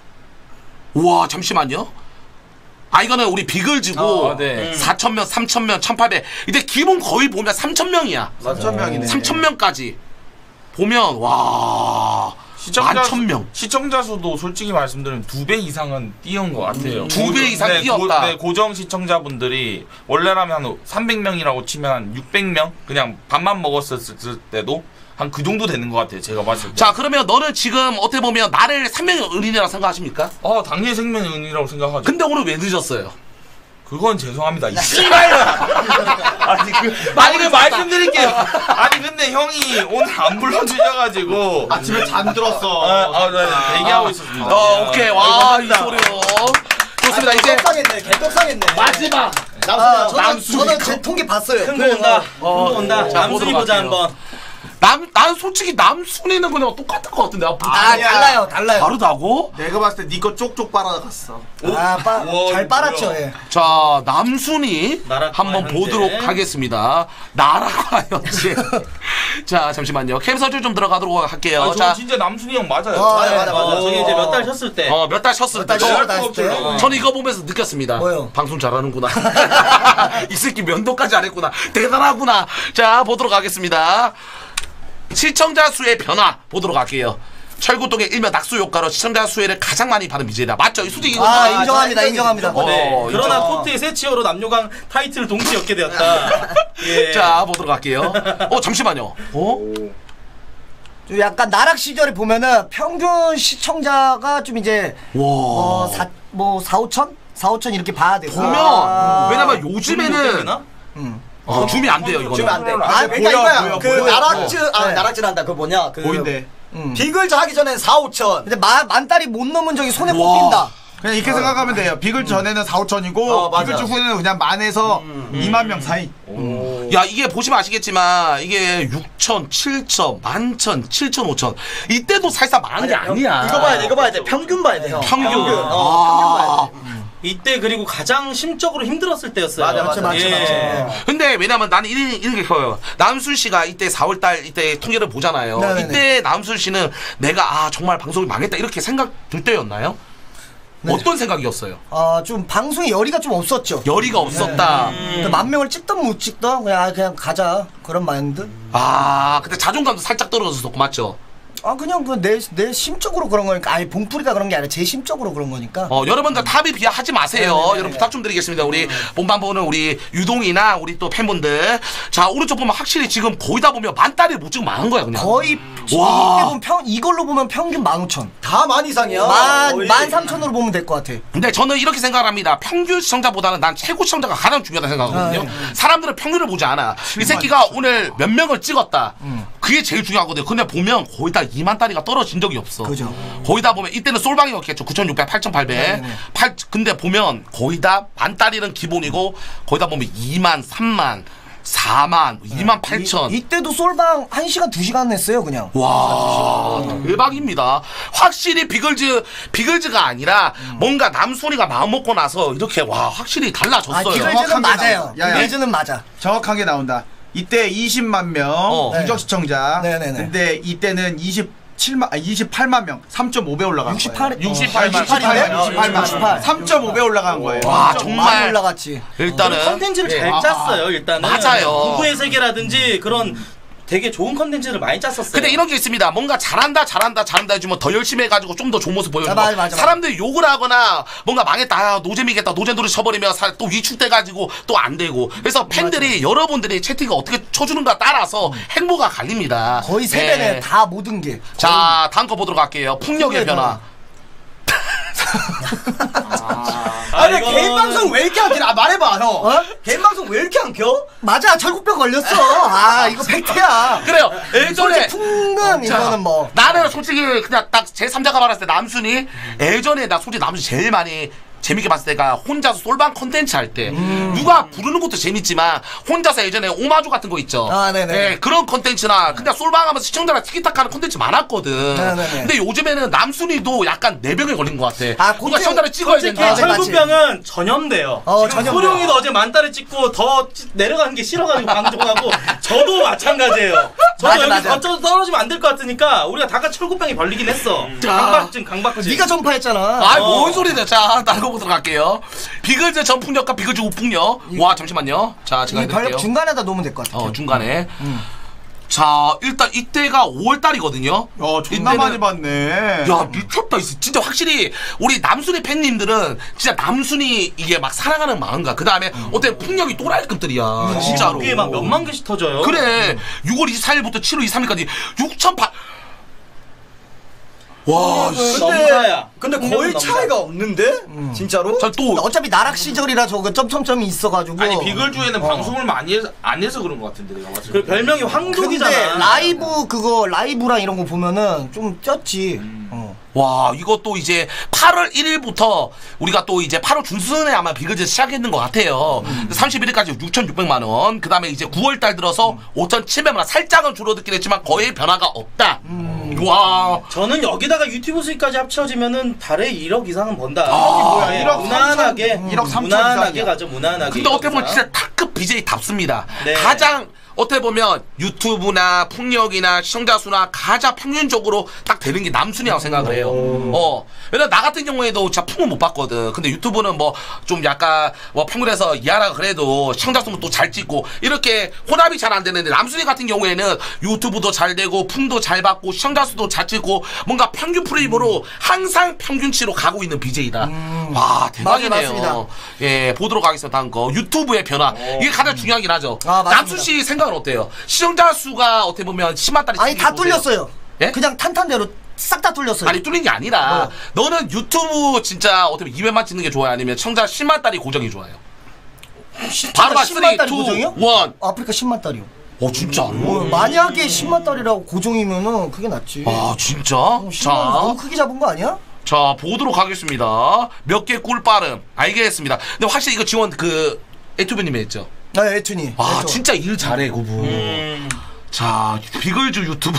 [SPEAKER 1] 우와 잠시만요. 아 이거는 우리 비글즈고
[SPEAKER 5] 어, 네.
[SPEAKER 1] 사천 명, 삼천 명, 천팔백. 근데 기본 거의 보면 삼천 명이야.
[SPEAKER 4] 삼천 명이네.
[SPEAKER 1] 삼천 명까지 보면 와 만천 명.
[SPEAKER 5] 시청자 수도 솔직히 말씀드리면 두 배 이상은 뛰어온 것 같아요.
[SPEAKER 1] 두 배 이상
[SPEAKER 5] 네,
[SPEAKER 1] 뛰었다.
[SPEAKER 5] 고, 네, 고정 시청자분들이 원래라면 한 삼백 명이라고 치면 한 육백 명 그냥 밥만 먹었을 때도 한 그 정도 되는 것 같아요. 제가 봤을 때.
[SPEAKER 1] 자 그러면 너는 지금 어떻게 보면 나를 생명의 은인이라고 생각하십니까?
[SPEAKER 5] 어 당연히 생명의 은이라고 생각하죠.
[SPEAKER 1] 근데 오늘 왜 늦었어요?
[SPEAKER 5] 그건 죄송합니다. 이 아니 그 아니 그 말씀드릴게요. 아니 근데 형이 오늘 안 불러주셔가지고
[SPEAKER 4] 아침에 잠들었어.
[SPEAKER 5] 아, 아, 네, 네, 대기하고 있었습니다.
[SPEAKER 1] 어 오케이 와 이소룡 좋습니다. 알겠습니다. 이제
[SPEAKER 3] 개떡상했네. 개떡상했네.
[SPEAKER 1] 마지막
[SPEAKER 3] 아, 저는,
[SPEAKER 1] 남순이
[SPEAKER 3] 저는
[SPEAKER 1] 거.
[SPEAKER 3] 제 통계 봤어요.
[SPEAKER 2] 큰 거 온다. 큰 거
[SPEAKER 1] 어,
[SPEAKER 2] 온다.
[SPEAKER 1] 자,
[SPEAKER 2] 남순이
[SPEAKER 1] 보도록
[SPEAKER 2] 보자
[SPEAKER 1] 할게요.
[SPEAKER 2] 한번.
[SPEAKER 1] 남, 난 솔직히 남순이는 그냥 똑같은 것 같은데. 아,
[SPEAKER 3] 아,
[SPEAKER 4] 아니야.
[SPEAKER 3] 달라요, 달라요.
[SPEAKER 1] 다르다고?
[SPEAKER 4] 내가 봤을 때 니 거 쪽쪽 빨아갔어.
[SPEAKER 3] 아, 빠,
[SPEAKER 2] 우와,
[SPEAKER 3] 잘
[SPEAKER 2] 이거
[SPEAKER 3] 빨았죠,
[SPEAKER 2] 뭐야.
[SPEAKER 3] 예.
[SPEAKER 1] 자, 남순이
[SPEAKER 2] 나라과
[SPEAKER 1] 한번
[SPEAKER 2] 현재.
[SPEAKER 1] 보도록 하겠습니다. 나라과 현재. 자, 잠시만요. 캠서줄 좀 들어가도록 할게요.
[SPEAKER 5] 아, 저
[SPEAKER 1] 자,
[SPEAKER 5] 진짜 남순이 형 맞아요.
[SPEAKER 3] 어,
[SPEAKER 6] 맞아,
[SPEAKER 3] 예.
[SPEAKER 6] 맞아, 맞아.
[SPEAKER 2] 어, 저기 이제 몇 달 쉬었을 때.
[SPEAKER 1] 어, 몇 달 쉬었을 때.
[SPEAKER 3] 몇 달 쉬었을 때. 했을 때.
[SPEAKER 5] 어.
[SPEAKER 1] 저는 이거 보면서 느꼈습니다.
[SPEAKER 3] 뭐요?
[SPEAKER 1] 방송 잘하는구나. 이 새끼 면도까지 안 했구나. 대단하구나. 자, 보도록 하겠습니다. 시청자 수의 변화 보도록 할게요. 철구동의 일명 낙수 효과로 시청자 수혜를 가장 많이 받은 비제이다. 맞죠? 이 솔직히 이거
[SPEAKER 3] 아,
[SPEAKER 1] 아,
[SPEAKER 3] 인정합니다, 인정합니다.
[SPEAKER 1] 어,
[SPEAKER 2] 네. 그러나
[SPEAKER 1] 인정.
[SPEAKER 2] 코트의 세치어로 남녀강 타이틀을 동시에 얻게 되었다. 예.
[SPEAKER 1] 자, 보도록 할게요. 어, 잠시만요. 어?
[SPEAKER 3] 좀 약간 나락 시절에 보면은 평균 시청자가 좀 이제
[SPEAKER 1] 와.
[SPEAKER 3] 어, 사, 뭐 사, 오천? 사, 오천 이렇게 봐야 돼요.
[SPEAKER 1] 보면
[SPEAKER 3] 아.
[SPEAKER 1] 왜냐면
[SPEAKER 2] 줌이
[SPEAKER 1] 요즘에는
[SPEAKER 2] 되나?
[SPEAKER 1] 어, 줌이 안 돼요, 이거는.
[SPEAKER 3] 주면 안 돼.
[SPEAKER 4] 아,
[SPEAKER 3] 아, 그러니까
[SPEAKER 4] 보여,
[SPEAKER 3] 이거야.
[SPEAKER 4] 보여,
[SPEAKER 3] 그
[SPEAKER 4] 보여.
[SPEAKER 3] 나락즈, 아,
[SPEAKER 1] 네.
[SPEAKER 3] 나락즈 한다. 그 뭐냐. 그
[SPEAKER 4] 보인대.
[SPEAKER 3] 음. 비글즈 하기 전엔 사, 오천. 근데 만, 만 달이 못 넘은 적이 손에 꼽힌다.
[SPEAKER 4] 그냥 이렇게 생각하면 돼요. 비글 전에는 사, 오천이고
[SPEAKER 3] 어, 맞아.
[SPEAKER 4] 비글 주 후에는 그냥 만에서 이만 명 사이.
[SPEAKER 1] 야, 이게 보시면 아시겠지만 이게 육천, 칠천, 만천, 칠천, 오천 이때도 사실상 많은 게 아니야.
[SPEAKER 3] 이거 봐야 돼, 이거 봐야 돼. 평균 봐야 돼, 형.
[SPEAKER 1] 평균.
[SPEAKER 3] 어,
[SPEAKER 1] 아.
[SPEAKER 2] 이때 그리고 가장 심적으로 힘들었을 때였어요.
[SPEAKER 3] 맞아, 맞아, 맞아,
[SPEAKER 2] 예.
[SPEAKER 3] 맞아.
[SPEAKER 1] 근데 왜냐면 나는 이런, 이런 게 커요. 남순 씨가 이때 사월달 이때 통계를 보잖아요.
[SPEAKER 3] 네네네.
[SPEAKER 1] 이때 남순 씨는 내가 아 정말 방송이 망했다 이렇게 생각 들 때였나요? 어떤 생각이었어요?
[SPEAKER 3] 어, 좀 방송에 열의가 좀 없었죠.
[SPEAKER 1] 열의가 없었다.
[SPEAKER 3] 근데 만 명을 찍던 못 찍던 그냥 아, 그냥 가자 그런 마인드.
[SPEAKER 1] 아, 근데 자존감도 살짝 떨어졌었고 맞죠?
[SPEAKER 3] 아 그냥 그 내 내 심적으로 그런 거니까 아예 봉풀이가 그런 게 아니라 제 심적으로 그런 거니까.
[SPEAKER 1] 어, 여러분들 탑이 비하하지 마세요.
[SPEAKER 3] 네네네.
[SPEAKER 1] 여러분 부탁 좀 드리겠습니다. 우리 본방 보는 우리 유동이나 우리 또 팬분들. 자, 오른쪽 보면 확실히 지금 거의 다 보면 만 달이 못 찍으면 많은 거야, 그냥.
[SPEAKER 3] 거의
[SPEAKER 1] 와.
[SPEAKER 3] 이때 보면 평 이걸로 보면 평균 만 오천.
[SPEAKER 6] 다 만 이상이야.
[SPEAKER 3] 만 만 삼천으로 보면 될 것 같아.
[SPEAKER 1] 근데 저는 이렇게 생각을 합니다. 평균 시청자보다는 난 최고 시청자가 가장 중요하다 생각하거든요.
[SPEAKER 3] 아,
[SPEAKER 1] 사람들은 평균을 보지 않아. 이 새끼가 오늘 몇 명을 찍었다. 그게 제일 중요하거든요. 근데 보면 거의 다 이만 달이가 떨어진 적이 없어.
[SPEAKER 3] 그죠.
[SPEAKER 1] 거의 다 보면 이때는 솔방이었겠죠. 구천육백, 팔천팔백.
[SPEAKER 3] 네네.
[SPEAKER 1] 팔, 근데 보면 거의 다 만 달이는 기본이고 거의 다 보면 이만, 삼만, 사만, 이만 팔천.
[SPEAKER 3] 이, 이때도 솔방 한 시간 두 시간 했어요 그냥.
[SPEAKER 1] 와, 대박입니다. 확실히 비글즈, 비글즈가 아니라 뭔가 남순이가 마음 먹고 나서 이렇게 와, 확실히
[SPEAKER 3] 아
[SPEAKER 1] 달라졌어요.
[SPEAKER 3] 비글즈는
[SPEAKER 4] 정확하게
[SPEAKER 3] 맞아요.
[SPEAKER 4] 나와. 야, 야.
[SPEAKER 3] 비글즈는 맞아.
[SPEAKER 4] 정확하게 나온다. 이때 이십만 명
[SPEAKER 1] 어.
[SPEAKER 4] 누적 시청자.
[SPEAKER 3] 네네네.
[SPEAKER 4] 근데 이때는 이십칠만 아 이십팔만 명 삼 점 오 배 올라간
[SPEAKER 3] 육십팔
[SPEAKER 4] 거예요.
[SPEAKER 1] 육십팔만.
[SPEAKER 3] 육십팔이네?
[SPEAKER 4] 육십팔만
[SPEAKER 3] 육십팔.
[SPEAKER 4] 삼 점 오 배 올라간 거예요.
[SPEAKER 1] 와,
[SPEAKER 3] 많이
[SPEAKER 1] 정말.
[SPEAKER 3] 올라갔지.
[SPEAKER 1] 일단은.
[SPEAKER 2] 컨텐츠를 잘
[SPEAKER 1] 예.
[SPEAKER 2] 짰어요. 일단은
[SPEAKER 1] 맞아요.
[SPEAKER 2] 부부의 세계라든지 그런 되게 좋은 컨텐츠를 많이 짰었어요.
[SPEAKER 1] 근데 이런 게 있습니다. 뭔가 잘한다, 잘한다, 잘한다 해주면 더 열심히 해가지고 좀 더 좋은 모습 보여주고.
[SPEAKER 3] 아, 맞아, 맞아,
[SPEAKER 1] 사람들이 욕을 하거나 뭔가 망했다, 아, 노잼이겠다, 노잼들을 쳐버리면 사- 또 위축돼가지고 또 안 되고. 그래서 팬들이, 여러분들이 채팅을 어떻게 쳐주는가 따라서 행보가 갈립니다.
[SPEAKER 3] 거의 세 배네
[SPEAKER 1] 네.
[SPEAKER 3] 다 모든 게.
[SPEAKER 1] 자, 다음 거 보도록 할게요. 풍력의
[SPEAKER 3] 풍력의
[SPEAKER 1] 변화.
[SPEAKER 3] 아, 근데
[SPEAKER 2] 이거는-
[SPEAKER 3] 개인 방송 왜 이렇게 안 켜? 아, 말해봐, 형. 어? 개인 방송 왜 이렇게 안 켜? 맞아, 철국병 걸렸어. 아, 이거 팩트야.
[SPEAKER 1] 그래요. 예전에.
[SPEAKER 3] 솔직히 풍는
[SPEAKER 1] 자,
[SPEAKER 3] 이거는 뭐.
[SPEAKER 1] 나는 솔직히 그냥 딱 제삼자가 말했을 때 남순이 예전에 나 솔직히 남순이 제일 많이 재밌게 봤을 때가 혼자서 솔방 컨텐츠 할 때 누가 부르는 것도 재밌지만 혼자서 예전에 오마주 같은 거 있죠.
[SPEAKER 3] 아, 네네.
[SPEAKER 1] 네, 그런 컨텐츠나 그냥 솔방 하면서 시청자랑 티키타카 하는 컨텐츠 많았거든.
[SPEAKER 3] 네네네.
[SPEAKER 1] 근데 요즘에는 남순이도 약간 내병에 걸린 것 같아.
[SPEAKER 3] 아,
[SPEAKER 1] 누가
[SPEAKER 3] 콘텐-
[SPEAKER 1] 시청자를 찍어야
[SPEAKER 2] 솔직히
[SPEAKER 1] 된다.
[SPEAKER 3] 네, 맞지.
[SPEAKER 2] 철구병은 전염돼요.
[SPEAKER 3] 어,
[SPEAKER 2] 지금
[SPEAKER 3] 전염돼.
[SPEAKER 2] 소룡이도 어제 만달에 찍고 더 찌- 내려가는 게 싫어가지고 방송하고 저도 마찬가지예요. 저도
[SPEAKER 3] 맞아,
[SPEAKER 2] 여기
[SPEAKER 3] 맞아.
[SPEAKER 2] 더 떨어지면 안 될 것 같으니까 우리가 다 같이 철구병이 걸리긴 했어. 강박증, 강박증.
[SPEAKER 3] 네가 전파했잖아.
[SPEAKER 1] 아이
[SPEAKER 2] 어.
[SPEAKER 1] 뭔 소리냐. 자, 다른 거 보도록 할게요. 비글즈 전풍력과 비글즈 우풍력. 와, 잠시만요. 자, 제가
[SPEAKER 3] 이 별
[SPEAKER 1] 해드릴게요.
[SPEAKER 3] 중간에다 놓으면 될 것 같아.
[SPEAKER 1] 어, 중간에. 자, 일단 이때가 오월 달이거든요.
[SPEAKER 4] 어 존나 많이 봤네.
[SPEAKER 1] 야, 미쳤다. 진짜 확실히 우리 남순이 팬님들은 진짜 남순이 이게 막 사랑하는 마음과 그 다음에 어때 풍력이 또라이급들이야. 진짜로.
[SPEAKER 2] 그게 막 몇만 개씩 터져요.
[SPEAKER 1] 그래. 유월 이십사일부터 칠월 이십삼일까지 육천팔. 와, 씨.
[SPEAKER 2] 넘사야.
[SPEAKER 6] 근데
[SPEAKER 2] 풍력은
[SPEAKER 6] 거의
[SPEAKER 2] 넘사.
[SPEAKER 6] 차이가 없는데? 진짜로?
[SPEAKER 1] 자, 또
[SPEAKER 3] 어차피 나락 시절이라 저거 점점점이 있어가지고.
[SPEAKER 5] 아니 비글주에는 방송을 많이 해서 안 해서 그런 것 같은데 내가 봤을 때.
[SPEAKER 2] 그 별명이
[SPEAKER 3] 근데
[SPEAKER 2] 황독이잖아.
[SPEAKER 3] 라이브 그거 라이브랑 이런 거 보면은 좀 쪘지. 어.
[SPEAKER 1] 와, 이것도 이제 팔월 일일부터 우리가 또 이제 팔월 중순에 아마 비글즈 시작했는 것 같아요.
[SPEAKER 3] 음.
[SPEAKER 1] 삼십일일까지 육천육백만 원. 그 다음에 이제 구월 달 들어서
[SPEAKER 3] 음.
[SPEAKER 1] 오천칠백만 원. 살짝은 줄어들긴 했지만 거의 변화가 없다.
[SPEAKER 3] 음.
[SPEAKER 1] 와.
[SPEAKER 2] 저는 여기다가 유튜브 수익까지 합쳐지면은 달에 일억 이상은 번다.
[SPEAKER 1] 아,
[SPEAKER 4] 뭐야,
[SPEAKER 2] 네,
[SPEAKER 4] 일억
[SPEAKER 2] 무난하게
[SPEAKER 4] 삼천, 일억 삼천
[SPEAKER 2] 무난하게
[SPEAKER 4] 이상이야.
[SPEAKER 2] 가죠. 무난하게.
[SPEAKER 1] 근데 어떻게 보면
[SPEAKER 2] 이상.
[SPEAKER 1] 진짜 탑급 비제이답습니다.
[SPEAKER 2] 네.
[SPEAKER 1] 가장 어떻게 보면 유튜브나 풍력이나 시청자 수나 가장 평균적으로 딱 되는 게 남순이라고 생각을 해요. 어. 왜냐면 나 같은 경우에도 진짜 풍은 못 봤거든. 근데 유튜브는 뭐 좀 약간 뭐 평균에서 이하라 그래도 시청자 수는 또 잘 찍고 이렇게 혼합이 잘 안 되는데 남순이 같은 경우에는 유튜브도 잘 되고 풍도 잘 받고 시청자 수도 잘 찍고 뭔가 평균 프레임으로 항상 평균치로 가고 있는 비제이다. 와, 대박이네요.
[SPEAKER 6] 맞아요, 맞습니다.
[SPEAKER 1] 예, 보도록 하겠습니다. 다음 거. 유튜브의 변화. 이게 가장 중요하긴 하죠.
[SPEAKER 6] 아, 맞습니다.
[SPEAKER 1] 남순 씨 생각은 어때요? 시청자 수가 어떻게 보면 십만 달이
[SPEAKER 6] 아니 다 뚫렸어요.
[SPEAKER 1] 예?
[SPEAKER 6] 그냥 탄탄대로 싹 다 뚫렸어요.
[SPEAKER 1] 아니 뚫린 게 아니라 너는 유튜브 진짜 어떻게 보면 이 회만 찍는 게 좋아요? 아니면 청자 십만 달이 고정이 좋아요? 바로 봐.
[SPEAKER 6] 십만 달이
[SPEAKER 1] 삼, 이,
[SPEAKER 6] 고정이요?
[SPEAKER 1] 일.
[SPEAKER 6] 아프리카 십만 달이요.
[SPEAKER 1] 어 진짜로?
[SPEAKER 6] 어, 만약에 십만 달이라고 고정이면은 그게 낫지.
[SPEAKER 1] 아 진짜?
[SPEAKER 6] 어, 십만 원 너무
[SPEAKER 1] 자,
[SPEAKER 6] 크게 잡은 거 아니야?
[SPEAKER 1] 자 보도록 하겠습니다. 몇 개 꿀빠름 알겠습니다. 근데 확실히 이거 지원 그 에투브님이 했죠?
[SPEAKER 6] 아 에투니.
[SPEAKER 1] 아
[SPEAKER 6] 에투.
[SPEAKER 1] 진짜 일 잘해 그분.
[SPEAKER 2] 음.
[SPEAKER 1] 자 비글즈 유튜브.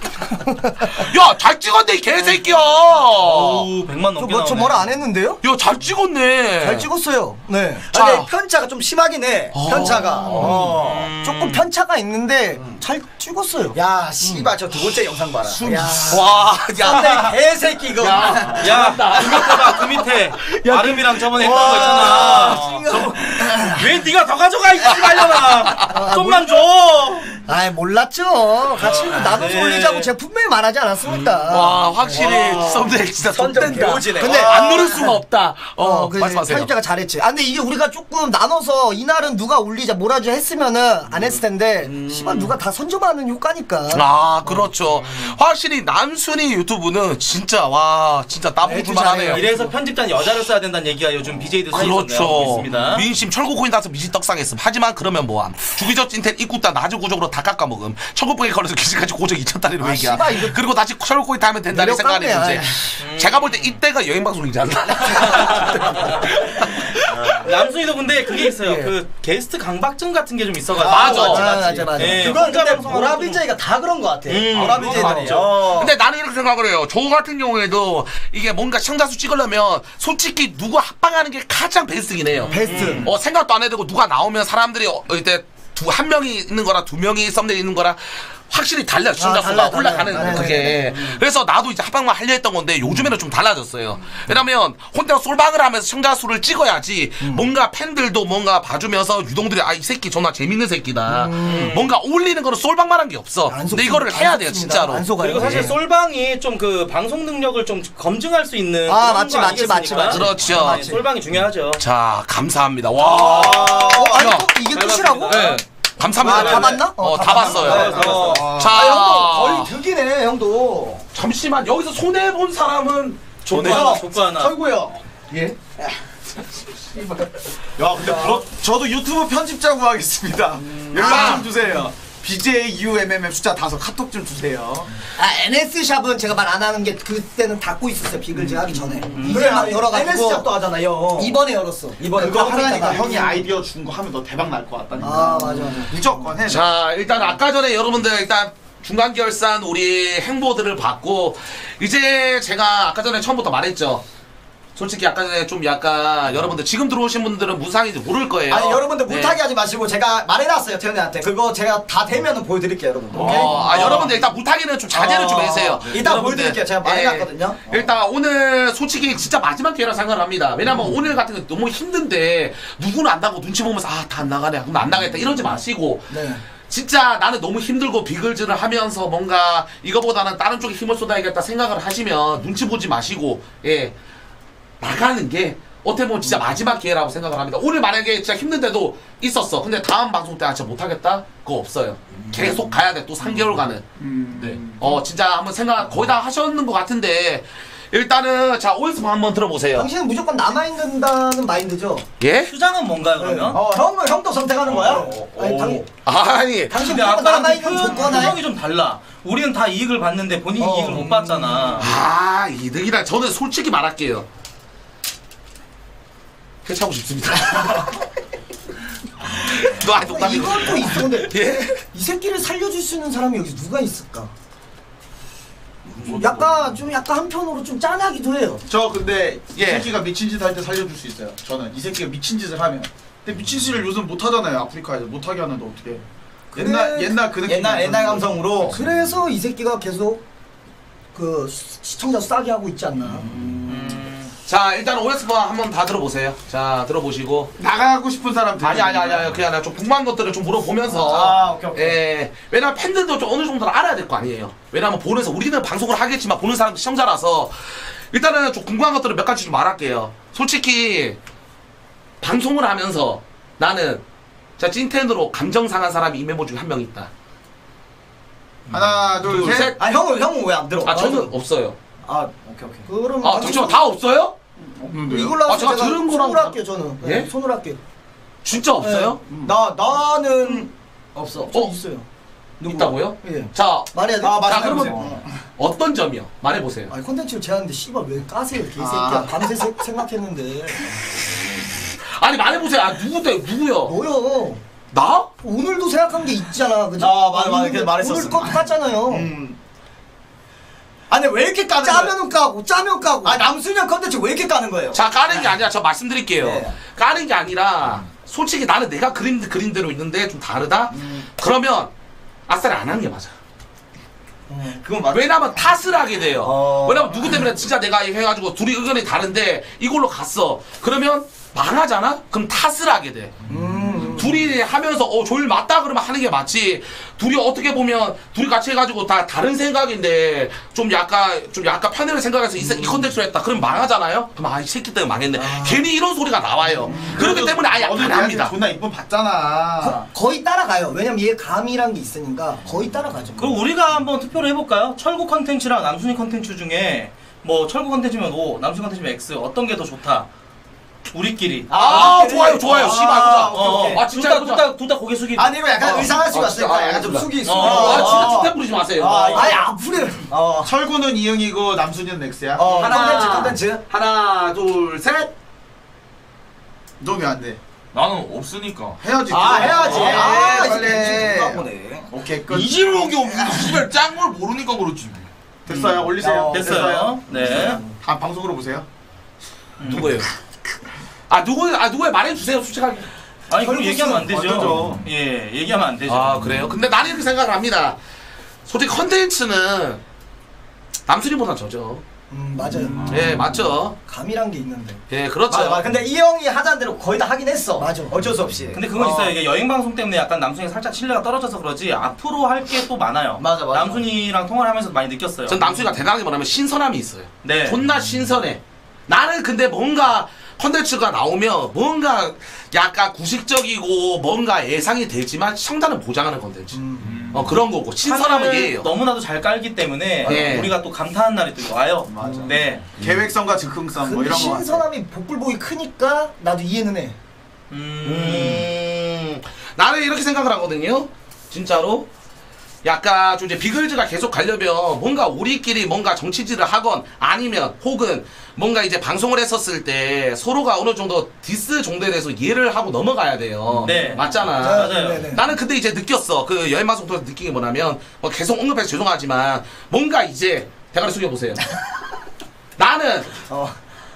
[SPEAKER 1] 야 잘 찍었네 이 개새끼야.
[SPEAKER 2] 오, 백만 넘게
[SPEAKER 6] 저, 뭐, 저
[SPEAKER 2] 나오네.
[SPEAKER 6] 뭐라 안 했는데요?
[SPEAKER 1] 야 잘 찍었네.
[SPEAKER 6] 잘 찍었어요. 네.
[SPEAKER 1] 자.
[SPEAKER 6] 아니 편차가 좀 심하긴 해.
[SPEAKER 1] 어.
[SPEAKER 6] 편차가. 어. 조금 편차가 있는데 잘 찍었어요. 야, 씨발 저 두 번째 영상 봐라. 야.
[SPEAKER 1] 와, 야.
[SPEAKER 6] 내 개새끼 이거.
[SPEAKER 1] 야.
[SPEAKER 2] 야, 그거보다 그 밑에 아름이랑 저번에 했던 거 있잖아.
[SPEAKER 6] 징그러워.
[SPEAKER 2] 왜 네가 더 가져가 이 씨발년아. 좀만 줘.
[SPEAKER 6] 아이 몰랐죠. 같이 나눠서
[SPEAKER 2] 네.
[SPEAKER 6] 올리자고 제가 분명히 말하지 않았습니까?
[SPEAKER 1] 와, 확실히 썸네일 진짜
[SPEAKER 6] 선전
[SPEAKER 1] 좆된다.
[SPEAKER 6] 배우지네.
[SPEAKER 1] 근데
[SPEAKER 6] 와.
[SPEAKER 1] 안 누를 수가 없다. 어,
[SPEAKER 6] 어, 그
[SPEAKER 1] 말씀하세요.
[SPEAKER 6] 편집자가 잘했지. 아, 근데 이게 우리가 조금 나눠서 이날은 누가 올리자 뭐라지 했으면은 안 했을 텐데, 씨발 누가 다 선점하는 효과니까.
[SPEAKER 1] 아, 그렇죠. 확실히 남순이 유튜브는 진짜 와, 진짜 따봉 불만하네요.
[SPEAKER 2] 이래서 편집자는 여자를 써야 된다는 얘기가 요즘 비제이들 사이에 나오고
[SPEAKER 1] 그렇죠.
[SPEAKER 2] 있습니다.
[SPEAKER 1] 민심 철구 코인 따서 미지 떡상했음. 하지만 그러면 뭐함. 주기적 찐텐 입구다 낮은 고정으로 다 깎아먹음. 천국백에 걸려서 기지까지 고정 이천 달러로
[SPEAKER 6] 아,
[SPEAKER 1] 얘기야.
[SPEAKER 6] 씨발, 이거-
[SPEAKER 1] 그리고 다시 철구 코인 타면 된다는 생각이
[SPEAKER 6] 내력감이야.
[SPEAKER 1] 이제 제가 볼 때 이때가 여행 방송이지 않나.
[SPEAKER 2] 남순이도 근데 그게 있어요.
[SPEAKER 6] 예.
[SPEAKER 2] 그 게스트 강박증 같은 게 좀 있어가지고.
[SPEAKER 1] 맞아.
[SPEAKER 6] 맞아, 맞아, 맞아.
[SPEAKER 2] 예,
[SPEAKER 6] 그건
[SPEAKER 2] 혼자
[SPEAKER 6] 근데
[SPEAKER 2] 방송하는
[SPEAKER 6] 보라비제이가 다 그런 거 같아.
[SPEAKER 2] 음,
[SPEAKER 6] 보라비제이들이.
[SPEAKER 2] 그건
[SPEAKER 6] 어.
[SPEAKER 1] 근데 나는 이렇게 생각을 해요. 저 같은 경우에도 이게 뭔가 시청자수 찍으려면 솔직히 누구 합방하는 게 가장 베스트긴 해요.
[SPEAKER 6] 베스트.
[SPEAKER 1] 어, 생각도 안 해도 누가 나오면 사람들이 어, 이때 두 한 명이 있는 거랑 두 명이 썸네일 있는 거랑 확실히 달라 시청자 수가
[SPEAKER 6] 달라요,
[SPEAKER 1] 올라가는
[SPEAKER 6] 달라요.
[SPEAKER 1] 그게. 그래서 나도 이제 합방만 하려 했던 건데 요즘에는 좀 달라졌어요. 왜냐면 혼자 솔방을 하면서 시청자 수를 찍어야지 뭔가 팬들도 뭔가 봐주면서 유동들이 아 이 새끼 존나 재밌는 새끼다. 뭔가 어울리는 거는 솔방만 한 게 없어.
[SPEAKER 6] 안
[SPEAKER 1] 근데
[SPEAKER 6] 속습니다.
[SPEAKER 1] 이거를 해야 돼요
[SPEAKER 6] 안 속습니다.
[SPEAKER 1] 진짜로.
[SPEAKER 6] 안 속아요.
[SPEAKER 2] 그리고 사실
[SPEAKER 6] 예.
[SPEAKER 2] 솔방이 좀 그 방송 능력을 좀 검증할 수 있는
[SPEAKER 6] 아,
[SPEAKER 2] 그런
[SPEAKER 6] 맞지,
[SPEAKER 2] 거
[SPEAKER 6] 맞지, 맞지,
[SPEAKER 2] 아니겠습니까?
[SPEAKER 6] 맞지.
[SPEAKER 1] 그렇죠.
[SPEAKER 2] 아, 솔방이 중요하죠.
[SPEAKER 1] 자 감사합니다. 와.
[SPEAKER 6] 어, 아니
[SPEAKER 1] 야.
[SPEAKER 6] 또 이게 끝이라고?
[SPEAKER 1] 네. 감사합니다.
[SPEAKER 6] 아, 다 봤나?
[SPEAKER 1] 어,
[SPEAKER 6] 어,
[SPEAKER 1] 다
[SPEAKER 6] 다
[SPEAKER 1] 봤어요.
[SPEAKER 2] 봤어요.
[SPEAKER 1] 자,
[SPEAKER 6] 아, 형도 거의 득이네, 형도.
[SPEAKER 1] 잠시만 여기서 손해 본 사람은
[SPEAKER 2] 조건 하나, 조건 하나.
[SPEAKER 6] 설구요. 예?
[SPEAKER 4] 야 근데 부러, 저도 유튜브 편집자 구하겠습니다. 연락
[SPEAKER 6] 아.
[SPEAKER 4] 좀 주세요. 비제이 유엠엠엠 숫자 다섯 카톡 좀 주세요.
[SPEAKER 6] 아, 엔에스샵은 제가 말 안 하는 게 그때는 닫고 있었어요, 비글즈 하기 전에. 이제
[SPEAKER 3] 그래,
[SPEAKER 6] 막 열어가지고.
[SPEAKER 3] 엔에스샵도 하잖아, 형.
[SPEAKER 6] 이번에 열었어. 이번에
[SPEAKER 4] 그거
[SPEAKER 6] 그거
[SPEAKER 4] 하라니까
[SPEAKER 6] 하니까.
[SPEAKER 4] 형이 아이디어 준 거 하면 너 대박 날 것 같다니까.
[SPEAKER 6] 아, 맞아, 맞아.
[SPEAKER 4] 무조건 해.
[SPEAKER 1] 자 일단 아까 전에 여러분들 일단 중간 결산 우리 행보들을 봤고 이제 제가 아까 전에 처음부터 말했죠. 솔직히 아까 전에 좀 약간 여러분들 지금 들어오신 분들은 무슨 상인지 모를 거예요.
[SPEAKER 3] 아니 여러분들
[SPEAKER 1] 네.
[SPEAKER 3] 못하게 하지 마시고 제가 말해놨어요 태연이한테. 그거 제가 다 되면은 보여드릴게요 여러분들. 오케이?
[SPEAKER 1] 어, 아 여러분들 일단 무타기는 좀 자제를
[SPEAKER 3] 어,
[SPEAKER 1] 좀 해주세요.
[SPEAKER 3] 이따
[SPEAKER 1] 여러분들.
[SPEAKER 3] 보여드릴게요. 제가 말해놨거든요.
[SPEAKER 1] 예. 일단 오늘 솔직히 진짜 마지막 기회라 생각을 합니다. 왜냐면
[SPEAKER 3] 음.
[SPEAKER 1] 오늘 같은 거 너무 힘든데 누구는 안다고 눈치 보면서 아 다 안 나가네 그럼 안 나가겠다 이러지 마시고
[SPEAKER 6] 네.
[SPEAKER 1] 진짜 나는 너무 힘들고 비글즈를 하면서 뭔가 이거보다는 다른 쪽에 힘을 쏟아야겠다 생각을 하시면 눈치 보지 마시고 예 나가는 게 어떻게 보면 진짜 마지막 기회라고 생각을 합니다. 오늘 만약에 진짜 힘든데도 있었어. 근데 다음 방송 때 아 진짜 못하겠다? 그거 없어요. 계속 가야 돼. 또 삼 개월간은.
[SPEAKER 4] 음.
[SPEAKER 1] 네. 어 진짜 한번 생각 거의 다 하셨는 것 같은데 일단은 자 오에스 한번 들어보세요.
[SPEAKER 6] 당신은 무조건 남아있는다는 마인드죠?
[SPEAKER 1] 예?
[SPEAKER 2] 수장은 뭔가요 그러면?
[SPEAKER 3] 어, 형, 형도 선택하는 거야?
[SPEAKER 6] 아니, 당,
[SPEAKER 1] 아니
[SPEAKER 6] 당신
[SPEAKER 2] 근데
[SPEAKER 6] 무조건
[SPEAKER 2] 아까랑
[SPEAKER 6] 남아있는
[SPEAKER 2] 표-
[SPEAKER 6] 조건에
[SPEAKER 2] 표정이 좀 달라. 우리는 다 이익을 봤는데 본인이
[SPEAKER 6] 어.
[SPEAKER 2] 이익을 못 봤잖아.
[SPEAKER 1] 아 이득이라 저는 솔직히 말할게요. 회차고 싶습니다. 너 아니
[SPEAKER 6] 근데
[SPEAKER 1] 농담이고.
[SPEAKER 6] 이건 또 있어. 근데
[SPEAKER 1] 예?
[SPEAKER 6] 이 새끼를 살려줄 수 있는 사람이 여기 누가 있을까? 좀 약간 좀 약간 한편으로 좀 짠하기도 해요.
[SPEAKER 4] 저 근데 이
[SPEAKER 1] 예.
[SPEAKER 4] 새끼가 미친 짓 할 때 살려줄 수 있어요. 저는 이 새끼가 미친 짓을 하면. 근데 미친 짓을 요즘 못 하잖아요. 아프리카에서 못 하게 하는데 어떻게? 옛날
[SPEAKER 6] 그래.
[SPEAKER 4] 옛날 그 느낌.
[SPEAKER 3] 옛날, 옛날 감성으로.
[SPEAKER 6] 그래서 이 새끼가 계속 그 시- 시청자 싸게 하고 있지 않나?
[SPEAKER 1] 자 일단 오에스파 한번 다 들어보세요. 자 들어보시고.
[SPEAKER 4] 나가고 싶은 사람.
[SPEAKER 1] 아니 아니 아니 아니 그냥 좀 궁금한 것들을 좀 물어보면서.
[SPEAKER 3] 아, 오케이, 오케이.
[SPEAKER 1] 예. 왜냐면 팬들도 좀 어느 정도는 알아야 될 거 아니에요. 왜냐면 보면서 우리는 방송을 하겠지만 보는 사람도 시청자라서 일단은 좀 궁금한 것들을 몇 가지 좀 말할게요. 솔직히 방송을 하면서 나는 자 찐텐으로 감정 상한 사람이 이 멤버 중에 한 명 있다.
[SPEAKER 4] 하나 둘
[SPEAKER 1] 둘,
[SPEAKER 4] 셋.
[SPEAKER 1] 셋.
[SPEAKER 3] 아, 형은, 형은 왜 안 들어?
[SPEAKER 1] 아 저는 없어요.
[SPEAKER 3] 아, 오케이, 오케이.
[SPEAKER 6] 그럼
[SPEAKER 1] 아 잠시만 다 없어요?
[SPEAKER 4] 없는데요?
[SPEAKER 6] 이걸로
[SPEAKER 1] 아,
[SPEAKER 6] 해서
[SPEAKER 1] 제가
[SPEAKER 6] 제가
[SPEAKER 1] 들은 거랑
[SPEAKER 6] 손으로 할게요 저는.
[SPEAKER 1] 예?
[SPEAKER 6] 네, 손으로 할게요.
[SPEAKER 1] 진짜 없어요?
[SPEAKER 3] 나, 나는 없어.
[SPEAKER 6] 저
[SPEAKER 1] 어?
[SPEAKER 6] 있어요.
[SPEAKER 3] 누구?
[SPEAKER 1] 있다고요?
[SPEAKER 6] 예.
[SPEAKER 1] 자
[SPEAKER 6] 말해야 돼.
[SPEAKER 3] 아,
[SPEAKER 1] 자
[SPEAKER 3] 말씀해보세요.
[SPEAKER 1] 그러면 어떤 점이요? 말해보세요.
[SPEAKER 6] 아니 컨텐츠를 제안했는데 씨발 왜 까세요 개새끼야.
[SPEAKER 4] 아.
[SPEAKER 6] 밤새 세- 생각했는데.
[SPEAKER 1] 아니 말해보세요. 아 누구대 누구요?
[SPEAKER 6] 뭐요?
[SPEAKER 1] 나?
[SPEAKER 6] 오늘도 생각한 게 있잖아. 그죠?
[SPEAKER 3] 아, 맞아, 맞아.
[SPEAKER 6] 오늘-
[SPEAKER 3] 그래서 말했었어.
[SPEAKER 6] 오늘 것도 깠잖아요.
[SPEAKER 3] 음. 아니, 왜 이렇게 까는 거야?
[SPEAKER 6] 짜면은 까고 짜면 까고.
[SPEAKER 3] 아, 남순형 컨텐츠 왜 이렇게 까는 거예요?
[SPEAKER 1] 자 까는 게 아니라 저 말씀드릴게요.
[SPEAKER 3] 네.
[SPEAKER 1] 까는 게 아니라 솔직히 나는 내가 그림 그린 대로 있는데 좀 다르다. 그러면 아싸리 안 하는 게 맞아.
[SPEAKER 3] 그건 맞
[SPEAKER 1] 왜냐면 탓을 하게 돼요.
[SPEAKER 3] 어.
[SPEAKER 1] 왜냐면 누구 때문에 진짜 내가 해가지고 둘이 의견이 다른데 이걸로 갔어. 그러면 망하잖아? 그럼 탓을 하게 돼.
[SPEAKER 3] 음.
[SPEAKER 1] 둘이 하면서 어 조율 맞다 그러면 하는 게 맞지. 둘이 어떻게 보면 둘이 같이 해가지고 다 다른 생각인데 좀 약간 좀 약간 편의를 생각해서 이, 이 컨텐츠로 했다. 그럼 망하잖아요. 그럼 아 이 새끼 때문에 망했네. 괜히 이런 소리가 나와요. 그렇기 때문에 아예 안
[SPEAKER 4] 너는 얘한테
[SPEAKER 1] 합니다.
[SPEAKER 4] 존나 이쁨 받잖아.
[SPEAKER 6] 거의 따라가요. 왜냐면 얘 감이란 게 있으니까 거의 따라가죠.
[SPEAKER 2] 그럼 우리가 한번 투표를 해볼까요? 철구 컨텐츠랑 남순이 컨텐츠 중에 뭐 철구 컨텐츠면 O, 남순이 컨텐츠면 X 어떤 게 더 좋다? 우리끼리.
[SPEAKER 1] 아,
[SPEAKER 3] 그래.
[SPEAKER 1] 좋아요 좋아요.
[SPEAKER 3] 아,
[SPEAKER 1] 씨발 보자.
[SPEAKER 3] 오케이, 오케이.
[SPEAKER 1] 아 진짜 해보자.
[SPEAKER 2] 둘다둘다 고개 숙이고.
[SPEAKER 3] 아니, 이거 약간
[SPEAKER 1] 어.
[SPEAKER 3] 의상할 수가
[SPEAKER 1] 아, 진짜.
[SPEAKER 3] 있으니까
[SPEAKER 1] 아,
[SPEAKER 3] 약간 좀
[SPEAKER 1] 해보자.
[SPEAKER 3] 숙이, 숙이.
[SPEAKER 2] 어,
[SPEAKER 1] 아 진짜
[SPEAKER 3] 어.
[SPEAKER 1] 주택 부리지 마세요.
[SPEAKER 3] 아,
[SPEAKER 6] 아예 앞으로.
[SPEAKER 3] 어.
[SPEAKER 4] 철구는 이응이고 남순이는 엑스야.
[SPEAKER 3] 어,
[SPEAKER 1] 하나.
[SPEAKER 3] 컨텐츠, 컨텐츠.
[SPEAKER 1] 하나 둘 셋.
[SPEAKER 4] 넌 왜 안 돼?
[SPEAKER 5] 나는 없으니까.
[SPEAKER 4] 해야지.
[SPEAKER 3] 아, 해야지.
[SPEAKER 4] 아,
[SPEAKER 3] 아,
[SPEAKER 4] 빨리.
[SPEAKER 3] 이제 보네.
[SPEAKER 4] 오케이 끝.
[SPEAKER 5] 이지록이 없는 씨발 짱걸 모르니까 그렇지.
[SPEAKER 4] 됐어요. 올리세요.
[SPEAKER 3] 어,
[SPEAKER 2] 됐어요. 네.
[SPEAKER 4] 아 방송으로 보세요.
[SPEAKER 1] 누구예요? 아 누구 아 누구에 말해주세요 솔직하게.
[SPEAKER 2] 아니 그럼 얘기하면 안 되죠.
[SPEAKER 4] 맞죠.
[SPEAKER 2] 예, 얘기하면 안 되죠.
[SPEAKER 1] 아 그래요? 근데 나는 이렇게 생각을 합니다. 솔직히 컨텐츠는 남순이보다 저죠.
[SPEAKER 6] 음 맞아요.
[SPEAKER 1] 예 맞죠.
[SPEAKER 6] 감이란 게 있는데.
[SPEAKER 1] 예 그렇죠.
[SPEAKER 3] 맞아, 맞아. 근데 이 형이 하자는 대로 거의 다 하긴 했어.
[SPEAKER 6] 맞아.
[SPEAKER 3] 어쩔 수 없이.
[SPEAKER 2] 근데 그건
[SPEAKER 3] 어.
[SPEAKER 2] 있어요. 이게 여행 방송 때문에 약간 남순이 살짝 신뢰가 떨어져서 그러지 앞으로 할 게 또 많아요.
[SPEAKER 3] 맞아, 맞아.
[SPEAKER 2] 남순이랑 통화를 하면서 많이 느꼈어요.
[SPEAKER 1] 전 남순이가 대단하게 뭐냐면 신선함이 있어요.
[SPEAKER 2] 네.
[SPEAKER 1] 존나 신선해. 나는 근데 뭔가 컨텐츠가 나오면 뭔가 약간 구식적이고 뭔가 예상이 되지만 시청자는 보장하는 컨텐츠. 어 그런 거고 신선함은
[SPEAKER 2] 판을
[SPEAKER 1] 얘예요.
[SPEAKER 2] 너무나도 잘 깔기 때문에
[SPEAKER 1] 네.
[SPEAKER 2] 우리가 또 감탄하는 날이 또 와요.
[SPEAKER 4] 맞아.
[SPEAKER 2] 네.
[SPEAKER 4] 계획성과 즉흥성 뭐
[SPEAKER 6] 근데
[SPEAKER 4] 이런 거.
[SPEAKER 6] 신선함이 복불복이 크니까 나도 이해는 해.
[SPEAKER 2] 음.
[SPEAKER 1] 음, 나는 이렇게 생각을 하거든요. 진짜로. 약간 좀 이제 비글즈가 계속 가려면 뭔가 우리끼리 뭔가 정치질을 하건 아니면 혹은 뭔가 이제 방송을 했었을 때 서로가 어느 정도 디스 정도에 대해서 이해를 하고 넘어가야 돼요.
[SPEAKER 2] 네.
[SPEAKER 1] 맞잖아.
[SPEAKER 2] 맞아요.
[SPEAKER 6] 네네.
[SPEAKER 1] 나는 근데 이제 느꼈어. 그 여행 방송 통해서 느낀 게 뭐냐면 뭐 계속 언급해서 죄송하지만 뭔가 이제 대가리 숙여 보세요. 나는
[SPEAKER 3] 어.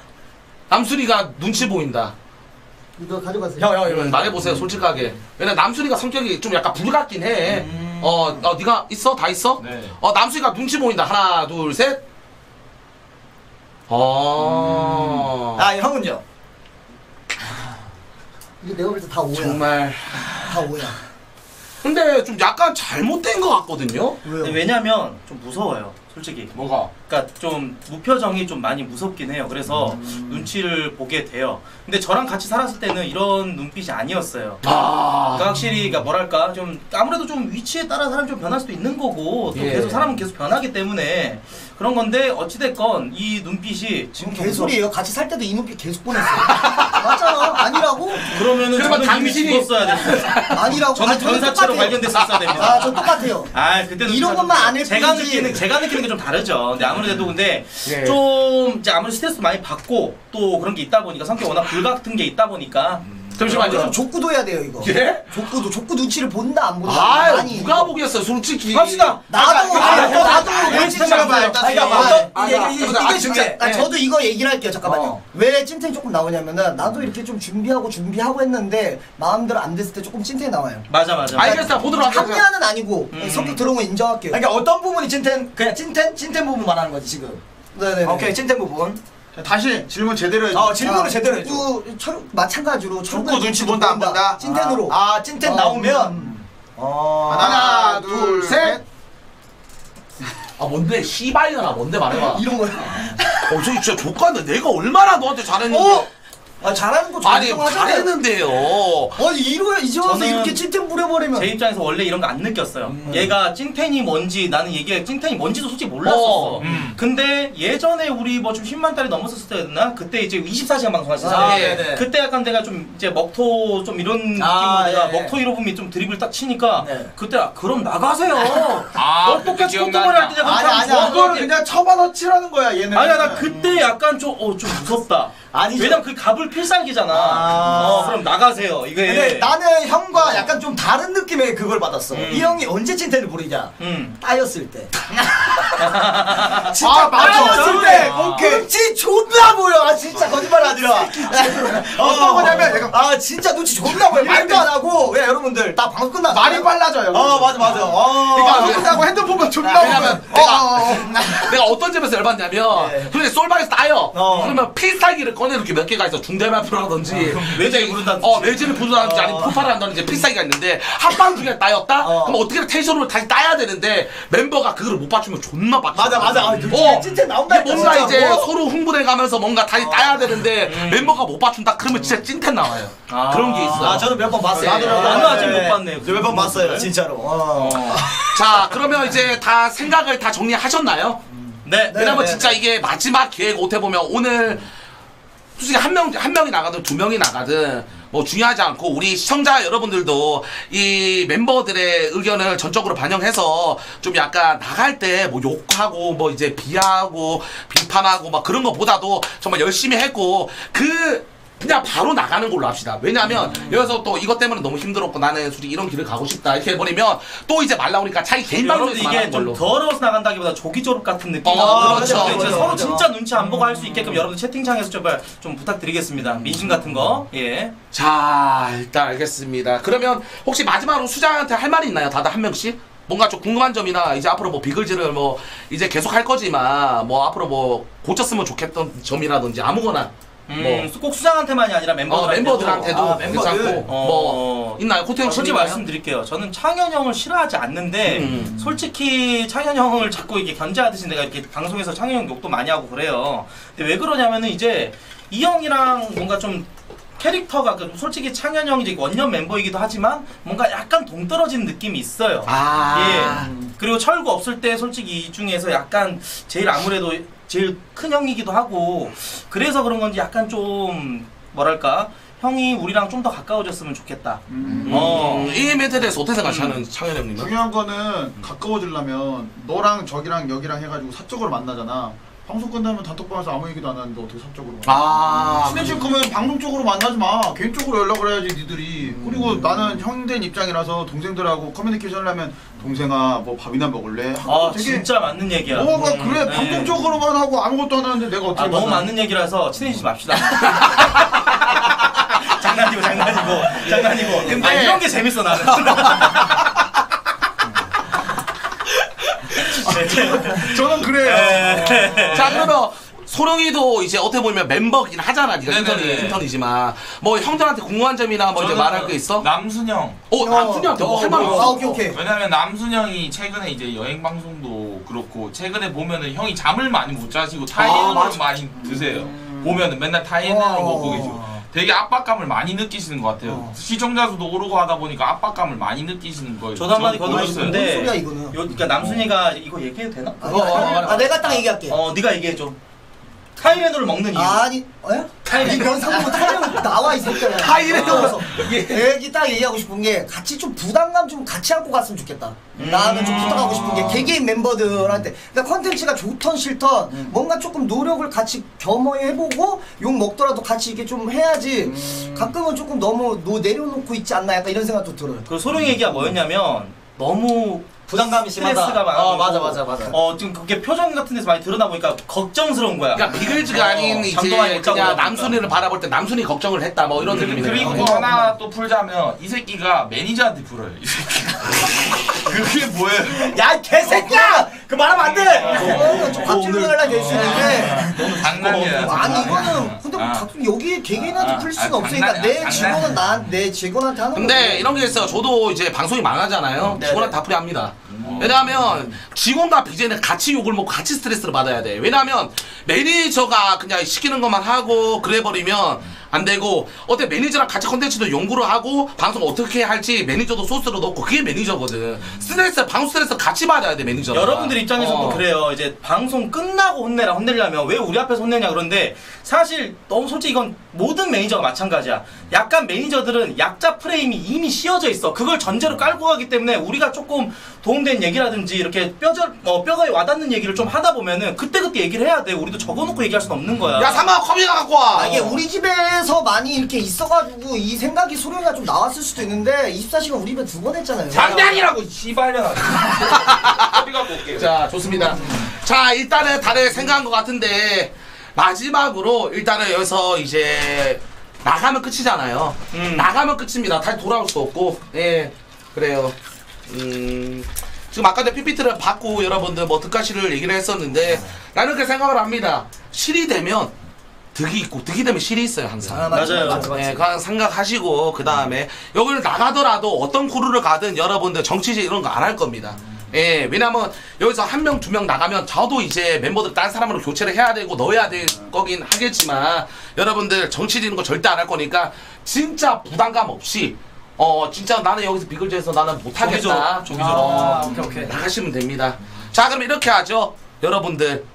[SPEAKER 1] 남순이가 눈치 보인다.
[SPEAKER 6] 이거 가져가세요.
[SPEAKER 3] 형, 형, 이거.
[SPEAKER 1] 음, 말해보세요 솔직하게. 왜냐 남순이가 성격이 좀 약간 불같긴 해. 어, 어 네가 있어? 다 있어?
[SPEAKER 5] 네.
[SPEAKER 1] 어 남순이가 눈치 보인다. 하나 둘 셋. 어.
[SPEAKER 3] 아, 형은요?
[SPEAKER 6] 이게 내가 볼 때 다 오야.
[SPEAKER 1] 정말.
[SPEAKER 6] 다 오야.
[SPEAKER 1] 근데 좀 약간 잘못된 것 같거든요.
[SPEAKER 6] 왜요?
[SPEAKER 2] 왜냐면 좀 무서워요. 솔직히.
[SPEAKER 1] 뭐가?
[SPEAKER 2] 그러니까 좀 무표정이 좀 많이 무섭긴 해요. 그래서 눈치를 보게 돼요. 근데 저랑 같이 살았을 때는 이런 눈빛이 아니었어요.
[SPEAKER 1] 아.
[SPEAKER 2] 그러니까 확실히 그러니까 뭐랄까 좀 아무래도 좀 위치에 따라 사람이 좀 변할 수도 있는 거고 또
[SPEAKER 1] 예.
[SPEAKER 2] 계속 사람은 계속 변하기 때문에 그런 건데 지금 이 눈빛이 지금
[SPEAKER 6] 개소리예요. 같이 살 때도 이 눈빛 계속 보냈어요. 맞잖아. 아니라고?
[SPEAKER 2] 그러면은
[SPEAKER 1] 그러면
[SPEAKER 2] 저는 이미
[SPEAKER 1] 당신이-
[SPEAKER 2] 죽었어야 됐어요.
[SPEAKER 6] 아니라고.
[SPEAKER 2] 저는
[SPEAKER 6] 아, 저는
[SPEAKER 2] 전사체로
[SPEAKER 6] 똑같아요.
[SPEAKER 2] 발견됐었어야 됩니다.
[SPEAKER 6] 아, 전 똑같아요.
[SPEAKER 2] 아 그때는
[SPEAKER 6] 이런 것만 아닐
[SPEAKER 2] 제가
[SPEAKER 6] 뿐이지.
[SPEAKER 2] 느끼는 제가 느끼는 게 좀 다르죠. 근데 아무래도 근데
[SPEAKER 1] 예.
[SPEAKER 2] 좀 이제 아무래도 스트레스 많이 받고 또 그런 게 있다 보니까 성격 워낙 불 같은 게 있다 보니까
[SPEAKER 1] 잠시만요.
[SPEAKER 6] 그럼 족구도 해야 돼요, 이거.
[SPEAKER 1] 예?
[SPEAKER 6] 족구도 족구 눈치를 본다 안 본다.
[SPEAKER 1] 아,
[SPEAKER 6] 아니,
[SPEAKER 1] 누가
[SPEAKER 6] 이거.
[SPEAKER 1] 보겠어, 솔직히.
[SPEAKER 2] 합시다.
[SPEAKER 6] 나도
[SPEAKER 4] 아,
[SPEAKER 6] 나도 나도
[SPEAKER 4] 아,
[SPEAKER 6] 눈치
[SPEAKER 4] 일단
[SPEAKER 6] 잘
[SPEAKER 4] 봐요.
[SPEAKER 6] 봐요.
[SPEAKER 4] 일단
[SPEAKER 6] 아니,
[SPEAKER 4] 봐요.
[SPEAKER 6] 이게
[SPEAKER 1] 아,
[SPEAKER 6] 이게
[SPEAKER 1] 아,
[SPEAKER 6] 이게
[SPEAKER 1] 아,
[SPEAKER 6] 이게 진짜.
[SPEAKER 1] 중에,
[SPEAKER 6] 아,
[SPEAKER 1] 예.
[SPEAKER 6] 저도 이거 얘기를 할게요. 잠깐만요.
[SPEAKER 1] 어.
[SPEAKER 6] 왜 찐텐이 조금 나오냐면은 나도 이렇게 좀 준비하고 준비하고 했는데 마음대로 안 됐을 때 조금 찐텐이 나와요.
[SPEAKER 2] 맞아 맞아.
[SPEAKER 1] 알겠어, 보도록 하자.
[SPEAKER 6] 합리화는 아니고
[SPEAKER 2] 음.
[SPEAKER 6] 성격 들어온 거 인정할게요.
[SPEAKER 3] 그러니까 어떤 부분이 찐텐 그냥 찐텐 찐텐 부분 말하는 거지 지금.
[SPEAKER 6] 네네.
[SPEAKER 3] 오케이 찐텐 부분.
[SPEAKER 4] 다시 질문 제대로 해줘.
[SPEAKER 3] 어 질문을 제대로 해줘.
[SPEAKER 6] 족구 철 마찬가지로
[SPEAKER 4] 족구
[SPEAKER 6] 철구
[SPEAKER 4] 눈치 본다, 안 본다?
[SPEAKER 6] 찐텐으로.
[SPEAKER 3] 아 찐텐
[SPEAKER 6] 어,
[SPEAKER 3] 나오면.
[SPEAKER 6] 음.
[SPEAKER 3] 어.
[SPEAKER 4] 하나, 둘, 셋.
[SPEAKER 1] 아, 뭔데, 씨발이나 뭔데 말해봐.
[SPEAKER 6] 이런 거요.
[SPEAKER 1] 어, 저 진짜 족같네. 내가 얼마나 너한테 잘했는데.
[SPEAKER 6] 어? 아 잘하는 거
[SPEAKER 1] 아니,
[SPEAKER 6] 인정하잖아요.
[SPEAKER 1] 잘했는데요.
[SPEAKER 6] 아니 이러 이제 와서
[SPEAKER 2] 저는
[SPEAKER 6] 이렇게 찐텐 부려버리면.
[SPEAKER 2] 제 입장에서 원래 이런 거 안 느꼈어요.
[SPEAKER 6] 음.
[SPEAKER 2] 얘가 찐텐이 뭔지 나는 얘기가 찐텐이 뭔지도 솔직히 몰랐었어.
[SPEAKER 1] 어,
[SPEAKER 5] 음.
[SPEAKER 2] 근데 예전에 우리 뭐 좀 십만 달이 넘었었을 때였나? 그때 이제 이십사 시간 방송했었을
[SPEAKER 3] 아,
[SPEAKER 2] 때
[SPEAKER 3] 네네.
[SPEAKER 2] 그때 약간 내가 좀 이제 먹토 좀 이런 느낌으로
[SPEAKER 3] 아,
[SPEAKER 2] 내가
[SPEAKER 3] 예, 예.
[SPEAKER 2] 먹토 이로움이 좀 드립을 딱 치니까
[SPEAKER 3] 네.
[SPEAKER 2] 그때 아, 그럼 나가세요.
[SPEAKER 5] 아,
[SPEAKER 2] 너 똑같이
[SPEAKER 5] 그때
[SPEAKER 2] 콧구멍을 할 때
[SPEAKER 5] 기억난다.
[SPEAKER 2] 내가
[SPEAKER 4] 아니
[SPEAKER 2] 그냥
[SPEAKER 4] 아니 그거를
[SPEAKER 2] 좋아하는데.
[SPEAKER 4] 그냥 쳐받아치라는 거야 얘는.
[SPEAKER 2] 아니야 나 그때 약간 좀 어 좀 무섭다.
[SPEAKER 3] 아니죠.
[SPEAKER 2] 왜냐면 그 갑을 필살기잖아.
[SPEAKER 3] 아.
[SPEAKER 2] 어 그럼 나가세요. 이게.
[SPEAKER 3] 근데 나는 형과 약간 좀 다른 느낌의 그걸 받았어.
[SPEAKER 2] 음.
[SPEAKER 3] 이 형이 언제 찐텐을 부리냐?
[SPEAKER 2] 음.
[SPEAKER 3] 따였을 때.
[SPEAKER 4] 아
[SPEAKER 3] 진짜
[SPEAKER 4] 맞아.
[SPEAKER 3] 따였을 때.
[SPEAKER 2] 아.
[SPEAKER 3] 오케이. 눈치 존나 보여. 아 진짜 거짓말 하지마.
[SPEAKER 4] 어떤 거냐면 얘가
[SPEAKER 3] 아 진짜 눈치 존나 보여. 말도 안 하고. 왜 여러분들 다 방송 끝나서
[SPEAKER 4] 말이 빨라져요.
[SPEAKER 3] 어 맞아 맞아. 어.
[SPEAKER 4] 그러니까 끝나고 핸드폰만 존나
[SPEAKER 1] 왜냐면
[SPEAKER 4] 보면.
[SPEAKER 1] 내가-
[SPEAKER 4] 어, 어, 어.
[SPEAKER 1] 내가 어떤 점에서 열받냐면,
[SPEAKER 3] 네.
[SPEAKER 1] 근데 솔방에서 따요.
[SPEAKER 3] 어.
[SPEAKER 1] 그러면 필살기를 꺼내놓게 몇 개가 있어. 중대발표라든지,
[SPEAKER 2] 외제를 부른다든지.
[SPEAKER 1] 어, 외제를 부른다든지, 아니면 폭발을 한다든지 필살기가 있는데, 합방 중에 따였다?
[SPEAKER 3] 어.
[SPEAKER 1] 그럼 어떻게든 텐션으로 다시 따야 되는데, 멤버가 그거를 못 맞추면 존나 빡쳐.
[SPEAKER 3] 맞아 맞아. 아, 눈치 찐텐 나온다.
[SPEAKER 1] 이게 뭔가
[SPEAKER 3] 진짜.
[SPEAKER 1] 이제
[SPEAKER 3] 뭐?
[SPEAKER 1] 서로 흥분해가면서 뭔가 다시 따야 되는데,
[SPEAKER 2] 음.
[SPEAKER 1] 멤버가 못 맞춘다? 그러면 진짜 찐텐 나와요.
[SPEAKER 2] 아.
[SPEAKER 1] 그런 게 있어.
[SPEAKER 3] 아 저도 몇 번 봤어요.
[SPEAKER 1] 나도, 나도,
[SPEAKER 2] 나는 아직
[SPEAKER 3] 네.
[SPEAKER 2] 못 봤네요.
[SPEAKER 3] 몇 번 봤어요 진짜로. 어.
[SPEAKER 1] 자, 그러면 이제 다 생각을 다 정리하셨나요?
[SPEAKER 2] 네.
[SPEAKER 1] 왜냐면
[SPEAKER 3] 네,
[SPEAKER 1] 진짜
[SPEAKER 3] 네.
[SPEAKER 1] 이게 마지막 기획 어떻게 보면 오늘 솔직히 한 명, 한 명이 나가든 두 명이 나가든 뭐 중요하지 않고 우리 시청자 여러분들도 이 멤버들의 의견을 전적으로 반영해서 좀 약간 나갈 때 뭐 욕하고 뭐 이제 비하하고 비판하고 막 그런 거보다도 정말 열심히 했고 그 그냥 바로 나가는 걸로 합시다. 왜냐면 여기서 또 이것 때문에 너무 힘들었고 나는 솔직히 이런 길을 가고 싶다 이렇게 해버리면 또 이제 말 나오니까 자기 개인
[SPEAKER 2] 여러분들
[SPEAKER 1] 방송에서
[SPEAKER 2] 이게
[SPEAKER 1] 말하는
[SPEAKER 2] 좀
[SPEAKER 1] 걸로.
[SPEAKER 2] 더러워서 나간다기보다 조기 졸업 같은 느낌.
[SPEAKER 1] 어,
[SPEAKER 3] 그렇죠,
[SPEAKER 2] 이제
[SPEAKER 3] 그렇죠,
[SPEAKER 2] 서로
[SPEAKER 3] 그렇죠.
[SPEAKER 2] 진짜 눈치 안 보고 할 수 있게끔 여러분들 채팅창에서 제발 좀 부탁드리겠습니다. 민심 같은 거. 예.
[SPEAKER 1] 자, 일단 알겠습니다. 그러면 혹시 마지막으로 수장한테 할 말이 있나요? 다들 한 명씩? 뭔가 좀 궁금한 점이나 이제 앞으로 뭐 비글즈를 뭐 이제 계속 할 거지만 뭐 앞으로 뭐 고쳤으면 좋겠던 점이라든지 아무거나
[SPEAKER 2] 음, 꼭 수장한테만이 아니라
[SPEAKER 1] 뭐 어,
[SPEAKER 2] 멤버들한테도.
[SPEAKER 1] 멤버들한테도
[SPEAKER 3] 아, 멤버들.
[SPEAKER 1] 괜찮고
[SPEAKER 2] 어.
[SPEAKER 1] 뭐 있나요? 코트 형
[SPEAKER 2] 솔직히
[SPEAKER 1] 있나요?
[SPEAKER 2] 말씀드릴게요. 저는 창현 형을 싫어하지 않는데
[SPEAKER 1] 음.
[SPEAKER 2] 솔직히 창현 형을 자꾸 이게 견제하듯이 내가 이렇게 방송에서 창현 형 욕도 많이 하고 그래요. 근데 왜 그러냐면은 이제 이 형이랑 뭔가 좀 캐릭터가 그 솔직히 창현 형이 이제 원년 멤버이기도 하지만 뭔가 약간 동떨어진 느낌이 있어요.
[SPEAKER 1] 아.
[SPEAKER 2] 예. 그리고 철구 없을 때 솔직히 이 중에서 약간 제일 아무래도 제일 큰 형이기도 하고 그래서 그런 건지 약간 좀 뭐랄까 형이 우리랑 좀 더 가까워졌으면 좋겠다.
[SPEAKER 4] 음.
[SPEAKER 2] 어.
[SPEAKER 1] 음, 이 멘트에 대해서 어떻게 생각하시는 창현 형님은?
[SPEAKER 4] 중요한 거는 가까워지려면 너랑 저기랑 여기랑 해가지고 사적으로 만나잖아. 방송 끝나면 단톡방에서 아무 얘기도 안 하는데 어떻게 사적으로 만나?
[SPEAKER 1] 아.
[SPEAKER 4] 친해질 거면 방송 쪽으로 만나지 마. 개인적으로 연락을 해야지 니들이. 그리고 나는 형 된 입장이라서 동생들하고 커뮤니케이션을 하면 동생아 뭐 밥이나 먹을래?
[SPEAKER 2] 아
[SPEAKER 4] 되게
[SPEAKER 2] 진짜 맞는 얘기야.
[SPEAKER 4] 어, 막
[SPEAKER 2] 음,
[SPEAKER 4] 그래
[SPEAKER 2] 네.
[SPEAKER 4] 방송적으로만 하고 아무것도 안 하는데 내가 어떻게
[SPEAKER 2] 아 너무
[SPEAKER 4] 만나?
[SPEAKER 2] 맞는 얘기라서 친해지지 맙시다. 장난이고 장난이고 장난이고.
[SPEAKER 1] 근데-
[SPEAKER 2] 아, 이런 게 재밌어 나는.
[SPEAKER 4] 저는 그래요.
[SPEAKER 2] 네.
[SPEAKER 1] 자, 그러면 소령이도 이제 어떻게 보면 멤버긴 하잖아. 네가 인턴이,
[SPEAKER 5] 네네네.
[SPEAKER 1] 인턴이지만 뭐 형들한테 궁금한 점이나 뭐 이제
[SPEAKER 5] 저는
[SPEAKER 1] 말할 게 있어?
[SPEAKER 5] 남순형.
[SPEAKER 1] 어, 남순이한테 뭐 할 말이
[SPEAKER 6] 아
[SPEAKER 1] 있어?
[SPEAKER 6] 오케이 오케이.
[SPEAKER 5] 왜냐면 남순형이 최근에 이제 여행 방송도 형도 그렇고 최근에 보면은 형이 잠을 많이 못 자시고 타이레놀을
[SPEAKER 3] 맞아.
[SPEAKER 5] 많이 드세요. 보면은 맨날 타이레놀
[SPEAKER 6] 어.
[SPEAKER 5] 먹고 계시고 되게 압박감을 많이 느끼시는 것 같아요.
[SPEAKER 6] 어.
[SPEAKER 5] 시청자 수도 오르고 하다 보니까 압박감을 많이 느끼시는 거예요.
[SPEAKER 2] 저도 한마디
[SPEAKER 5] 저
[SPEAKER 2] 거두고
[SPEAKER 5] 보였어요.
[SPEAKER 2] 싶은데
[SPEAKER 6] 뭔 소리야, 이거는.
[SPEAKER 2] 요, 그러니까 남순이가 이거 얘기해도 되나?
[SPEAKER 6] 아니, 아니, 아, 내가 딱 얘기할게.
[SPEAKER 2] 어 네가 얘기해줘. 타이레놀을 먹는 이유.
[SPEAKER 6] 아니, 어? 아니, 면상으로 타이레놀 나와, 이 새끼야.
[SPEAKER 3] 타이레놀.
[SPEAKER 6] 여기 딱 얘기하고 싶은 게 같이 좀 부담감 좀 같이 안고 갔으면 좋겠다. 나는 좀 부탁하고 싶은 게 개개인 멤버들한테 그러니까 컨텐츠가 좋던 싫던 뭔가 조금 노력을 같이 겸허해보고 욕 먹더라도 같이 이렇게 좀 해야지. 가끔은 조금 너무 노 내려놓고 있지 않나 약간 이런 생각도 들어요.
[SPEAKER 2] 그 소룡이 얘기가 뭐였냐면 너무
[SPEAKER 3] 부담감이 심하다.
[SPEAKER 2] 스트레스가 많아.
[SPEAKER 3] 어, 맞아, 맞아, 맞아.
[SPEAKER 2] 어 지금 그게 표정 같은 데서 많이 드러나 보니까 걱정스러운 거야.
[SPEAKER 1] 그러니까 비글즈가 아닌 이제
[SPEAKER 2] 잠도 많이 못 자고
[SPEAKER 1] 그냥
[SPEAKER 2] 그러니까.
[SPEAKER 1] 남순이를 바라볼 때 남순이 걱정을 했다 뭐 이런 느낌이네요.
[SPEAKER 5] 그리고 또 하나 또 풀자면 이 새끼가 매니저한테 풀어요. 이 새끼. 그게 뭐예요?
[SPEAKER 3] 야, 이 개새끼야! 그 말하면 안 돼!
[SPEAKER 6] 이거는 좀 갑질을 하려 될 수 있는데
[SPEAKER 5] 장난이야.
[SPEAKER 6] 아니
[SPEAKER 5] 장난.
[SPEAKER 6] 이거는 근데 뭐
[SPEAKER 5] 아.
[SPEAKER 6] 가끔 여기 개개인한테
[SPEAKER 5] 아,
[SPEAKER 6] 풀 수는
[SPEAKER 5] 아,
[SPEAKER 6] 없으니까 내
[SPEAKER 5] 장난이야,
[SPEAKER 6] 직원은 나내 직원한테 하는
[SPEAKER 1] 근데
[SPEAKER 6] 거고.
[SPEAKER 1] 이런 게 있어요. 저도 이제 방송이 망하잖아요.
[SPEAKER 3] 네네.
[SPEAKER 1] 직원한테 다 풀이합니다. 왜냐하면 직원과 비제는 같이 욕을 먹고 같이 스트레스를 받아야 돼. 왜냐하면 매니저가 그냥 시키는 것만 하고 그래버리면 안 되고 어때 매니저랑 같이 컨텐츠도 연구를 하고 방송 어떻게 할지 매니저도 소스로 넣고 그게 매니저거든. 스트레스 방송 스트레스 같이 받아야 돼 매니저가.
[SPEAKER 2] 여러분들 입장에서도
[SPEAKER 1] 어.
[SPEAKER 2] 그래요. 이제 방송 끝나고 혼내라 혼내려면 왜 우리 앞에서 혼내냐 그런데 사실 너무 솔직히 이건 모든 매니저가 마찬가지야. 약간 매니저들은 약자 프레임이 이미 씌워져 있어. 그걸 전제로 깔고 가기 때문에 우리가 조금 도움된 얘기라든지 이렇게 뼈절 어, 뼈가 와닿는 얘기를 좀 하다 보면은 그때 그때 얘기를 해야 돼. 우리도 적어놓고 얘기할 수는 없는 거야.
[SPEAKER 1] 야 상아 컵이나 갖고 와.
[SPEAKER 6] 아, 이게 우리 집에서 많이 이렇게 있어가지고 이 생각이 소리가 좀 나왔을 수도 있는데 이십사 시간 우리 집에 두 번 했잖아요.
[SPEAKER 5] 장난이라고 씨발년아. 커피 갖고 올게요.
[SPEAKER 1] 자 좋습니다. 자 일단은 다들 생각한 것 같은데 마지막으로 일단은 여기서 이제 나가면 끝이잖아요.
[SPEAKER 2] 음.
[SPEAKER 1] 나가면 끝입니다. 다시 돌아올 수 없고 예 그래요. 음 지금 아까 전 피피티를 받고 여러분들 뭐 득가시를 얘기를 했었는데 나는 그렇게 생각을 합니다. 실이 되면 득이 있고 득이 되면 실이 있어요 항상.
[SPEAKER 6] 아, 맞아,
[SPEAKER 2] 맞아요.
[SPEAKER 6] 맞아, 맞아.
[SPEAKER 1] 네, 그냥 생각하시고 그 다음에 여기를 나가더라도 어떤 크루를 가든 여러분들 정치질 이런 거 안 할 겁니다. 예, 왜냐면 여기서 한 명 두 명 나가면 저도 이제 멤버들 딴 사람으로 교체를 해야 되고 넣어야 될 거긴 하겠지만 여러분들 정치질 이런 거 절대 안 할 거니까 진짜 부담감 없이 어 진짜 나는 여기서 비글즈에서 나는 못하겠다.
[SPEAKER 2] 저기서, 저기서.
[SPEAKER 1] 어,
[SPEAKER 3] 아, 오케이, 오케이.
[SPEAKER 1] 나가시면 됩니다. 자 그럼 이렇게 하죠. 여러분들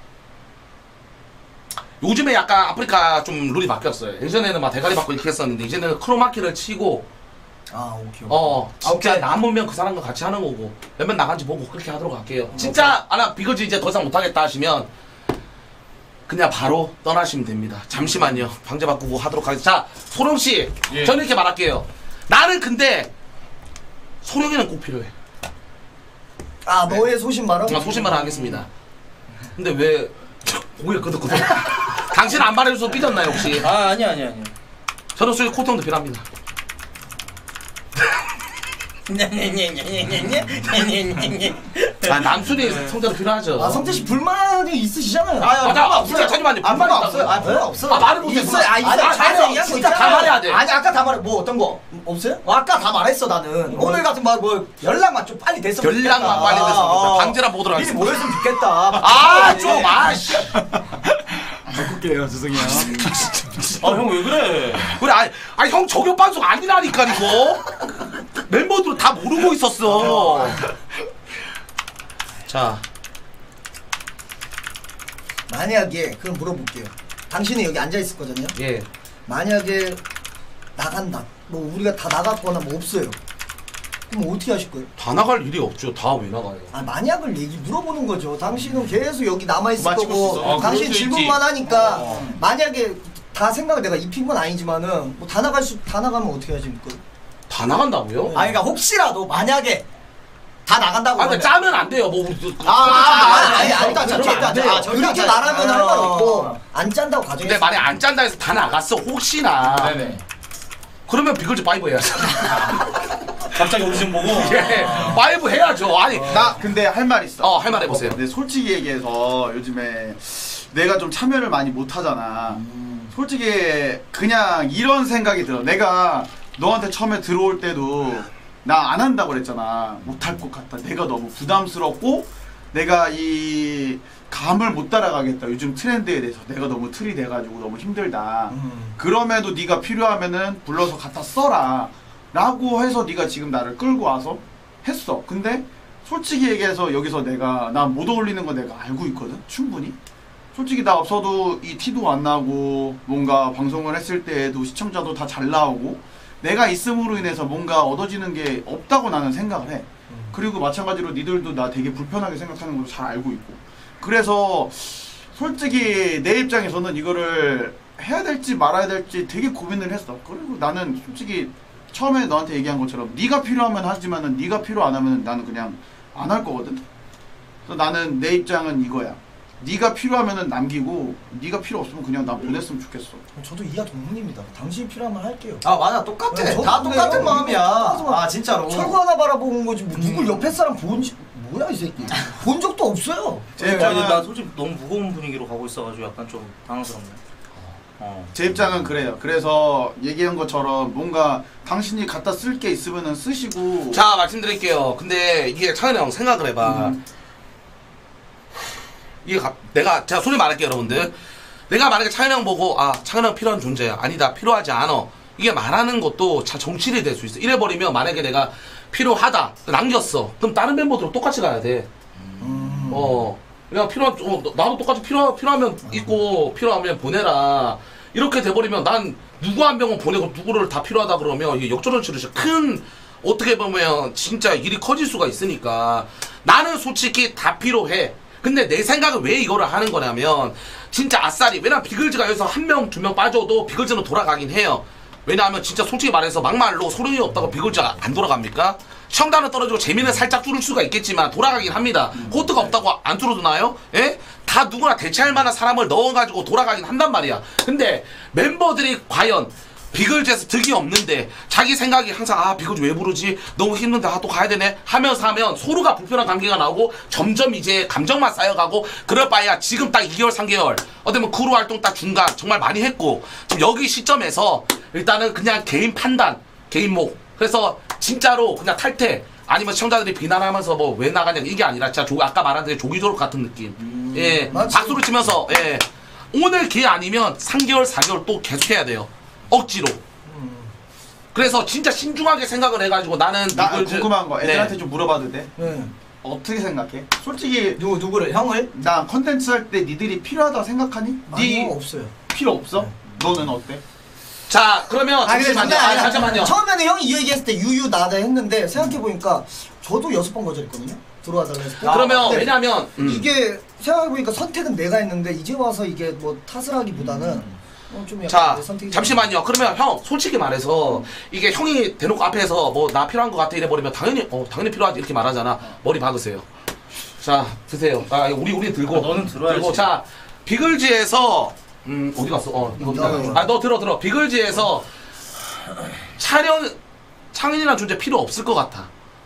[SPEAKER 1] 요즘에 약간 아프리카 좀 룰이 바뀌었어요. 예전에는 막 대가리 받고 이렇게 했었는데 이제는 크로마키를 치고
[SPEAKER 6] 아 오케이.
[SPEAKER 1] 어 진짜
[SPEAKER 3] 오케이.
[SPEAKER 1] 남으면 그 사람과 같이 하는 거고 몇 명 나간지 보고 그렇게 하도록 할게요. 진짜 아나 비거지 이제 더 이상 못하겠다 하시면 그냥 바로 떠나시면 됩니다. 잠시만요. 방제 바꾸고 하도록 하겠습니다. 자 소룡씨
[SPEAKER 5] 예.
[SPEAKER 1] 저는 이렇게 말할게요. 나는 근데 소룡이는 꼭 필요해.
[SPEAKER 6] 아 너의 소신말은?
[SPEAKER 1] 아, 소신만 하겠습니다. 근데 왜 고개를 끄덕끄덕 당신 안 말해줘서 삐졌나요 혹시?
[SPEAKER 2] 아 아니야 아니야 아니야.
[SPEAKER 1] 저는 솔직히 코통도 필요합니다. 아 남순이 성대로 필요하죠.
[SPEAKER 6] 아 성태 씨 불만이 있으시잖아요.
[SPEAKER 1] 아, 나 진짜 잠시만요.
[SPEAKER 3] 아,
[SPEAKER 1] 불만이
[SPEAKER 3] 불만
[SPEAKER 1] 있다고요?
[SPEAKER 3] 없어요. 아, 불만 없어요.
[SPEAKER 1] 아, 말을 못해.
[SPEAKER 3] 있어요. 아, 있어요.
[SPEAKER 1] 아니,
[SPEAKER 3] 자세히
[SPEAKER 1] 아니,
[SPEAKER 3] 얘기한 거
[SPEAKER 1] 진짜 다
[SPEAKER 3] 있잖아요.
[SPEAKER 1] 말해야 돼.
[SPEAKER 3] 아니, 아까 다 말해. 뭐 어떤 거?
[SPEAKER 6] 없어요?
[SPEAKER 3] 어, 아까 다 말했어, 나는. 오늘 같은 뭐, 뭐 연락만 좀 빨리 됐으면 좋겠다.
[SPEAKER 1] 연락만 빨리 됐으면 좋겠다.
[SPEAKER 3] 어.
[SPEAKER 1] 방제랑 보도록
[SPEAKER 3] 미리
[SPEAKER 1] 하겠습니다.
[SPEAKER 3] 모였으면 좋겠다.
[SPEAKER 1] 아, 좀, 아씨.
[SPEAKER 4] 바꿀게요. 죄송해요.
[SPEAKER 2] 아 형 왜 그래?
[SPEAKER 1] 그래, 아니, 아니, 형 저격 방송 아니라니까, 이거. 멤버들 다 모르고 있었어. 자,
[SPEAKER 6] 만약에 그럼 물어볼게요. 당신이 여기 앉아 있을 거잖아요.
[SPEAKER 1] 예.
[SPEAKER 6] 만약에 나간다. 뭐 우리가 다 나갔거나 뭐 없어요. 그럼 어떻게 하실 거예요?
[SPEAKER 1] 다 나갈 일이 없죠. 다 왜 나가요?
[SPEAKER 6] 아 만약을 얘기 물어보는 거죠. 당신은 계속 여기 남아 있을
[SPEAKER 4] 맞추고
[SPEAKER 6] 거고
[SPEAKER 5] 있어. 어,
[SPEAKER 6] 당신
[SPEAKER 5] 그럴 수
[SPEAKER 6] 질문만
[SPEAKER 5] 있지.
[SPEAKER 6] 하니까
[SPEAKER 5] 어.
[SPEAKER 6] 만약에 다 생각을 내가 입힌 건 아니지만은 뭐 다 나갈 수 다 나가면 어떻게 하실 거예요?
[SPEAKER 1] 다 나간다고요?
[SPEAKER 3] 아니, 그러니까 혹시라도 만약에 다 나간다고.
[SPEAKER 1] 아, 근데
[SPEAKER 3] 그러면-
[SPEAKER 1] 짜면 안 돼요. 뭐,
[SPEAKER 3] 아, 아, 아, 아니, 아니,
[SPEAKER 6] 절대
[SPEAKER 3] 절대
[SPEAKER 6] 안
[SPEAKER 3] 안
[SPEAKER 6] 돼요.
[SPEAKER 3] 돼요. 아, 절대
[SPEAKER 6] 그렇게
[SPEAKER 3] 안
[SPEAKER 6] 말하면
[SPEAKER 3] 돼요.
[SPEAKER 6] 할 말 없고
[SPEAKER 3] 어.
[SPEAKER 6] 안 짠다고 가정했어.
[SPEAKER 1] 근데 만약에 안 짠다 해서 다 나갔어. 혹시나.
[SPEAKER 5] 네네.
[SPEAKER 1] 그러면 비글즈 파이브 해야죠.
[SPEAKER 2] 갑자기 오디션 보고.
[SPEAKER 1] 예. 파이브 해야죠. 아니.
[SPEAKER 4] 나 근데 할 말 있어.
[SPEAKER 1] 어, 할 말 해보세요.
[SPEAKER 4] 근데 솔직히 얘기해서 요즘에 내가 좀 참여를 많이 못 하잖아. 솔직히 그냥 이런 생각이 들어. 내가 너한테 처음에 들어올 때도 나 안 한다고 그랬잖아. 못 할 것 같다. 내가 너무 부담스럽고 내가 이 감을 못 따라가겠다. 요즘 트렌드에 대해서 내가 너무 틀이 돼가지고 너무 힘들다.
[SPEAKER 6] 음.
[SPEAKER 4] 그럼에도 네가 필요하면은 불러서 갖다 써라. 라고 해서 네가 지금 나를 끌고 와서 했어. 근데 솔직히 얘기해서 여기서 내가 나 못 어울리는 거 내가 알고 있거든. 충분히. 솔직히 나 없어도 이 티도 안 나고 뭔가 방송을 했을 때에도 시청자도 다 잘 나오고 내가 있음으로 인해서 뭔가 얻어지는 게 없다고 나는 생각을 해. 그리고 마찬가지로 니들도 나 되게 불편하게 생각하는 걸 잘 알고 있고. 그래서 솔직히 내 입장에서는 이거를 해야 될지 말아야 될지 되게 고민을 했어. 그리고 나는 솔직히 처음에 너한테 얘기한 것처럼 네가 필요하면 하지만은 네가 필요 안 하면 나는 그냥 안 할 거거든. 그래서 나는 내 입장은 이거야. 네가 필요하면은 남기고 네가 필요 없으면 그냥 나 보냈으면 좋겠어.
[SPEAKER 6] 저도 이하 동문입니다. 당신이 필요하면 할게요.
[SPEAKER 3] 아 맞아 똑같아.
[SPEAKER 6] 네, 저도
[SPEAKER 3] 다 똑같은
[SPEAKER 6] 그래요.
[SPEAKER 3] 마음이야.
[SPEAKER 6] 똑같은
[SPEAKER 3] 아 진짜로.
[SPEAKER 6] 철구 하나 바라보는 거지 뭐 누굴 옆에 사람 본 지- 뭐야 이 새끼 본 적도 없어요.
[SPEAKER 4] 제
[SPEAKER 2] 아, 근데 나
[SPEAKER 4] 입장은,
[SPEAKER 2] 솔직히 너무 무거운 분위기로 가고 있어가지고 약간 좀 당황스럽네. 어.
[SPEAKER 4] 제 입장은 그래요. 그래서 얘기한 것처럼 뭔가 당신이 갖다 쓸 게 있으면은 쓰시고.
[SPEAKER 1] 자 말씀드릴게요. 근데 이게 창현이 형 생각을 해봐.
[SPEAKER 4] 음.
[SPEAKER 1] 이게 가, 내가 제가 소리 말할게요 여러분들. 내가 만약에 창현이 형 보고 아 창현이 형 필요한 존재야. 아니다 필요하지 않아. 이게 말하는 것도 자 정치를 될 수 있어. 이래버리면 만약에 내가 필요하다 남겼어. 그럼 다른 멤버들은 똑같이 가야 돼.
[SPEAKER 6] 음.
[SPEAKER 1] 어 그냥 필요한 어, 나도 똑같이 필요 필요하면 있고 필요하면 보내라. 이렇게 돼버리면 난 누구 한 명은 보내고 누구를 다 필요하다 그러면 이게 역전원치를 진짜 큰 어떻게 보면 진짜 일이 커질 수가 있으니까 나는 솔직히 다 필요해. 근데 내 생각은 왜 이거를 하는 거냐면 진짜 아싸리 왜냐면 비글즈가 여기서 한 명 두 명 빠져도 비글즈는 돌아가긴 해요. 왜냐하면 진짜 솔직히 말해서 막말로 소름이 없다고 비글즈가 안 돌아갑니까? 시청자는 떨어지고 재미는 살짝 줄을 수가 있겠지만 돌아가긴 합니다. 코트가 없다고 안 줄어드나요? 예? 다 누구나 대체할 만한 사람을 넣어가지고 돌아가긴 한단 말이야. 근데 멤버들이 과연 비글즈에서 득이 없는데 자기 생각이 항상 아 비글즈 왜 부르지? 너무 힘든데 아 또 가야 되네 하면서 하면 서로가 불편한 관계가 나오고 점점 이제 감정만 쌓여가고 그럴 바에야 지금 딱 이 개월 삼 개월 어쩌면 크루 활동 딱 중간 정말 많이 했고 지금 여기 시점에서 일단은 그냥 개인 판단 개인 목 그래서 진짜로 그냥 탈퇴 아니면 시청자들이 비난하면서 뭐 왜 나가냐 이게 아니라 진짜 조, 아까 말한 대로 조기 졸업 같은 느낌. 음, 예
[SPEAKER 6] 맞지.
[SPEAKER 1] 박수를 치면서 예 오늘 기회 아니면 삼 개월 사 개월 또 계속해야 돼요. 억지로. 그래서 진짜 신중하게 생각을 해가지고 나는
[SPEAKER 4] 나
[SPEAKER 1] 비글즈-
[SPEAKER 4] 궁금한 거 애들한테
[SPEAKER 1] 네.
[SPEAKER 4] 좀 물어봐도 돼?
[SPEAKER 6] 네.
[SPEAKER 4] 어떻게 생각해? 솔직히
[SPEAKER 3] 누구 누구를 형을?
[SPEAKER 4] 나 컨텐츠 할 때 니들이 필요하다 생각하니?
[SPEAKER 6] 아니요
[SPEAKER 4] 니
[SPEAKER 6] 없어요.
[SPEAKER 4] 필요 없어? 너는 어때?
[SPEAKER 1] 자 그러면
[SPEAKER 6] 아 근데
[SPEAKER 1] 잠시만요.
[SPEAKER 6] 장난
[SPEAKER 1] 아,
[SPEAKER 6] 아니야.
[SPEAKER 1] 잠시만요.
[SPEAKER 6] 처음에는 형이 이 얘기했을 때 유유 나다 했는데 생각해보니까 저도 여섯 번 거절했거든요. 들어와달라 했을 때.
[SPEAKER 1] 그러면
[SPEAKER 6] 근데
[SPEAKER 1] 왜냐면 음.
[SPEAKER 6] 이게 생각해보니까 선택은 내가 했는데 이제 와서 이게 뭐 탓을 하기보다는 어, 좀 약간
[SPEAKER 1] 자
[SPEAKER 6] 내 선택이
[SPEAKER 1] 잠시만요. 그러면 형 솔직히 말해서 이게 형이 대놓고 앞에서 뭐 나 필요한 것 같아 이래버리면 당연히 어 당연히 필요하지 이렇게 말하잖아. 머리 박으세요. 자 드세요. 아 우리 우리 들고
[SPEAKER 2] 아, 너는 들어야지.
[SPEAKER 1] 들고 자 비글즈에서 음 어디 갔어? 어 이거
[SPEAKER 6] 나,
[SPEAKER 1] 아 너 들어 들어 비글즈에서 차련 창현이라는 존재 필요 없을 것 같아.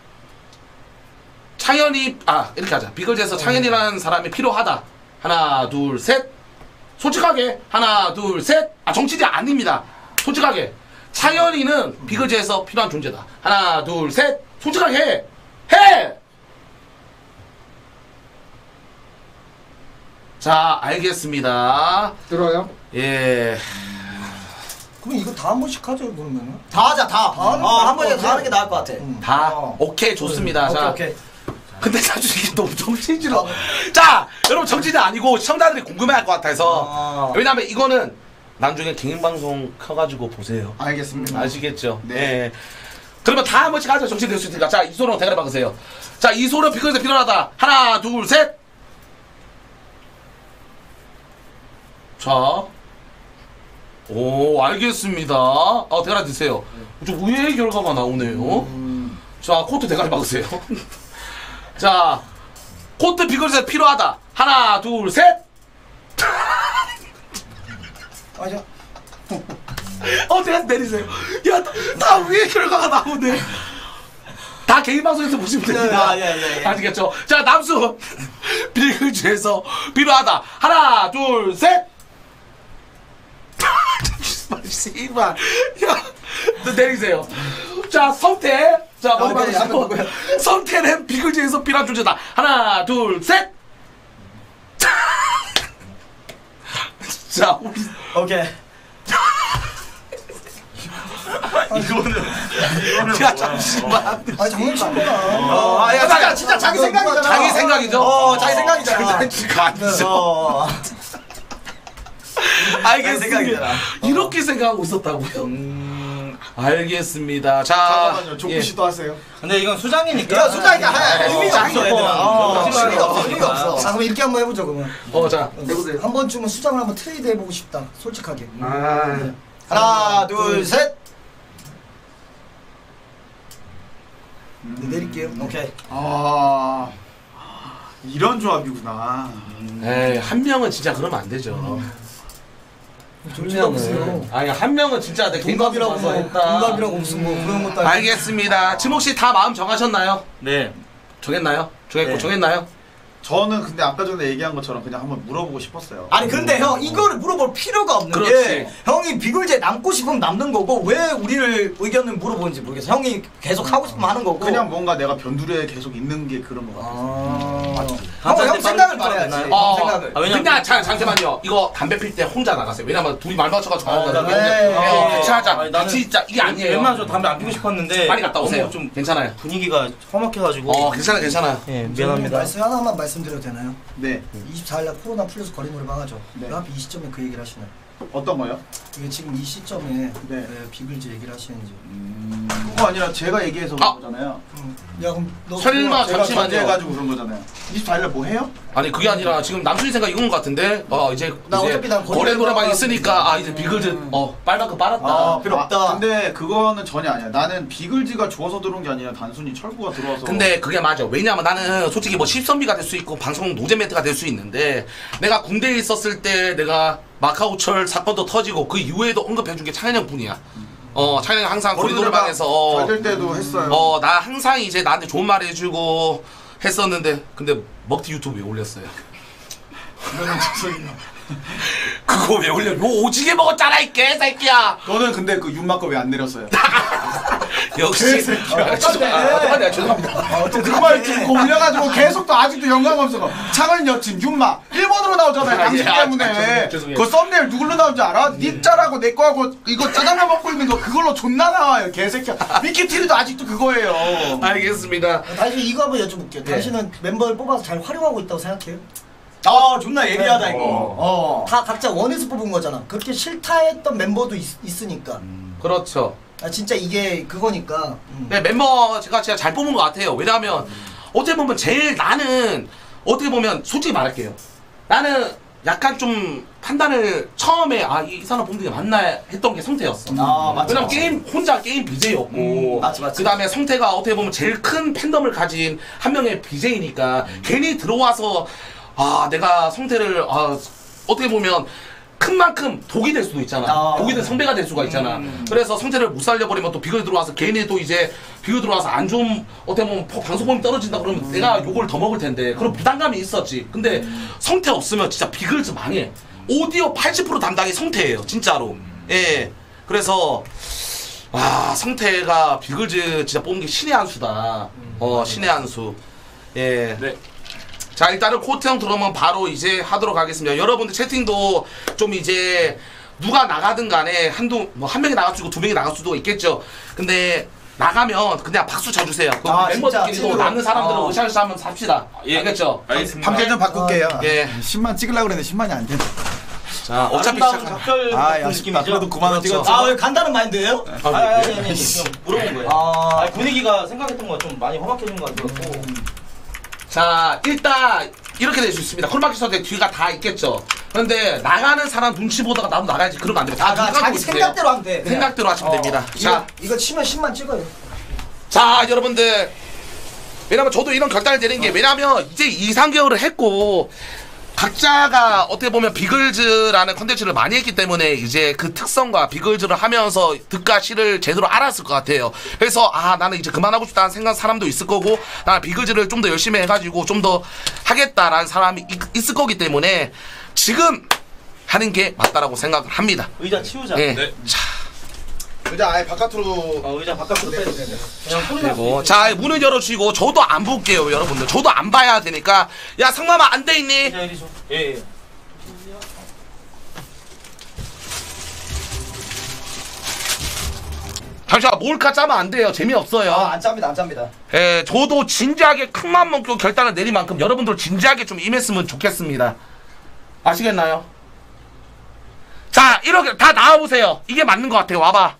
[SPEAKER 1] 창현이 아 이렇게 하자. 비글즈에서 창현이라는 사람이 필요하다. 하나 둘 셋. 솔직하게 하나 둘 셋. 아 정치지 아닙니다. 솔직하게 창현이는 비글즈에서 필요한 존재다. 하나 둘 셋. 솔직하게 해. 해. 자 알겠습니다.
[SPEAKER 4] 들어요?
[SPEAKER 1] 예.
[SPEAKER 6] 그럼 이거 다 한 번씩 하죠 그러면은.
[SPEAKER 3] 다 하자 다.
[SPEAKER 6] 다 하는 게
[SPEAKER 3] 어,
[SPEAKER 6] 나을
[SPEAKER 3] 한 번에
[SPEAKER 6] 것
[SPEAKER 3] 다
[SPEAKER 6] 같아.
[SPEAKER 3] 하는 게 나을 것 같아.
[SPEAKER 6] 음.
[SPEAKER 1] 다
[SPEAKER 3] 어.
[SPEAKER 1] 오케이 좋습니다.
[SPEAKER 3] 오케이
[SPEAKER 1] 자
[SPEAKER 3] 오케이.
[SPEAKER 1] 근데 사실 이게 너무 정치질러. 자, 여러분 정치는 아니고 시청자들이 궁금해할 것 같아서.
[SPEAKER 3] 아.
[SPEAKER 1] 왜냐면 이거는 나중에 개인 방송 켜가지고 보세요.
[SPEAKER 4] 알겠습니다.
[SPEAKER 1] 아시겠죠?
[SPEAKER 4] 네.
[SPEAKER 1] 예. 그러면 다 한 번씩 하죠. 정치 될 수 있으니까. 자, 이소룡 대가리 박으세요. 자, 이소룡 피클에서 필요하다. 하나, 둘, 셋. 자. 오, 알겠습니다. 어, 대가리 드세요. 좀 의외의 결과가 나오네요. 자, 코트 대가리 박으세요. 자, 코트 비글즈에 필요하다. 하나, 둘, 셋.
[SPEAKER 6] 맞아.
[SPEAKER 1] 어, 대가리 내리세요. 야, 다, 다 위의 결과가 나오네. 다 개인 방송에서 보시면 됩니다.
[SPEAKER 3] 예, 예, 예.
[SPEAKER 1] 아시겠죠? 자, 남수 비글즈에서 필요하다. 하나, 둘, 셋. 씨발, 야, 너 내리세요. 자, 성태. 자, 머리
[SPEAKER 3] 아, 오케이,
[SPEAKER 1] 맞으시고.
[SPEAKER 3] 누구야?
[SPEAKER 1] 성태는 비글즈에서 필요한 존재다. 하나, 둘, 셋! 자, 우리.
[SPEAKER 3] 오케이.
[SPEAKER 5] 이거는 이거는
[SPEAKER 1] 야, 잠시만.
[SPEAKER 6] 아 장난친 거야.
[SPEAKER 3] 어, 아, 야, 진짜, 진짜 자기 생각이잖아.
[SPEAKER 1] 자기 생각이죠?
[SPEAKER 3] 어, 자기 생각이잖아.
[SPEAKER 1] 장난치가 아니죠.
[SPEAKER 3] 어.
[SPEAKER 1] 알겠습니다.
[SPEAKER 3] 생각이잖아.
[SPEAKER 1] 이렇게 생각하고 있었다고요?
[SPEAKER 2] 음,
[SPEAKER 1] 알겠습니다. 자,
[SPEAKER 4] 잠깐만요. 조구
[SPEAKER 1] 예.
[SPEAKER 4] 씨도 하세요.
[SPEAKER 2] 근데 이건 수장이니까.
[SPEAKER 3] 이거 수장이니까
[SPEAKER 2] 네,
[SPEAKER 3] 의미가
[SPEAKER 2] 어,
[SPEAKER 3] 없어,
[SPEAKER 2] 무조건.
[SPEAKER 3] 얘들아. 어,
[SPEAKER 2] 어,
[SPEAKER 3] 의미가 없어, 의미가 없어.
[SPEAKER 6] 아 그럼 이렇게 한번 해보죠 그러면.
[SPEAKER 1] 어, 자.
[SPEAKER 6] 한 번쯤은 수장을 한번 트레이드 해보고 싶다. 솔직하게.
[SPEAKER 1] 아,
[SPEAKER 3] 하나, 둘, 셋.
[SPEAKER 6] 네, 내릴게요.
[SPEAKER 3] 오케이.
[SPEAKER 4] 아 이런 조합이구나.
[SPEAKER 1] 에이, 한 명은 진짜 그러면 안 되죠. 한
[SPEAKER 6] 없어요.
[SPEAKER 1] 아니, 한 명은 진짜 내
[SPEAKER 6] 동갑이라고
[SPEAKER 1] 와서
[SPEAKER 6] 뭐
[SPEAKER 1] 했다.
[SPEAKER 6] 동갑이라고 무슨 뭐 그런 것도 아니고.
[SPEAKER 1] 알겠습니다. 지금 혹시 다 마음 정하셨나요?
[SPEAKER 2] 네.
[SPEAKER 1] 정했나요? 정했고,
[SPEAKER 2] 네.
[SPEAKER 1] 정했나요?
[SPEAKER 4] 저는 근데 아까 전에 얘기한 것처럼 그냥 한번 물어보고 싶었어요.
[SPEAKER 3] 아니 근데 형 이거를 물어볼 필요가 없는
[SPEAKER 1] 그렇지.
[SPEAKER 3] 게 형이 비글즈에 남고 싶으면 남는 거고 왜 우리를 의견을 물어보는지 모르겠어. 형이 계속 하고 싶으면 하는 거고.
[SPEAKER 4] 그냥 뭔가 내가 변두리에 계속 있는 게 그런 것 같아서.
[SPEAKER 3] 아. 형, 형 생각을 말해야지.
[SPEAKER 2] 되나요?
[SPEAKER 3] 형
[SPEAKER 1] 어,
[SPEAKER 3] 생각을.
[SPEAKER 2] 아, 왜냐면-
[SPEAKER 1] 근데 자, 잠시만요. 이거 담배 필 때 혼자 나가세요. 왜냐면 둘이 말 맞춰가지고 하는 거예요.
[SPEAKER 3] 네.
[SPEAKER 1] 어, 같이 하자.
[SPEAKER 2] 아니, 나는
[SPEAKER 1] 같이 있자. 이게 아니에요.
[SPEAKER 2] 웬만하면 저 담배 안 피고 싶었는데.
[SPEAKER 1] 빨리 갔다 오세요.
[SPEAKER 2] 너무 좀
[SPEAKER 1] 괜찮아요.
[SPEAKER 2] 분위기가 험악해가지고.
[SPEAKER 1] 어, 괜찮아, 괜찮아요.
[SPEAKER 2] 예, 미안합니다.
[SPEAKER 6] 말씀 하나만 말씀드려도 되나요?
[SPEAKER 4] 네.
[SPEAKER 6] 이십사일 날 코로나 풀려서 거리 노래방 하죠.
[SPEAKER 4] 네.
[SPEAKER 6] 왜 하필 이 시점에 그 얘기를 하시나요?
[SPEAKER 4] 어떤 거요?
[SPEAKER 6] 이게 지금 이 시점에
[SPEAKER 4] 네.
[SPEAKER 6] 왜 비글즈 얘기를 하시는지.
[SPEAKER 4] 그거 아니라 제가 얘기해서
[SPEAKER 1] 아!
[SPEAKER 4] 그런 거잖아요.
[SPEAKER 6] 음. 야 그럼 너
[SPEAKER 1] 설마
[SPEAKER 4] 제가
[SPEAKER 1] 잠시만요.
[SPEAKER 4] 전제해가지고 그런 거잖아요. 이십사일날 뭐 해요?
[SPEAKER 1] 아니 그게 아니라 지금 남순이 생각 이건 것 같은데 어 이제
[SPEAKER 6] 나
[SPEAKER 1] 이제
[SPEAKER 6] 어차피 난 거리
[SPEAKER 1] 거래 노래방
[SPEAKER 6] 노래방
[SPEAKER 1] 있으니까 아 이제 비글즈 어 빨간 거 빨았다.
[SPEAKER 4] 아,
[SPEAKER 3] 필요 없다.
[SPEAKER 4] 근데 그거는 전혀 아니야. 나는 비글즈가 좋아서 들어온 게 아니라 단순히 철구가 들어와서.
[SPEAKER 1] 근데 그게 맞아. 왜냐면 나는 솔직히 뭐 십선비가 될 수 있고 방송 노잼 멘트가 될 수 있는데 내가 군대에 있었을 때 내가 마카오철 사건도 터지고 그 이후에도 언급해준 게 창현 형뿐이야. 어 창현 형 항상 거리 노래방에서
[SPEAKER 4] 잘될 때도 했어요.
[SPEAKER 1] 어 나 항상 이제 나한테 좋은 말 해주고 했었는데 근데 먹튀 유튜브에 올렸어요.
[SPEAKER 4] 그러면 죄송해요.
[SPEAKER 1] 그거 왜 올려? 요 오지게 먹었잖아 이 개새끼야.
[SPEAKER 4] 너는 근데 그 윤마 거 왜 안 내렸어요?
[SPEAKER 1] 역시 아, 죄송합니다. 죄송합니다.
[SPEAKER 4] 그말 듣고 올려가지고 계속 또 아직도 영광 없어. 창원 여친 윤마 일본어로 나오잖아요.
[SPEAKER 1] 아,
[SPEAKER 4] 당신
[SPEAKER 1] 예, 아,
[SPEAKER 4] 때문에.
[SPEAKER 1] 죄송해요, 죄송해요.
[SPEAKER 4] 그 썸네일 누굴로 나온지 알아? 니 짤하고 내 거하고 이거 짜장면 먹고 있는 거 그걸로 존나 나와요. 개새끼야. 미키티리도 아직도 그거예요.
[SPEAKER 1] 알겠습니다.
[SPEAKER 6] 당신 이거 한번 여쭤볼게요.
[SPEAKER 1] 네.
[SPEAKER 6] 당신은 멤버를 뽑아서 잘 활용하고 있다고 생각해요?
[SPEAKER 3] 아 존나 예리하다 이거. 어.
[SPEAKER 6] 다 각자 원해서 뽑은 거잖아. 그렇게 싫다 했던 멤버도 있, 있으니까.
[SPEAKER 1] 그렇죠.
[SPEAKER 6] 아 진짜 이게 그거니까. 음.
[SPEAKER 1] 네, 멤버 제가 진짜 잘 뽑은 것 같아요. 왜냐하면 어떻게 보면 제일 나는 어떻게 보면 솔직히 말할게요. 나는 약간 좀 판단을 처음에 아 이 사람 뽑는 게 맞나 했던 게 성태였어.
[SPEAKER 3] 아 맞죠.
[SPEAKER 1] 왜냐면 게임 혼자 게임 비제이였고
[SPEAKER 3] 음, 맞지, 맞지.
[SPEAKER 1] 그 다음에 성태가 어떻게 보면 제일 큰 팬덤을 가진 한 명의 비제이니까 괜히 들어와서 아 내가 성태를 아 어떻게 보면 큰 만큼 독이 될 수도 있잖아.
[SPEAKER 3] 아,
[SPEAKER 1] 독이 된 선배가 될 수가 있잖아.
[SPEAKER 3] 음.
[SPEAKER 1] 그래서 성태를 못 살려버리면 또 비글 들어와서 괜히 또 이제 비글 들어와서 안 좋은 어떻게 보면 포- 방송범위 떨어진다 그러면 내가 욕을 더 먹을 텐데 그런 부담감이 있었지. 근데 성태 없으면 진짜 비글즈 망해. 오디오 팔십 퍼센트 담당이 성태예요. 진짜로. 예. 그래서 와 성태가 비글즈 진짜 뽑은 게 신의 한 수다. 어 신의 한 수. 예.
[SPEAKER 5] 네.
[SPEAKER 1] 자 일단은 코트 형 들어오면 바로 이제 하도록 하겠습니다. 여러분들 채팅도 좀 이제 누가 나가든 간에 한두 뭐 한 명이 나갈 수도 있고 두 명이 나갈 수도 있겠죠. 근데 나가면 그냥 박수 쳐주세요. 그
[SPEAKER 6] 아,
[SPEAKER 1] 멤버들끼리도
[SPEAKER 6] 진짜 찐으로.
[SPEAKER 1] 남는 사람들은
[SPEAKER 3] 어.
[SPEAKER 1] 으쌰으쌰 하면 삽시다.
[SPEAKER 5] 예.
[SPEAKER 1] 알겠죠?
[SPEAKER 5] 알겠습니다.
[SPEAKER 4] 방제 좀 바꿀게요.
[SPEAKER 1] 예.
[SPEAKER 4] 십만 찍으려고 그랬는데 십만이 안 되네.
[SPEAKER 1] 자 어차피
[SPEAKER 2] 아름다운
[SPEAKER 1] 시작.
[SPEAKER 2] 작별
[SPEAKER 4] 아,
[SPEAKER 2] 같은
[SPEAKER 4] 야,
[SPEAKER 2] 느낌이죠.
[SPEAKER 4] 앞으로도 그만하고
[SPEAKER 2] 그렇죠.
[SPEAKER 4] 찍었어.
[SPEAKER 3] 아 왜 간다는 마인드예요?
[SPEAKER 2] 아, 아니, 아니, 아니, 아니, 그냥 물어본 거예요.
[SPEAKER 3] 아.
[SPEAKER 2] 아니, 분위기가 생각했던 거가 좀 많이 험악해진 것 같아서.
[SPEAKER 1] 자 일단 이렇게 될 수 있습니다. 콜마키 선택 뒤가 다 있겠죠. 그런데 나가는 사람 눈치 보다가 나도 나가야지 그러면 안 됩니다. 다
[SPEAKER 3] 아,
[SPEAKER 1] 눈
[SPEAKER 3] 자기
[SPEAKER 1] 감고 있으세요.
[SPEAKER 3] 생각대로 하면 돼. 그냥.
[SPEAKER 1] 생각대로 하시면
[SPEAKER 3] 어.
[SPEAKER 1] 됩니다.
[SPEAKER 6] 이거,
[SPEAKER 1] 자,
[SPEAKER 6] 이거 치면 십만 찍어요.
[SPEAKER 1] 자 여러분들 왜냐면 저도 이런 결단을 내린 게 왜냐면 이제 이, 삼 개월을 했고 각자가 어떻게 보면 비글즈라는 컨텐츠를 많이 했기 때문에 이제 그 특성과 비글즈를 하면서 득과 실을 제대로 알았을 것 같아요. 그래서 아 나는 이제 그만하고 싶다는 생각 사람도 있을 거고 나는 비글즈를 좀 더 열심히 해가지고 좀 더 하겠다라는 사람이 있, 있을 거기 때문에 지금 하는 게 맞다라고 생각을 합니다.
[SPEAKER 2] 의자 치우자.
[SPEAKER 1] 예.
[SPEAKER 5] 네.
[SPEAKER 1] 자
[SPEAKER 7] 의자 아예 바깥으로.
[SPEAKER 2] 어, 의자 바깥으로 빼도 돼. 그냥 소리 나고.
[SPEAKER 1] 그리고 자 문을 열어주시고 저도 안 볼게요 여러분들. 저도 안 봐야 되니까. 야 상마마 안 돼 있니?
[SPEAKER 2] 의자 이리 줘. 예, 예.
[SPEAKER 1] 잠시만 몰카 짜면 안 돼요. 재미없어요.
[SPEAKER 3] 아, 안 짭니다, 안 짭니다.
[SPEAKER 1] 예, 저도 진지하게 큰맘 먹고 결단을 내린 만큼 여러분들 진지하게 좀 임했으면 좋겠습니다. 아시겠나요? 자, 이렇게 다 나와보세요. 이게 맞는 것 같아요. 와봐.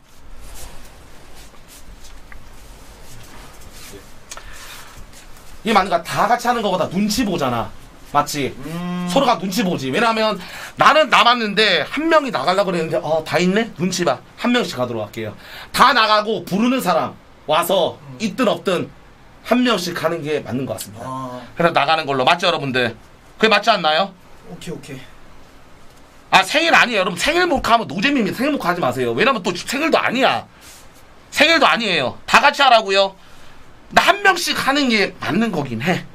[SPEAKER 1] 이게 맞는 것 같아. 다 같이 하는 것보다 눈치 보잖아. 맞지?
[SPEAKER 3] 음.
[SPEAKER 1] 서로가 눈치 보지. 왜냐면 나는 남았는데 한 명이 나가려고 그랬는데 어, 다 있네? 눈치 봐. 한 명씩 가도록 할게요. 다 나가고 부르는 사람 와서 있든 없든 한 명씩 가는 게 맞는 것 같습니다.
[SPEAKER 3] 아,
[SPEAKER 1] 그래서 나가는 걸로. 맞죠 여러분들? 그게 맞지 않나요?
[SPEAKER 3] 오케이, 오케이.
[SPEAKER 1] 아 생일 아니에요 여러분. 생일 몰카하면 노잼입니다. 생일 몰카 하지 마세요. 왜냐면 또 생일도 아니야. 생일도 아니에요. 다 같이 하라고요. 나 한 명씩 하는 게 맞는 거긴 해.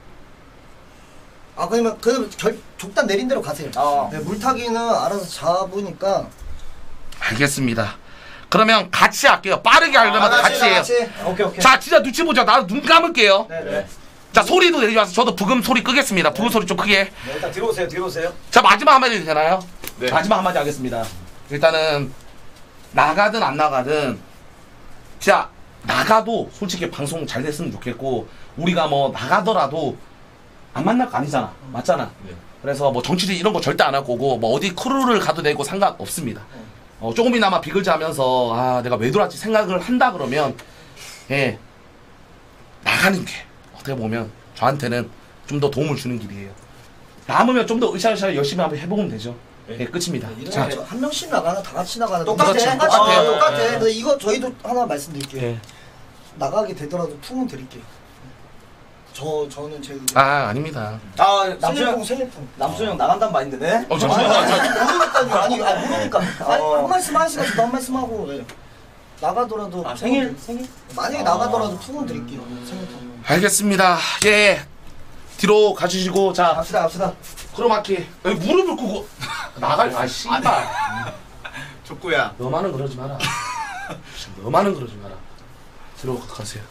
[SPEAKER 6] 아 그러면 그 결, 족단 내린 대로 가세요.
[SPEAKER 3] 어.
[SPEAKER 6] 네, 물타기는 알아서 잡으니까.
[SPEAKER 1] 알겠습니다. 그러면 같이 할게요. 빠르게 하려면
[SPEAKER 3] 아,
[SPEAKER 1] 같이 해요.
[SPEAKER 3] 같이. 오케이, 오케이.
[SPEAKER 1] 자 진짜 눈치 보자. 나도 눈 감을게요.
[SPEAKER 3] 네네.
[SPEAKER 1] 자 소리도 내리지 마서 저도 부금 소리 끄겠습니다. 부금 소리 좀 크게.
[SPEAKER 3] 네, 일단 들어오세요, 들어오세요.
[SPEAKER 1] 자 마지막 한마디 해도 되나요?
[SPEAKER 7] 네.
[SPEAKER 1] 마지막 한마디 하겠습니다. 일단은 나가든 안 나가든 진짜 나가도 솔직히 방송 잘 됐으면 좋겠고 우리가 뭐 나가더라도 안 만날 거 아니잖아. 맞잖아.
[SPEAKER 7] 네.
[SPEAKER 1] 그래서 뭐 정치질 이런 거 절대 안 할 거고 뭐 어디 크루를 가도 되고 상관없습니다. 어, 조금이나마 비글즈 하면서 아 내가 왜 들어왔지 생각을 한다 그러면 예 나가는 게 어떻게 보면 저한테는 좀 더 도움을 주는 길이에요. 남으면 좀 더 으쌰으쌰 열심히 한번 해보면 되죠. 예 끝입니다. 자,
[SPEAKER 6] 이런 한 명씩 나가나 다 같이 나가나
[SPEAKER 3] 똑같아,
[SPEAKER 1] 그렇죠.
[SPEAKER 6] 똑같아.
[SPEAKER 1] 똑같아요.
[SPEAKER 6] 똑같아.
[SPEAKER 3] 네.
[SPEAKER 6] 근데 이거 저희도 하나 말씀드릴게요.
[SPEAKER 1] 예.
[SPEAKER 6] 나가게 되더라도 품은 드릴게요. 저 저는 제 의견.
[SPEAKER 1] 아 아닙니다.
[SPEAKER 3] 아,
[SPEAKER 6] 생일품
[SPEAKER 3] 남순영,
[SPEAKER 6] 생일품.
[SPEAKER 3] 남순영 나간단 마인드네.
[SPEAKER 1] 어
[SPEAKER 6] 아니,
[SPEAKER 1] 잠시만요.
[SPEAKER 6] 아니, 모르니까요. 아니, 아니 모르니까. 아니,
[SPEAKER 3] 어.
[SPEAKER 6] 한 말씀 하시고 저도 한 말씀 하고 예. 나가더라도
[SPEAKER 2] 아,
[SPEAKER 6] 품은
[SPEAKER 2] 생일
[SPEAKER 6] 드릴-
[SPEAKER 2] 생일?
[SPEAKER 6] 만약에 나가더라도 품은 드릴게요. 생일품.
[SPEAKER 1] 알겠습니다. 예. 뒤로 가주시고 자
[SPEAKER 6] 갑시다 갑시다.
[SPEAKER 1] 크로마키 여기 무릎을 꿇고 나갈 아 씨발
[SPEAKER 7] 족구야.
[SPEAKER 1] 너만은 그러지 마라. 너만은 그러지 마라. 뒤로 가세요.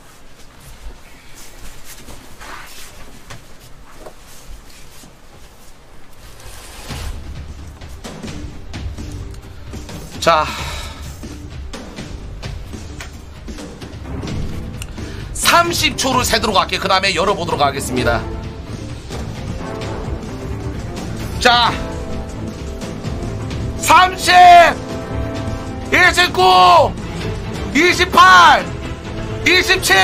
[SPEAKER 1] 자 삼십 초를 세도록 할게요. 그 다음에 열어보도록 하겠습니다. 자 삼십 이십구 이십팔 이십칠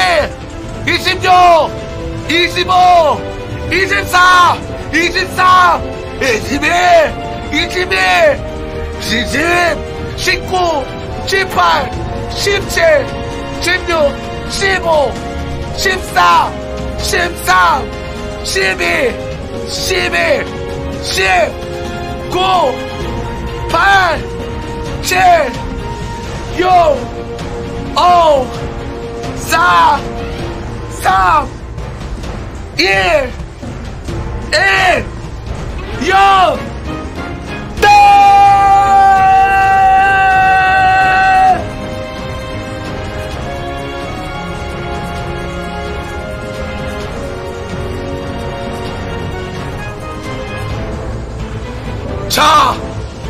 [SPEAKER 1] 이십육 이십오 이십사 이십삼 이십일 이십일 이십 십구 십팔 십칠 십육 십오 십사 십삼 십이 십일 십구 팔 칠 육 오 사 삼 일 일 영 자,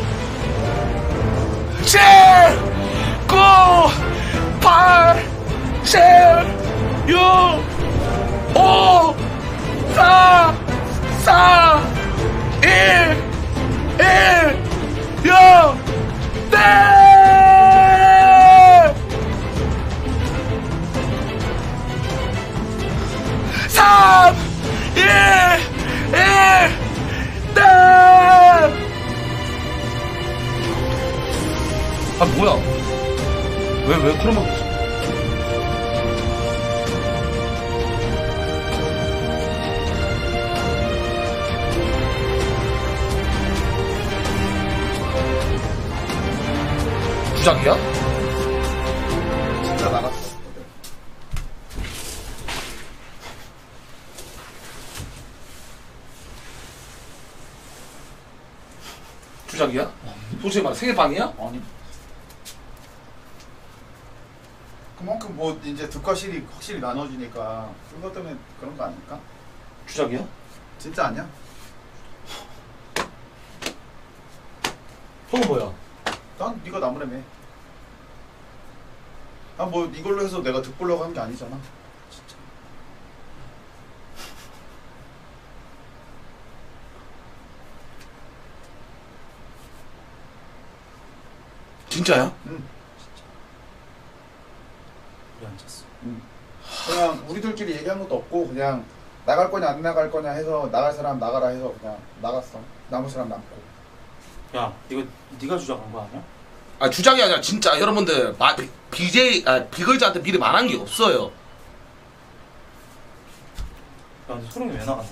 [SPEAKER 1] 칠, 구, 팔, 칠, 육, 오, 사, 사, 일, 일, 영, 땡! 삼, 일, 일, 땡! 아 뭐야? 왜 왜 그런 거? 주작이야?
[SPEAKER 7] 진짜 나갔어.
[SPEAKER 1] 주작이야? 솔직히 말해 생일빵이야?
[SPEAKER 3] 아니.
[SPEAKER 4] 뭐 이제 득과 실이 확실히 나눠지니까 그것 때문에 그런 거 아닐까?
[SPEAKER 1] 주작이야?
[SPEAKER 4] 진짜 아니야?
[SPEAKER 1] 형은 뭐야?
[SPEAKER 4] 난 네가 나무라며. 난 뭐 이걸로 해서 내가 득 보려고 한 게 아니잖아.
[SPEAKER 1] 진짜야?
[SPEAKER 4] 응.
[SPEAKER 2] 우리 앉았어.
[SPEAKER 4] 그냥 우리들끼리 얘기한 것도 없고 그냥 나갈 거냐 안 나갈 거냐 해서 나갈 사람 나가라 해서 그냥 나갔어. 남을 사람 남고.
[SPEAKER 2] 야 이거 네가 주장한 거 아니야?
[SPEAKER 1] 아 주작이 아니라 진짜 여러분들 마, 비제이 아 비글즈한테 미리 말한 게 없어요.
[SPEAKER 2] 야 근데 소름이 왜 나가냐?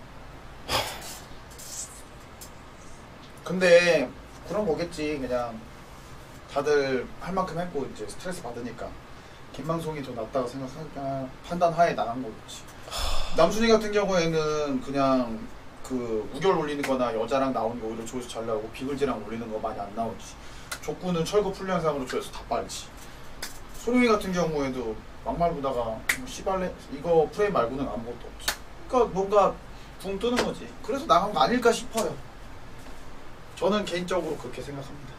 [SPEAKER 4] 근데 그런 거겠지. 그냥 다들 할 만큼 했고 이제 스트레스 받으니까 김방송이 더 낫다고 생각하니까 판단하에 나간 거겠지. 남순이 같은 경우에는 그냥 그 우결 올리는 거나 여자랑 나오는 게 오히려 조회수 잘 나오고 비글즈랑 올리는 거 많이 안 나오지. 족구는 철거 풀영상으로 조회수 다 빨지. 소룡이 같은 경우에도 막말 보다가 뭐 씨발레 이거 프레임 말고는 아무것도 없지. 그러니까 뭔가 붕 뜨는 거지. 그래서 나간 거 아닐까 싶어요. 저는 개인적으로 그렇게 생각합니다.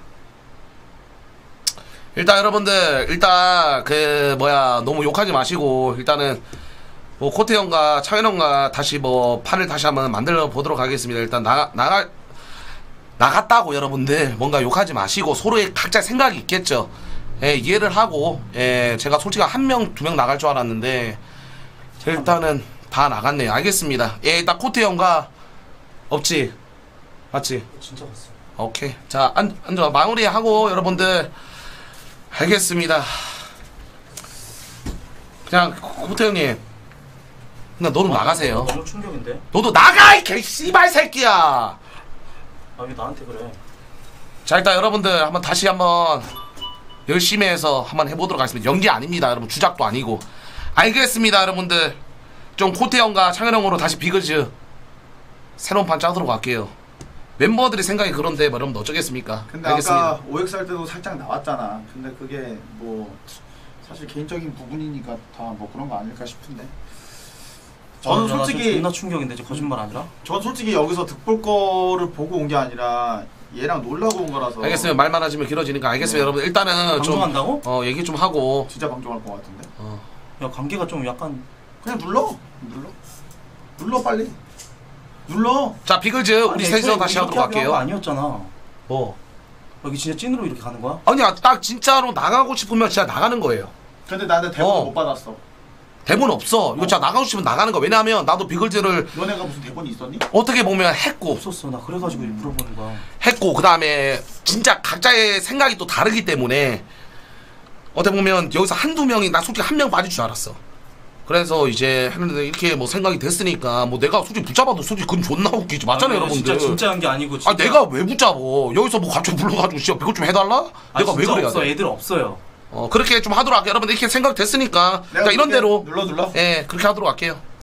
[SPEAKER 1] 일단 여러분들 일단 그 뭐야 너무 욕하지 마시고 일단은 뭐 코트 형과 창현 형과 다시 뭐 판을 다시 한번 만들어 보도록 하겠습니다. 일단 나가 나가 나갔다고 여러분들 뭔가 욕하지 마시고 서로의 각자 생각이 있겠죠. 예, 이해를 하고 예, 제가 솔직히 한 명 두 명 나갈 줄 알았는데 일단은 다 나갔네요. 알겠습니다. 예, 일단 코트 형과 없지 맞지?
[SPEAKER 2] 진짜 갔어.
[SPEAKER 1] 오케이 자 앉, 앉아 마무리하고 여러분들 알겠습니다. 그냥 코트 형님 나 너도 나가세요.
[SPEAKER 2] 너무 충격인데?
[SPEAKER 1] 너도 나가 이 개씨발 새끼야.
[SPEAKER 2] 아 왜 나한테 그래?
[SPEAKER 1] 자 일단 여러분들 한번 다시 한번 열심히 해서 한번 해보도록 하겠습니다. 연기 아닙니다 여러분. 주작도 아니고. 알겠습니다 여러분들. 좀 코트 형과 창현 형으로 다시 비글즈 새로운 판 짜도록 할게요. 멤버들의 생각이 그런데 뭐 여러분 어쩌겠습니까?
[SPEAKER 4] 근데
[SPEAKER 1] 알겠습니다.
[SPEAKER 4] 아까 오엑스 할 때도 살짝 나왔잖아. 근데 그게 뭐 사실 개인적인 부분이니까 다 뭐 그런 거 아닐까 싶은데. 저는
[SPEAKER 2] 아, 나
[SPEAKER 4] 솔직히
[SPEAKER 2] 존나 충격인데 저 거짓말 아니라?
[SPEAKER 4] 전 솔직히 여기서 득볼 거를 보고 온 게 아니라 얘랑 놀라고 온 거라서.
[SPEAKER 1] 알겠습니다. 말만 하시면 길어지니까 알겠습니다.
[SPEAKER 4] 네.
[SPEAKER 1] 여러분 일단은 좀
[SPEAKER 2] 방송한다고?
[SPEAKER 1] 어 얘기 좀 하고
[SPEAKER 4] 진짜 방종할 것 같은데.
[SPEAKER 1] 어.
[SPEAKER 2] 야 관계가 좀 약간
[SPEAKER 4] 그냥 눌러. 눌러. 눌러 빨리. 눌러.
[SPEAKER 1] 자 비글즈 우리
[SPEAKER 2] 아니,
[SPEAKER 1] 셋이서
[SPEAKER 2] 애초에
[SPEAKER 1] 다시
[SPEAKER 2] 이렇게
[SPEAKER 1] 하도록
[SPEAKER 2] 하기로 한 거
[SPEAKER 1] 할게요.
[SPEAKER 2] 아니었잖아.
[SPEAKER 1] 뭐?
[SPEAKER 2] 여기 진짜 찐으로 이렇게 가는 거야?
[SPEAKER 1] 아니야 딱 진짜로 나가고 싶으면 진짜 나가는 거예요.
[SPEAKER 4] 근데 나는 대본
[SPEAKER 1] 어.
[SPEAKER 4] 못 받았어.
[SPEAKER 1] 대본 없어. 이거 진짜 나가고 싶으면 나가는 거. 왜냐하면 나도 비글즈를
[SPEAKER 4] 너네가 무슨 대본이 있었니?
[SPEAKER 1] 어떻게 보면 했고
[SPEAKER 2] 없었어. 나 그래가지고 물어보는 거야.
[SPEAKER 1] 했고 그 다음에 진짜 각자의 생각이 또 다르기 때문에 어떻게 보면 여기서 한두 명이 나 솔직히 한 명 빠질 줄 알았어. 그래서 이제 했는데 이렇게 뭐 생각이 됐으니까 뭐 내가 솔직히 붙잡아도 솔직히 그건 존나 웃기지 맞잖아요
[SPEAKER 2] 아니,
[SPEAKER 1] 여러분들.
[SPEAKER 2] 진짜 진짜 한 게 아니고 진짜.
[SPEAKER 1] 아 내가 왜 붙잡어? 여기서 뭐 갑자기 불러가지고 진짜 그것 좀 해달라?
[SPEAKER 2] 아,
[SPEAKER 1] 내가 왜
[SPEAKER 2] 진짜
[SPEAKER 1] 그래야
[SPEAKER 2] 없어.
[SPEAKER 1] 돼?
[SPEAKER 2] 애들 없어요.
[SPEAKER 1] 어 그렇게 좀 하도록 할게요. 여러분들 이렇게 생각 됐으니까
[SPEAKER 4] 내가
[SPEAKER 1] 그러니까 이런
[SPEAKER 4] 그렇게
[SPEAKER 1] 대로
[SPEAKER 4] 눌러 눌러.
[SPEAKER 1] 예 그렇게 하도록 할게요.